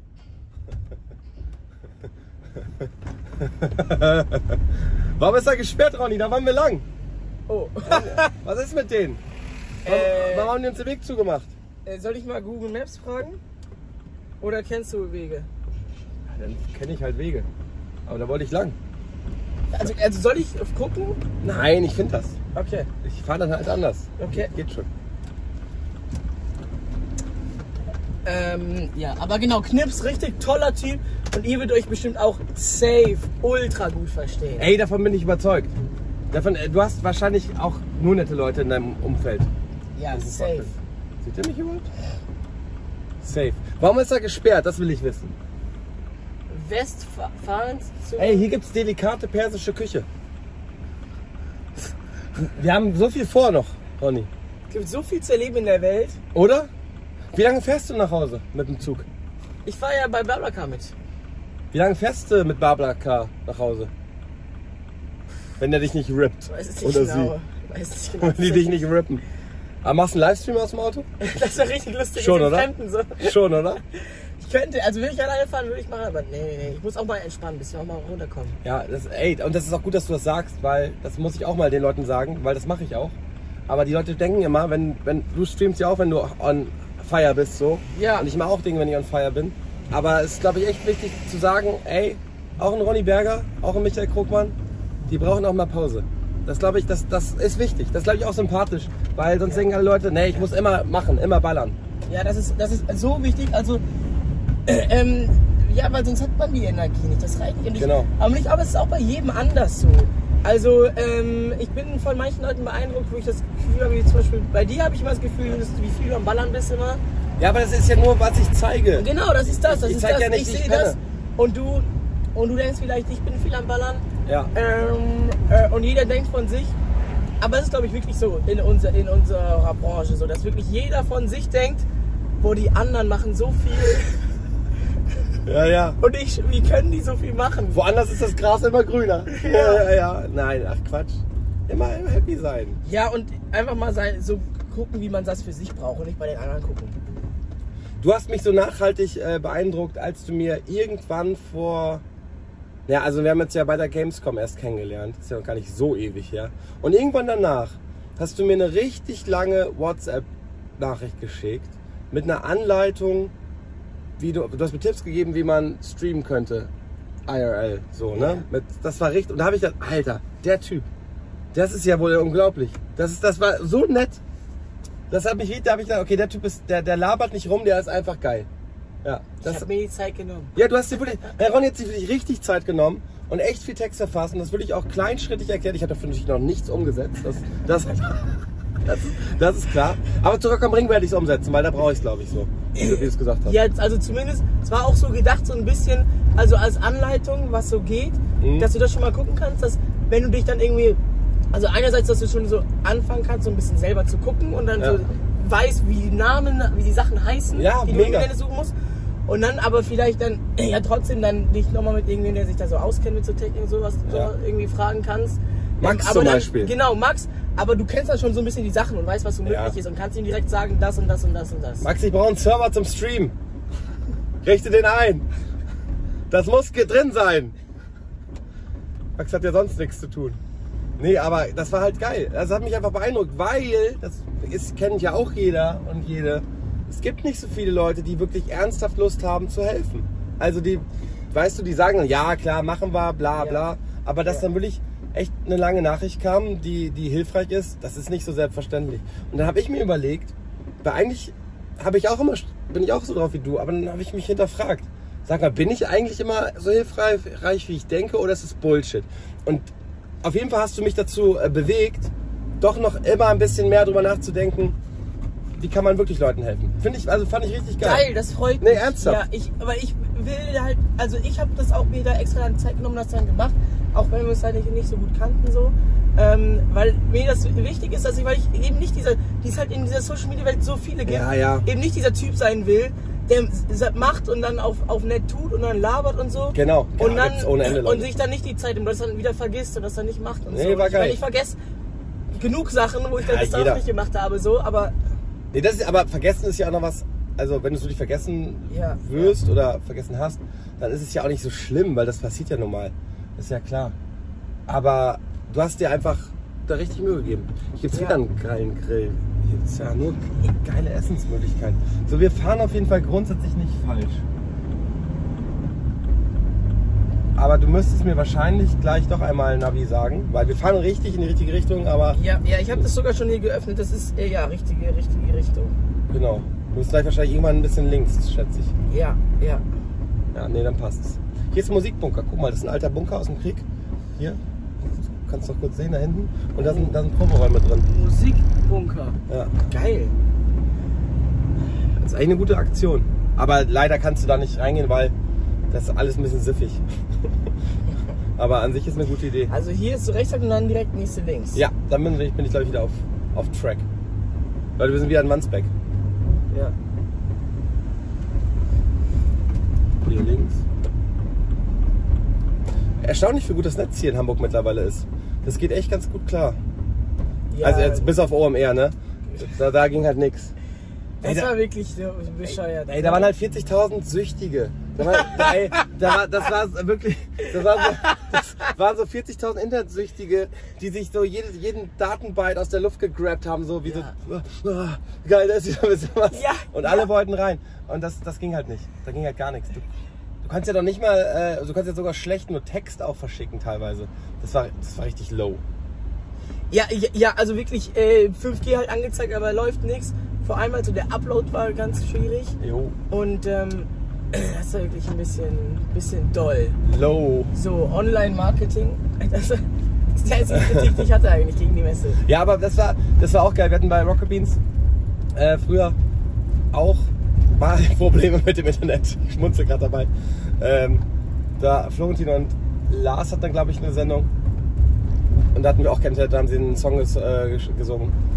Warum ist er gesperrt, Ronny? Da waren wir lang. Oh. Was ist mit denen? Warum, Äh. warum haben die uns den Weg zugemacht? Äh, Soll ich mal Google Maps fragen? Oder kennst du Wege? Ja, dann kenne ich halt Wege. Aber da wollte ich lang. Also, also soll ich gucken? Nein, ich finde das. Okay. Ich fahre dann halt anders. Okay. Geht schon. Ähm, ja, aber genau, Knips, richtig toller Typ. Und ihr würdet euch bestimmt auch safe, ultra gut verstehen. Ey, davon bin ich überzeugt. Davon, äh, du hast wahrscheinlich auch nur nette Leute in deinem Umfeld. Ja, Das ist safe. Wahnsinn. Sieht ihr mich überhaupt? Safe. Warum ist er gesperrt? Das will ich wissen. Westfahrend zu... Ey, hier gibt's delikate persische Küche. Wir haben so viel vor noch, Ronny. Es gibt so viel zu erleben in der Welt. Oder? Wie lange fährst du nach Hause mit dem Zug? Ich fahre ja bei BlaBlaCar mit. Wie lange fährst du mit BlaBlaCar nach Hause? Wenn der dich nicht rippt. Ich weiß es nicht Oder genau. Ich weiß nicht genau. sie. Wenn die dich nicht rippen. Aber machst du einen Livestream aus dem Auto? Das wäre richtig lustig. Schon, mit den oder? Fremden, so. Schon, oder? Ich könnte, also würde ich alleine fahren, würde ich machen, aber nee, nee, nee. Ich muss auch mal entspannen, bis wir auch mal runterkommen. Ja, das, ey, und das ist auch gut, dass du das sagst, weil das muss ich auch mal den Leuten sagen, weil das mache ich auch. Aber die Leute denken immer, wenn, wenn du streamst ja auch, wenn du on fire bist, so. Ja. Und ich mache auch Dinge, wenn ich on fire bin. Aber es ist, glaube ich, echt wichtig zu sagen, ey, auch ein Ronny Berger, auch ein Michael Krugmann, die brauchen auch mal Pause. Das glaube ich, das, das ist wichtig. Das glaube ich auch sympathisch, weil sonst denken alle Leute, nee, ich muss immer machen, immer ballern. Ja, das ist, das ist so wichtig. Also, äh, ähm, ja, weil sonst hat man die Energie nicht. Das reicht nicht. Genau. Aber ich glaube, es ist auch bei jedem anders so. Also, ähm, ich bin von manchen Leuten beeindruckt, wo ich das Gefühl habe, wie zum Beispiel bei dir habe ich immer das Gefühl, dass, wie viel du am Ballern bist immer. Ja, aber das ist ja nur, was ich zeige. Genau, das ist das. Das Ich ist zeig das. ja nicht, ich wie ich sehe penne. das. Und du, und du denkst vielleicht, ich bin viel am Ballern. Ja. Ähm, äh, und jeder denkt von sich. Aber es ist, glaube ich, wirklich so in, unser, in unserer Branche so, dass wirklich jeder von sich denkt, boah, die anderen machen so viel. Ja, ja. Und ich, wie können die so viel machen? Woanders ist das Gras immer grüner. Ja, ja, ja. Nein, ach Quatsch. Immer, immer happy sein. Ja, und einfach mal sein, so gucken, wie man das für sich braucht und nicht bei den anderen gucken. Du hast mich so nachhaltig äh, beeindruckt, als du mir irgendwann vor... Ja, also wir haben jetzt ja bei der Gamescom erst kennengelernt. Das ist ja noch gar nicht so ewig her. Und irgendwann danach hast du mir eine richtig lange WhatsApp-Nachricht geschickt mit einer Anleitung, wie du, du hast mir Tipps gegeben, wie man streamen könnte. I R L, so, ne? Mit, das war richtig. Und da habe ich gedacht, Alter, der Typ, das ist ja wohl unglaublich. Das ist, das war so nett. Das hat mich, da habe ich gedacht, okay, der Typ ist, der, der labert nicht rum, der ist einfach geil. Ja, das, ich habe mir die Zeit genommen. Ja, du hast dir wirklich, Herr Ron hat sich wirklich richtig Zeit genommen und echt viel Text erfasst und das wirklich auch kleinschrittig erklärt. Ich habe dafür natürlich noch nichts umgesetzt. Das, das, das, das ist klar. Aber zu Rock am Ring werde ich es umsetzen, weil da brauche ich es, glaube ich, so. Wie du es gesagt hast. Ja, also zumindest, es war auch so gedacht, so ein bisschen, also als Anleitung, was so geht, mhm. dass du das schon mal gucken kannst, dass wenn du dich dann irgendwie, also einerseits, dass du schon so anfangen kannst, so ein bisschen selber zu gucken und dann ja. so weißt, wie die Namen, wie die Sachen heißen, ja, die du mega. irgendwie suchen musst. Und dann aber vielleicht dann, ja trotzdem dann dich nochmal mit irgendjemandem, der sich da so auskennt mit so Technik und sowas, ja. so irgendwie fragen kannst. Max aber zum dann, Beispiel. Genau, Max, aber du kennst dann schon so ein bisschen die Sachen und weißt, was so möglich ja. ist und kannst ihm direkt sagen, das und das und das und das. Max, ich brauche einen Server zum Stream. Richte den ein. Das muss drin sein. Max hat ja sonst nichts zu tun. Nee, aber das war halt geil. Das hat mich einfach beeindruckt, weil, das ist, kennt ja auch jeder und jede, es gibt nicht so viele Leute, die wirklich ernsthaft Lust haben zu helfen. Also die, weißt du, die sagen dann, ja klar, machen wir, bla bla. Ja. Aber dass ja. dann wirklich echt eine lange Nachricht kam, die, die hilfreich ist, das ist nicht so selbstverständlich. Und dann habe ich mir überlegt, weil eigentlich habe ich auch immer, bin ich auch so drauf wie du, aber dann habe ich mich hinterfragt. Sag mal, bin ich eigentlich immer so hilfreich, wie ich denke, oder ist es Bullshit? Und auf jeden Fall hast du mich dazu äh, bewegt, doch noch immer ein bisschen mehr drüber nachzudenken, wie kann man wirklich Leuten helfen. Finde ich, also fand ich richtig geil. Geil, das freut mich. Nee, ernsthaft. Ja, ich, aber ich will halt, also ich habe das auch wieder extra dann Zeit genommen, das dann gemacht, auch wenn wir es halt nicht, nicht so gut kannten so. Ähm, weil mir das wichtig ist, dass ich, weil ich eben nicht dieser, die es halt in dieser Social Media Welt so viele gibt, ja, ja. eben nicht dieser Typ sein will, der macht und dann auf, auf nett tut und dann labert und so. Genau. Und dann ohne Ende, und sich dann nicht die Zeit nimmt, das dann wieder vergisst und das dann nicht macht und nee, so. War ich, geil. ich vergesse genug Sachen, wo ich dann ja, das auch nicht gemacht habe, so, aber. Nee, das ist, aber vergessen ist ja auch noch was, also wenn du es wirklich vergessen ja, wirst ja. oder vergessen hast, dann ist es ja auch nicht so schlimm, weil das passiert ja normal. Das ist ja klar. Aber du hast dir einfach da richtig Mühe gegeben. Hier gibt es ja. wieder einen geilen Grill. Hier ist ja nur geile Essensmöglichkeiten. So, wir fahren auf jeden Fall grundsätzlich nicht falsch. Aber du müsstest mir wahrscheinlich gleich doch einmal Navi sagen, weil wir fahren richtig in die richtige Richtung, aber... Ja, ja, ich habe das sogar schon hier geöffnet, das ist äh, ja richtige, richtige Richtung. Genau. Du musst gleich wahrscheinlich irgendwann ein bisschen links, schätze ich. Ja, ja. Ja, nee, dann passt es. Hier ist ein Musikbunker. Guck mal, das ist ein alter Bunker aus dem Krieg. Hier. Du kannst doch kurz sehen, da hinten. Und da sind, da sind Proberäume drin. Musikbunker. Ja. Geil. Das ist eigentlich eine gute Aktion. Aber leider kannst du da nicht reingehen, weil das ist alles ein bisschen siffig. Aber an sich ist eine gute Idee. Also hier ist du rechts und dann direkt nächste links. Ja, dann bin ich, bin ich glaube ich wieder auf, auf Track. Weil wir sind wieder in Wandsbek. Ja. Hier links. Erstaunlich, wie gut das Netz hier in Hamburg mittlerweile ist. Das geht echt ganz gut klar. Ja, also jetzt bis auf O M R, ne? Da, da ging halt nichts. Das ey, da, war wirklich so bescheuert. Ey, da waren halt vierzigtausend Süchtige. Da war, ey, da war, das war wirklich, das waren so, das waren so vierzigtausend Internetsüchtige, die sich so jedes, jeden Datenbyte aus der Luft gegrabt haben, so wie ja. so, oh, geil, da ist wieder ein bisschen was. Ja, und alle ja. wollten rein. Und das, das ging halt nicht. Da ging halt gar nichts. Du, du kannst ja doch nicht mal, äh, du kannst ja sogar schlecht nur Text auch verschicken teilweise. Das war, das war richtig low. Ja, ja, ja, also wirklich äh, fünf G halt angezeigt, aber läuft nichts. Vor allem also der Upload war ganz schwierig. Jo. Und ähm, das war wirklich ein bisschen, bisschen doll. Low. So, Online-Marketing. Das ist die einzige Kritik, die ich hatte eigentlich gegen die Messe. Ja, aber das war, das war auch geil. Wir hatten bei Rocket Beans äh, früher auch mal Probleme mit dem Internet. Ich schmunzel gerade dabei. Ähm, da Florentin und Lars hatten dann, glaube ich, eine Sendung. Und da hatten wir auch kein Internet, da haben sie einen Song ges, äh, gesungen.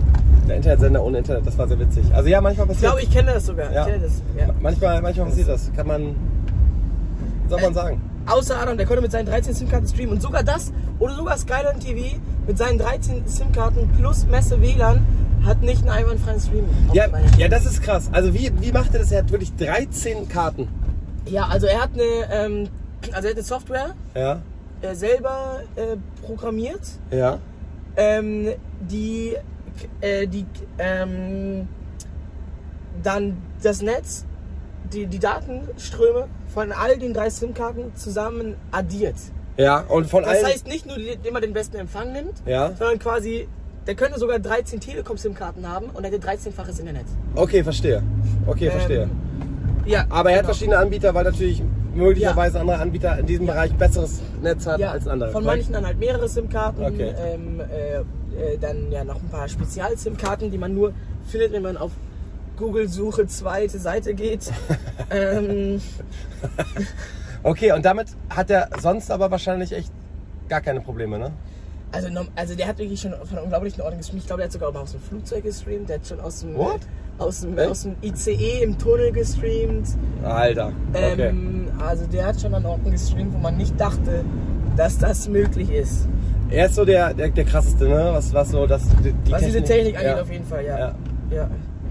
der Internetsender ohne Internet, das war sehr witzig. Also ja, manchmal passiert. Ich glaube, ich kenne das sogar. Ja. Ich kenne das. Ja. Manchmal, manchmal passiert das. Kann man, soll man sagen. Außer Adam, der konnte mit seinen dreizehn SIM-Karten streamen und sogar das oder sogar Skyline T V mit seinen dreizehn SIM-Karten plus Messe W L A N hat nicht einen einwandfreien Stream. Ja, ja, das ist krass. Also wie, wie macht er das? Er hat wirklich dreizehn Karten. Ja, also er hat eine, ähm, also er hat eine Software Ja. äh, selber äh, programmiert, Ja. ähm, die, äh, die ähm, dann das Netz, die, die Datenströme von all den drei SIM-Karten zusammen addiert. Ja, und von Das allen. heißt nicht nur, indem man den besten Empfang nimmt, Ja. sondern quasi, der könnte sogar dreizehn Telekom-SIM-Karten haben und hätte dreizehnfaches Internet. Okay, verstehe. Okay, verstehe. Ähm, ja, Aber er hat genau. verschiedene Anbieter, weil natürlich möglicherweise andere Anbieter in diesem Ja. Bereich besseres Netz hat Ja, als andere. von manchen dann halt mehrere SIM-Karten, Okay. ähm, äh, äh, dann ja noch ein paar Spezial-SIM-Karten, die man nur findet, wenn man auf Google-Suche zweite Seite geht. ähm, Okay, und damit hat er sonst aber wahrscheinlich echt gar keine Probleme, ne? also, nom- also der hat wirklich schon von unglaublichen Orten gestreamt. Ich glaube, der hat sogar auch mal aus dem Flugzeug gestreamt. Der hat schon aus dem, What? aus dem, Echt? aus dem I C E im Tunnel gestreamt. Alter. Okay. Ähm, also der hat schon an Orten gestreamt, wo man nicht dachte, dass das möglich ist. Er ist so der, der, der krasseste, ne? Was, was so das. Die, die Was diese Technik angeht, ja. auf jeden Fall, ja. Ja. ja.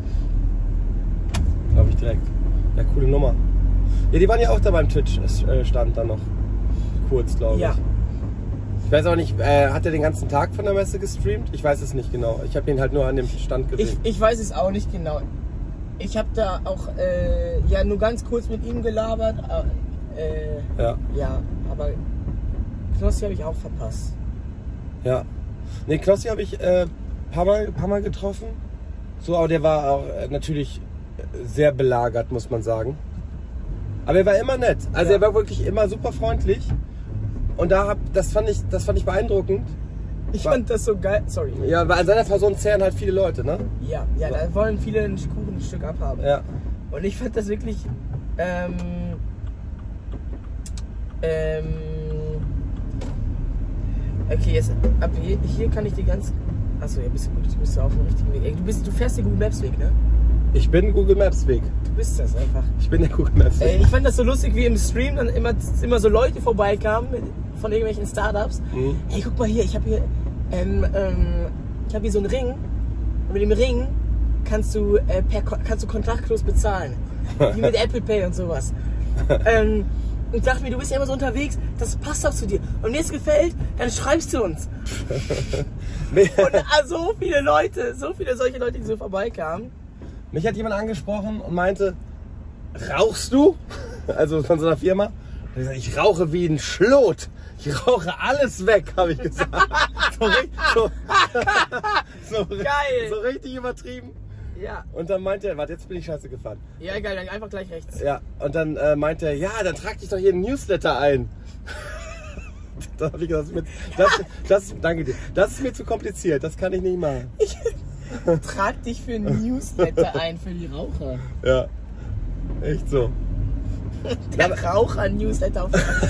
Glaube ich direkt. Ja, coole Nummer. Ja, die waren ja auch da beim Twitch-Stand dann noch. Kurz, glaube ich. Ja. Ich weiß auch nicht, äh, hat er den ganzen Tag von der Messe gestreamt? Ich weiß es nicht genau. Ich habe ihn halt nur an dem Stand gesehen. Ich, ich weiß es auch nicht genau. Ich habe da auch äh, ja nur ganz kurz mit ihm gelabert. Äh, ja, ja, aber Knossi habe ich auch verpasst. ja. Ne, Knossi habe ich äh, paar Mal, paar Mal getroffen. So, aber der war auch äh, natürlich sehr belagert, muss man sagen. Aber er war immer nett. Also Ja. er war wirklich immer super freundlich. Und da hab, das fand ich, das fand ich beeindruckend. Ich War- fand das so geil. Sorry. Ja, weil an seiner Person zehren halt viele Leute, ne? Ja, ja, da wollen viele ein Kuchenstück abhaben. Ja. Und ich fand das wirklich. Ähm, ähm, okay, jetzt ab hier, hier kann ich die ganz. Achso, ja, bist du gut, du bist auf dem richtigen Weg. Ey, du, bist, du fährst den Google Maps Weg, ne? Ich bin Google Maps Weg. Du bist das einfach. Ich bin der Google Maps Ey, Weg. ich fand das so lustig, wie im Stream dann immer, immer so Leute vorbeikamen von irgendwelchen Startups. Mhm. Hey, guck mal hier, ich habe hier, ähm, ähm, ich habe hier so einen Ring. Und mit dem Ring kannst du, äh, per, kannst du kontaktlos bezahlen. Wie mit Apple Pay und sowas. ähm, und ich dachte mir, du bist ja immer so unterwegs, das passt doch zu dir. Und wenn dir das gefällt, dann schreibst du uns. Und ah, so viele Leute, so viele solche Leute, die so vorbeikamen. Mich hat jemand angesprochen und meinte, rauchst du? Also von so einer Firma. Und ich sag, ich rauche wie ein Schlot. Ich rauche alles weg, habe ich gesagt. So, richtig- so, so, Geil. so richtig übertrieben. Ja, Und dann meinte er, warte, jetzt bin ich scheiße gefahren. ja geil, dann einfach gleich rechts. Ja, und dann äh, meinte er, ja, dann trag dich doch hier in den Newsletter ein. Da habe ich gesagt, das ist, mir, das, das, danke dir. Das ist mir zu kompliziert, das kann ich nicht machen. Trag dich für ein Newsletter ein für die Raucher. Ja, echt so. Der Raucher-Newsletter auf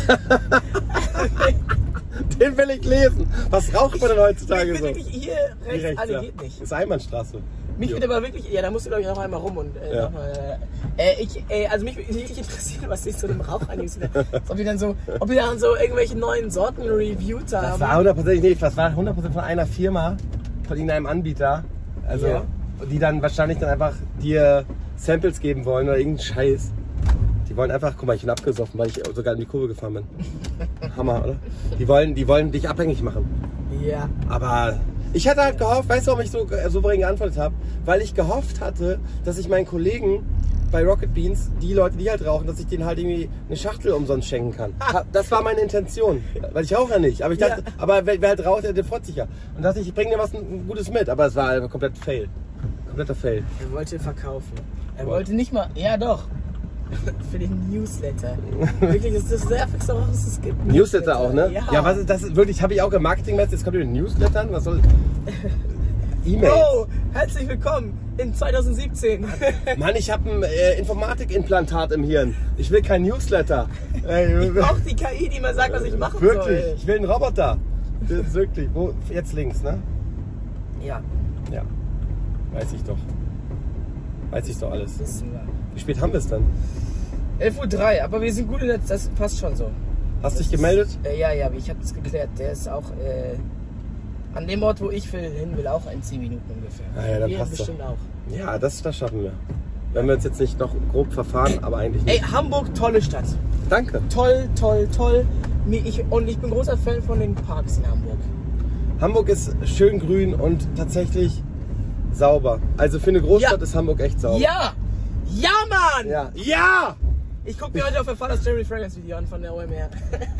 Den will ich lesen. Was raucht man denn heutzutage Mich so? wird wirklich hier Wie rechts, rechts, alle ja. geht nicht. Das ist Einbahnstraße. Mich Jo. wird aber wirklich, ja, da musst du glaube ich noch einmal rum und äh, Ja. noch mal, äh, ich, äh, also mich würde wirklich interessieren, was sich so einem Raucher-Newsletter, ob die dann so, ob die dann so irgendwelche neuen Sorten reviewt haben. Das war hundertprozentig nicht, das war hundert Prozent von einer Firma, von irgendeinem Anbieter. Also, Ja. die dann wahrscheinlich dann einfach dir Samples geben wollen oder irgendeinen Scheiß. Die wollen einfach, guck mal, ich bin abgesoffen, weil ich sogar in die Kurve gefahren bin. Hammer, oder? Die wollen, die wollen dich abhängig machen. Ja. Aber ich hatte halt gehofft, weißt du, warum ich so souverän geantwortet habe? Weil ich gehofft hatte, dass ich meinen Kollegen bei Rocket Beans, die Leute, die halt rauchen, dass ich denen halt irgendwie eine Schachtel umsonst schenken kann. Das war meine Intention. Weil ich rauche ja nicht. Aber ich dachte, Ja. aber wer, wer halt raucht, der, der freut sich ja. Und dachte ich, ich bringe dir was ein Gutes mit. Aber es war halt komplett Fail. Kompletter Fail. Er wollte verkaufen. Er What? wollte nicht mal, ja doch, für den Newsletter. Wirklich, das ist das nervigste, was es gibt. Newsletter auch, ne? Ja, Ja, was ist das? Ist wirklich, habe ich auch im Marketing-Mess, jetzt kommt wieder Newslettern? Was soll. E-Mails. Oh, herzlich willkommen in zwanzig siebzehn. Mann, ich habe ein äh, Informatikimplantat im Hirn. Ich will kein Newsletter. Ey, Ich brauche die K I, die mir sagt, was ich machen wirklich, soll. ich will einen Roboter. Das ist wirklich. Wo, jetzt links, ne? Ja. Ja. Weiß ich doch. Weiß ich doch alles. Wissen wir. Wie spät haben wir es dann? elf Uhr drei, aber wir sind gut in der, das passt schon so. Hast du dich Das gemeldet? Ist, äh, ja, ja, ich habe das geklärt. Der ist auch äh, an dem Ort, wo ich will, hin will, auch in zehn Minuten ungefähr. Ah ja, dann wir passt bestimmt doch. auch. Ja, das, das schaffen wir. Wenn wir uns jetzt nicht noch grob verfahren, aber eigentlich nicht. Ey, Hamburg, tolle Stadt. Danke. Toll, toll, toll. Mir- Ich, und ich bin großer Fan von den Parks in Hamburg. Hamburg ist schön grün und tatsächlich sauber. Also für eine Großstadt Ja. ist Hamburg echt sauber. Ja! Ja, Mann! Ja! Ja! Ich gucke mir heute auf der Fall das Jeremy Fragrance Video an von der O M R.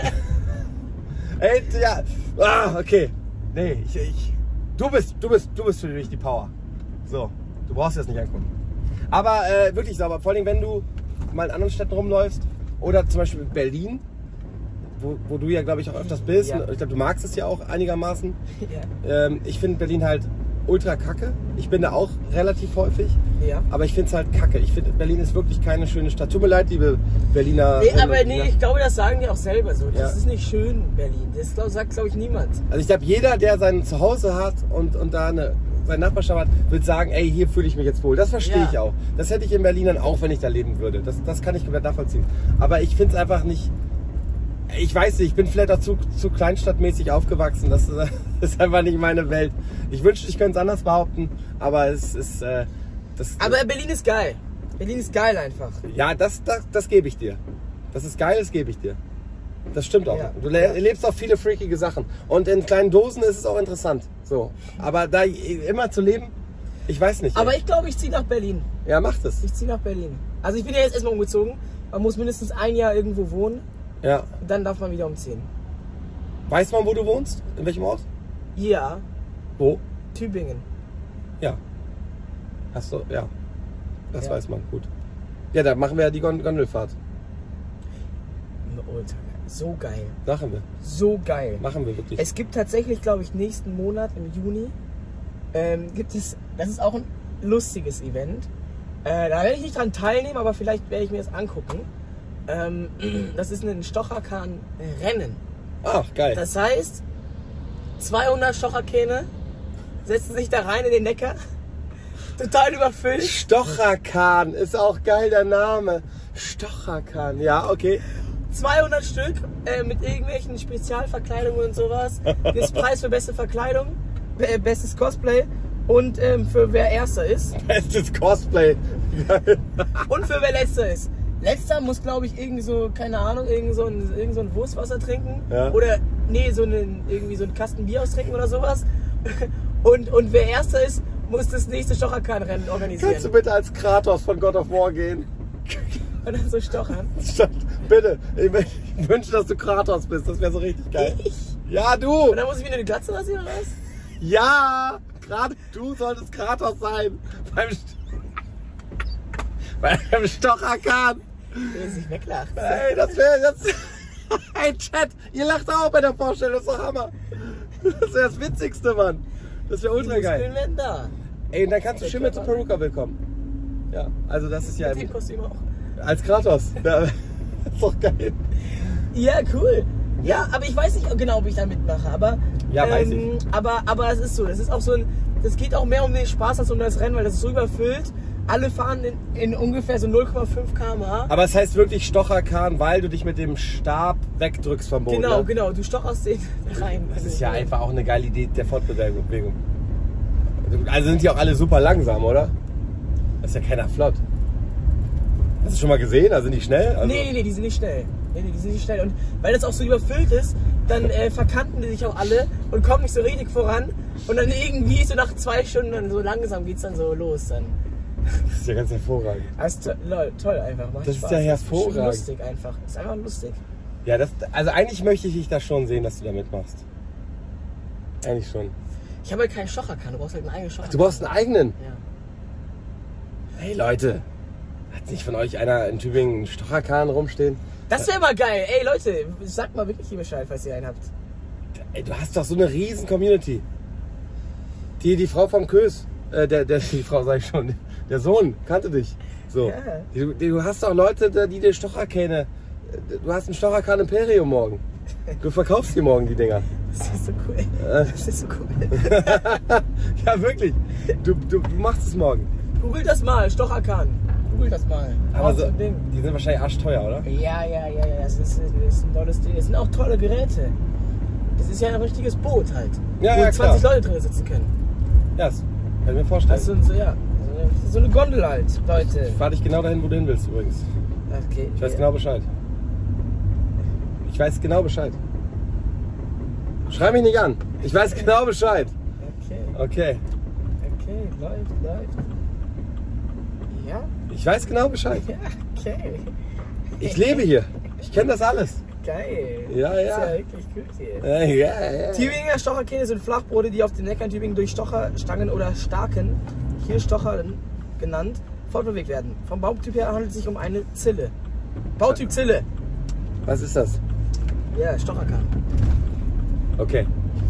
Ey, ja. Ah, okay. Nee, ich, ich. Du bist, du bist, du bist für mich die Power. So, du brauchst das nicht angucken. Aber äh, wirklich sauber. Vor allem, wenn du mal in anderen Städten rumläufst oder zum Beispiel Berlin, wo, wo du ja, glaube ich, auch öfters bist. Ja. Ich glaube, du magst es ja auch einigermaßen. Ja. Ähm, ich finde Berlin halt ultra kacke. Ich bin da auch relativ häufig. Ja. Aber ich finde es halt kacke. Ich finde, Berlin ist wirklich keine schöne Stadt. Tut mir leid, liebe Berliner. Nee, aber Berliner. nee, ich glaube, das sagen die auch selber so. Das Ja. ist nicht schön, Berlin. Das glaub, sagt, glaube ich, niemand. Also ich glaube, jeder, der sein Zuhause hat und, und da eine, seine Nachbarschaft hat, wird sagen, ey, hier fühle ich mich jetzt wohl. Das verstehe Ja. ich auch. Das hätte ich in Berlin dann auch, wenn ich da leben würde. Das, das kann ich komplett nachvollziehen. Aber ich finde es einfach nicht... Ich weiß nicht, ich bin vielleicht auch zu, zu kleinstadtmäßig aufgewachsen. Das ist, ist einfach nicht meine Welt. Ich wünschte, ich könnte es anders behaupten, aber es ist... Äh, das, Aber Berlin ist geil. Berlin ist geil einfach. ja, das, das, das gebe ich dir. Das ist geil, das gebe ich dir. Das stimmt auch. Ja. Du le- erlebst auch viele freakige Sachen. Und in kleinen Dosen ist es auch interessant. So. Aber da immer zu leben, ich weiß nicht. Aber ey. ich glaube, ich ziehe nach Berlin. Ja, macht es. Ich ziehe nach Berlin. Also ich bin ja jetzt erstmal umgezogen. Man muss mindestens ein Jahr irgendwo wohnen. Ja. Dann darf man wieder umziehen. Weiß man, wo du wohnst? In welchem Ort? Ja, Wo? Tübingen. Ja. Hast du, ja. Das Ja. weiß man. Gut. Ja, da machen wir ja die Gon- Gondelfahrt. Ultra geil. So geil. Machen wir. So geil. Machen wir wirklich. Es gibt tatsächlich, glaube ich, nächsten Monat im Juni, ähm, gibt es, das ist auch ein lustiges Event. Äh, da werde ich nicht dran teilnehmen, aber vielleicht werde ich mir das angucken. Ähm, das ist ein Stocherkahn-Rennen. Ach, geil. Das heißt, zweihundert Stocherkähne setzen sich da rein in den Neckar, total überfüllt. Stocherkahn ist auch geil, der Name. Stocherkahn, ja, okay. zweihundert Stück äh, mit irgendwelchen Spezialverkleidungen und sowas. Gibt's Preis für beste Verkleidung, äh, bestes Cosplay und ähm, für wer Erster ist Bestes Cosplay. und für wer Letzter ist. Letzter muss, glaube ich, irgendwie so, keine Ahnung, irgend so ein, irgend so ein Wurstwasser trinken. Ja. Oder, nee, so einen, irgendwie so einen Kasten Bier austrinken oder sowas. Und, und wer Erster ist, muss das nächste Stocherkahn-Rennen organisieren. Kannst du bitte als Kratos von God of War gehen? Und dann so stochern. Bitte, ich wünsche, dass du Kratos bist, das wäre so richtig geil. Ich? Ja, du! Und dann muss ich wieder eine Glatze rasieren oder was? Ja! Gerade du solltest Kratos sein. Beim, St beim Stocherkahn. Du wirst nicht weglachen. Ey, das wäre jetzt... Hey, Chat, ihr lacht auch bei der Vorstellung, das ist doch Hammer. Das wäre das Witzigste, Mann. Das wäre ultra Die geil. Muskeln werden da. Ey, und dann kannst du Der schön mit zu Körper. Peruka willkommen. Ja, also das ist ja... Mit dem Kostüm auch. Als Kratos. Ja, das ist doch geil. Ja, cool. Ja, aber ich weiß nicht genau, ob ich da mitmache. Aber, Ja, weiß ähm, aber, aber es ist so. Das ist auch so ein. Das geht auch mehr um den Spaß als um das Rennen, weil das ist so überfüllt. Alle fahren in, in ungefähr so null Komma fünf Kilometer pro Stunde. Aber es heißt wirklich Stocherkahn, weil du dich mit dem Stab wegdrückst vom Boden. Genau, ne? genau. Du stocherst den rein. Das ist ja einfach auch eine geile Idee der Fortbewegung. Also sind die auch alle super langsam, oder? Das ist ja keiner flott. Hast du schon mal gesehen? Also sind die schnell? Also Nee, nee, nee, die sind nicht schnell. Nee, nee, die sind nicht schnell. Und weil das auch so überfüllt ist, dann äh, verkanten die sich auch alle und kommen nicht so richtig voran. Und dann irgendwie so nach zwei Stunden dann so langsam geht's dann so los dann. Das ist ja ganz hervorragend. Das ist to lol, toll einfach. Macht Das ist Spaß. ja Das ist bestimmt hervorragend. lustig einfach. Das ist einfach lustig. Ja, das, also eigentlich möchte ich dich da schon sehen, dass du da mitmachst. Eigentlich schon. Ich habe halt keinen Stocherkahn, du brauchst halt einen eigenen Stocherkahn. Du brauchst einen eigenen. Ja. Hey Leute, hat nicht von euch einer in Tübingen einen Stocherkahn rumstehen? Das wäre mal geil. Ey Leute, sagt mal wirklich hier Bescheid, falls ihr einen habt. Ey, du hast doch so eine riesen Community. Die, die Frau vom Kös, äh, der, der, die Frau sag ich schon, der Sohn kannte dich. So. Ja. Die, die, du hast doch Leute, die dir Stocherkähne, du hast ein Stocherkahn Imperium morgen. Du verkaufst die morgen, die Dinger. Das ist so cool. Das ist so cool. Ja, wirklich. Du, du, du machst es morgen. Google das mal, Stocherkahn. Google das mal. Aber so, so ein Ding. die sind wahrscheinlich arschteuer, oder? Ja, ja, ja, ja. Das ist, das ist ein tolles Ding. Das sind auch tolle Geräte. Das ist ja ein richtiges Boot halt. Ja, wo ja, zwanzig klar. Leute drin sitzen können. Ja, das kann ich mir vorstellen. Das sind so, ja. So eine Gondel halt, Leute. Ich fahre dich genau dahin, wo du hin willst übrigens. Okay. Ich weiß ja. genau Bescheid. Ich weiß genau Bescheid. Schrei mich nicht an. Ich weiß genau Bescheid. Okay. Okay. Okay, läuft, läuft. Ja? Ich weiß genau Bescheid. Ja, okay. Ich lebe hier. Ich kenne das alles. Geil. Ja, Das ist ja. ja wirklich gut hier. Ja, ja, ja. Tübinger Stocherkähne sind Flachboote, die auf den Neckar in Tübingen durch Stocherstangen oder Staken, hier Stochern genannt, fortbewegt werden. Vom Bautyp her handelt es sich um eine Zille. Bautyp Zille. Was ist das? Ja, Stocherkahn. Okay.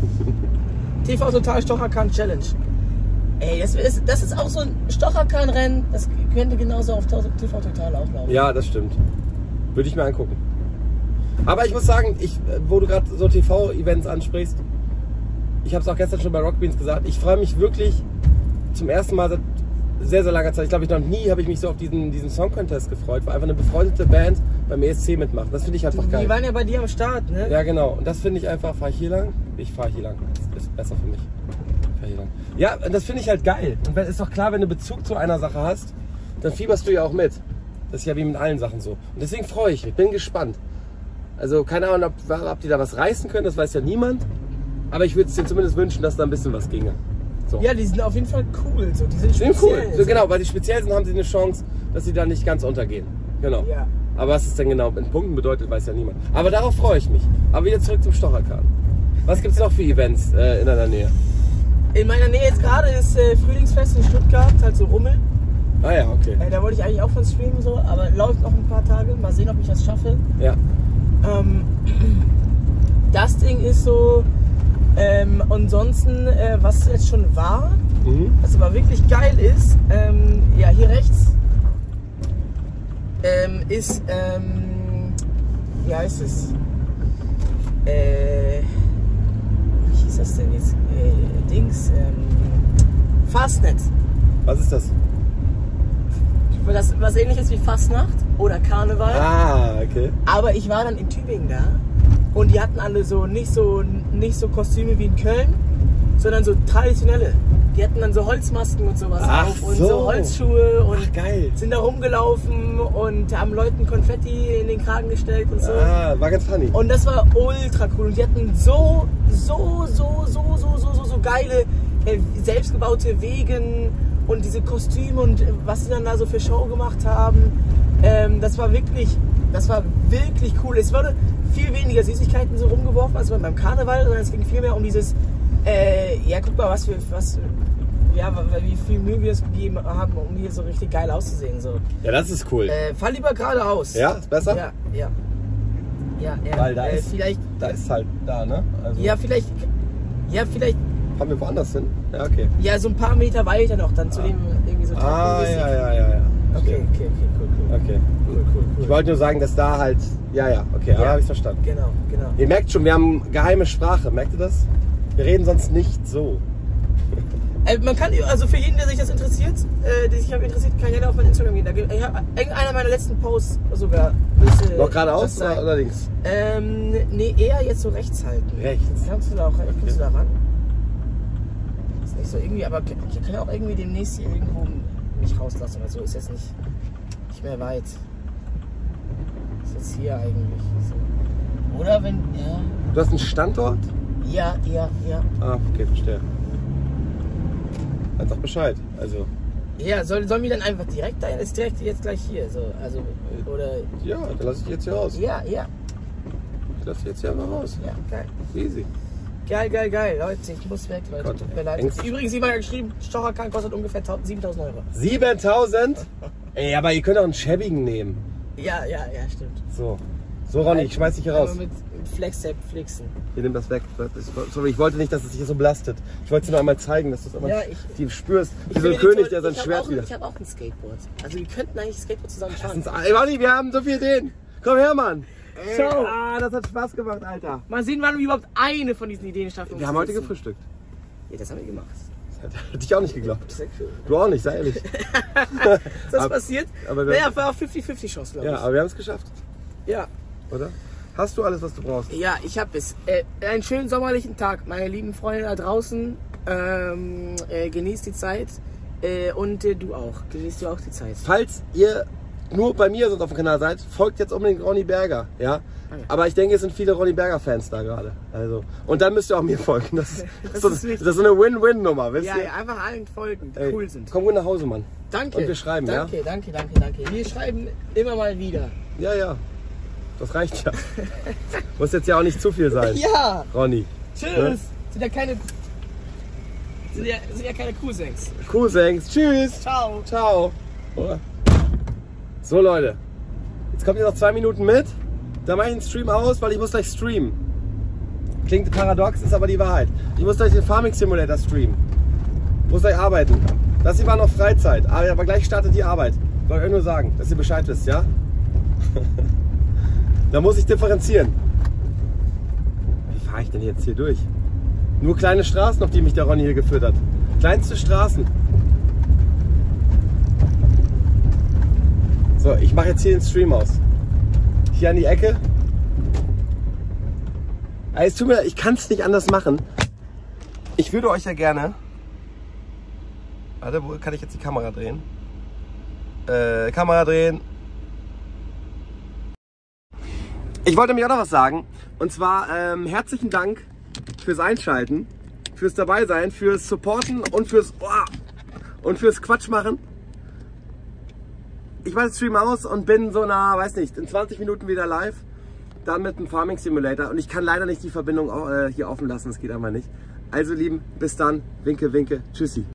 T V Total Stocherkahn Challenge. Ey, das ist, das ist auch so ein Stocherkahn-Rennen. Das könnte genauso auf T V Total auch laufen. Ja, das stimmt. Würde ich mir angucken. Aber ich muss sagen, ich, wo du gerade so T V-Events ansprichst, ich habe es auch gestern schon bei Rockbeans gesagt, ich freue mich wirklich zum ersten Mal seit sehr, sehr langer Zeit. Ich glaube, ich noch nie habe ich mich so auf diesen, diesen Song-Contest gefreut, weil einfach eine befreundete Band beim E S C mitmacht. Das finde ich einfach geil. Die waren ja bei dir am Start, ne? Ja, genau. Und das finde ich einfach, fahre ich hier lang? Ich fahre hier lang. Das ist besser für mich. Ich fahr hier lang. Ja, und das finde ich halt geil. Und wenn, ist doch klar, wenn du Bezug zu einer Sache hast, dann fieberst du ja auch mit. Das ist ja wie mit allen Sachen so. Und deswegen freue ich mich, bin gespannt. Also keine Ahnung, ob, ob die da was reißen können, das weiß ja niemand. Aber ich würde es dir zumindest wünschen, dass da ein bisschen was ginge. So. Ja, die sind auf jeden Fall cool. So. Die sind Die sind speziell. cool. So, genau, weil die speziell sind, haben sie eine Chance, dass sie da nicht ganz untergehen. Genau. Ja. Aber was es denn genau in Punkten bedeutet, weiß ja niemand. Aber darauf freue ich mich. Aber wieder zurück zum Stocherkahn. Was gibt es noch für Events äh, in deiner Nähe? In meiner Nähe jetzt gerade ist äh, Frühlingsfest in Stuttgart, halt so Rummel. Ah ja, okay. Äh, da wollte ich eigentlich auch von streamen, so, aber läuft noch ein paar Tage. Mal sehen, ob ich das schaffe. Ja. Ähm, das Ding ist so. Ähm, ansonsten, äh, was jetzt schon war, Mhm. was aber wirklich geil ist, ähm, ja, hier rechts ähm, ist, ähm, wie heißt es? Äh, wie hieß das denn jetzt? Äh, Dings, ähm, Fastnet. Was ist das? Das, was ähnliches wie Fastnacht oder Karneval. Ah, okay. Aber ich war dann in Tübingen da und die hatten alle so nicht so nicht so Kostüme wie in Köln, sondern so traditionelle. Die hatten dann so Holzmasken und sowas Ach auf und so. so Holzschuhe und Ach, geil. sind da rumgelaufen und haben Leuten Konfetti in den Kragen gestellt und so. Ah, war ganz funny. Und das war ultra cool. Und die hatten so, so, so, so, so, so, so, so geile, äh, selbstgebaute Wegen und diese Kostüme und äh, was sie dann da so für Show gemacht haben. Ähm, das war wirklich, das war wirklich cool. Es wurde viel weniger Süßigkeiten so rumgeworfen als beim Karneval, sondern es ging viel mehr um dieses, äh, ja, guck mal, was wir, was, ja, wie viel Mühe wir es gegeben haben, um hier so richtig geil auszusehen. So. Ja, das ist cool. Äh, fahr lieber geradeaus. Ja, ist besser? Ja, ja. Ja, ja. Weil da äh, ist, vielleicht, da ist halt da, ne? Also ja, vielleicht, ja, vielleicht, fahren wir woanders hin? Ja, okay. ja, so ein paar Meter weiter noch, dann zu dem irgendwie so Ah, Tempo-mäßig. ja, ja, ja, ja. Okay, okay, okay, cool, cool. Okay. Cool, cool, cool. Ich wollte nur sagen, dass da halt, ja, ja, okay, aber Ja. habe ich verstanden. Genau, genau. Ihr merkt schon, wir haben geheime Sprache, merkt ihr das? Wir reden sonst nicht so. Äh, man kann, also für jeden, der sich das interessiert, äh, der sich dafür interessiert, kann gerne auf mein Instagram gehen. Da gibt, ich habe irgendeiner meiner letzten Posts sogar. Müsste, Noch geradeaus das sein. oder, oder links? Ähm, nee, eher jetzt so rechts halten. Rechts. Kannst du da auch, kannst du da ran? Ist nicht so irgendwie, aber ich kann ja auch irgendwie demnächst hier irgendwo mich rauslassen oder so. Ist jetzt nicht, nicht mehr weit. Ist jetzt hier eigentlich. So. Oder wenn, ja. Du hast einen Standort? Ja, ja, ja. Ah, okay, verstehe. Sag doch Bescheid. Also, Ja, soll, sollen wir dann einfach direkt dahin? Ist direkt jetzt gleich hier. So, also, oder. ja, dann lass ich jetzt hier raus. Ja, ja. Ich lass dich jetzt hier mal raus. Ja, geil. Easy. Geil, geil, geil. Leute, ich muss weg, Leute. Gott, Tut mir leid. Ängste. Übrigens, jemand hat geschrieben, Stocherkahn kostet ungefähr siebentausend Euro. siebentausend? Ey, aber ihr könnt auch einen schäbigen nehmen. Ja, ja, ja, stimmt. So. So, Ronny, ich schmeiß dich hier raus. Einmal mit, mit Flextape flixen. Wir nehmen das weg. Sorry, ich wollte nicht, dass es dich hier so belastet. Ich wollte es dir nur einmal zeigen, dass du es einmal Ja, ich- die spürst. Wie Ich so ein finde König, toll- der sein ich hab Schwert auch, wieder. Ich habe auch ein Skateboard. Also wir könnten eigentlich Skateboard zusammen fahren. Ey, Ronny, wir haben so viele Ideen. Komm her, Mann. Ey, Ciao. Ah, das hat Spaß gemacht, Alter. Mal sehen, wann wir überhaupt eine von diesen Ideen schaffen. Wir haben heute gefrühstückt. Ja, das haben wir gemacht. Das hätte ich auch nicht geglaubt. Du auch nicht, sei ehrlich. Ist das aber, passiert? Aber wir, naja, war auch fünfzig fünfzig Chance, glaube ich. Ja, aber wir haben es geschafft. Ja. Oder? Hast du alles, was du brauchst? Ja, ich habe es. Äh, einen schönen sommerlichen Tag, meine lieben Freunde da draußen. Ähm, äh, genießt die Zeit. Äh, und äh, du auch. Genießt du auch die Zeit. Falls ihr nur bei mir sonst auf dem Kanal seid, folgt jetzt unbedingt Ronny Berger. Ja? Danke. Aber ich denke, es sind viele Ronny Berger Fans da gerade. Also. Und dann müsst ihr auch mir folgen. Das ist, Das so, ist das ist so eine Win-Win-Nummer, wisst Ja, ihr? ja, einfach allen folgen, die Ey, cool sind. Komm gut nach Hause, Mann. Danke. Und wir schreiben, danke, ja? Danke, danke, danke, danke. Wir schreiben immer mal wieder. Ja, ja. Das reicht ja. Muss jetzt ja auch nicht zu viel sein. Ja. Ronny. Tschüss. Ne? Sind ja keine. Sind ja, sind ja keine Cousins. Cousins. Tschüss. Ciao. Ciao. So, Leute. Jetzt kommt ihr noch zwei Minuten mit. Da mache ich den Stream aus, weil ich muss gleich streamen. Klingt paradox, ist aber die Wahrheit. Ich muss gleich den Farming Simulator streamen. Muss gleich arbeiten. Das hier war noch Freizeit. Aber gleich startet die Arbeit. Wollte ich euch nur sagen, dass ihr Bescheid wisst, ja? Da muss ich differenzieren. Wie fahre ich denn jetzt hier durch? Nur kleine Straßen, auf die mich der Ronny hier geführt hat. Kleinste Straßen. So, ich mache jetzt hier den Stream aus. Hier an die Ecke. Also, es tut mir leid, ich kann es nicht anders machen. Ich würde euch ja gerne... Warte, wo kann ich jetzt die Kamera drehen? Äh, Kamera drehen. Ich wollte mir auch noch was sagen. Und zwar ähm, herzlichen Dank fürs Einschalten, fürs Dabeisein, fürs Supporten und fürs oh, und fürs Quatsch machen. Ich mache den Stream aus und bin so nah, weiß nicht, in zwanzig Minuten wieder live. Dann mit dem Farming Simulator. Und ich kann leider nicht die Verbindung äh, hier offen lassen, das geht einfach nicht. Also Lieben, bis dann. Winke, winke. Tschüssi.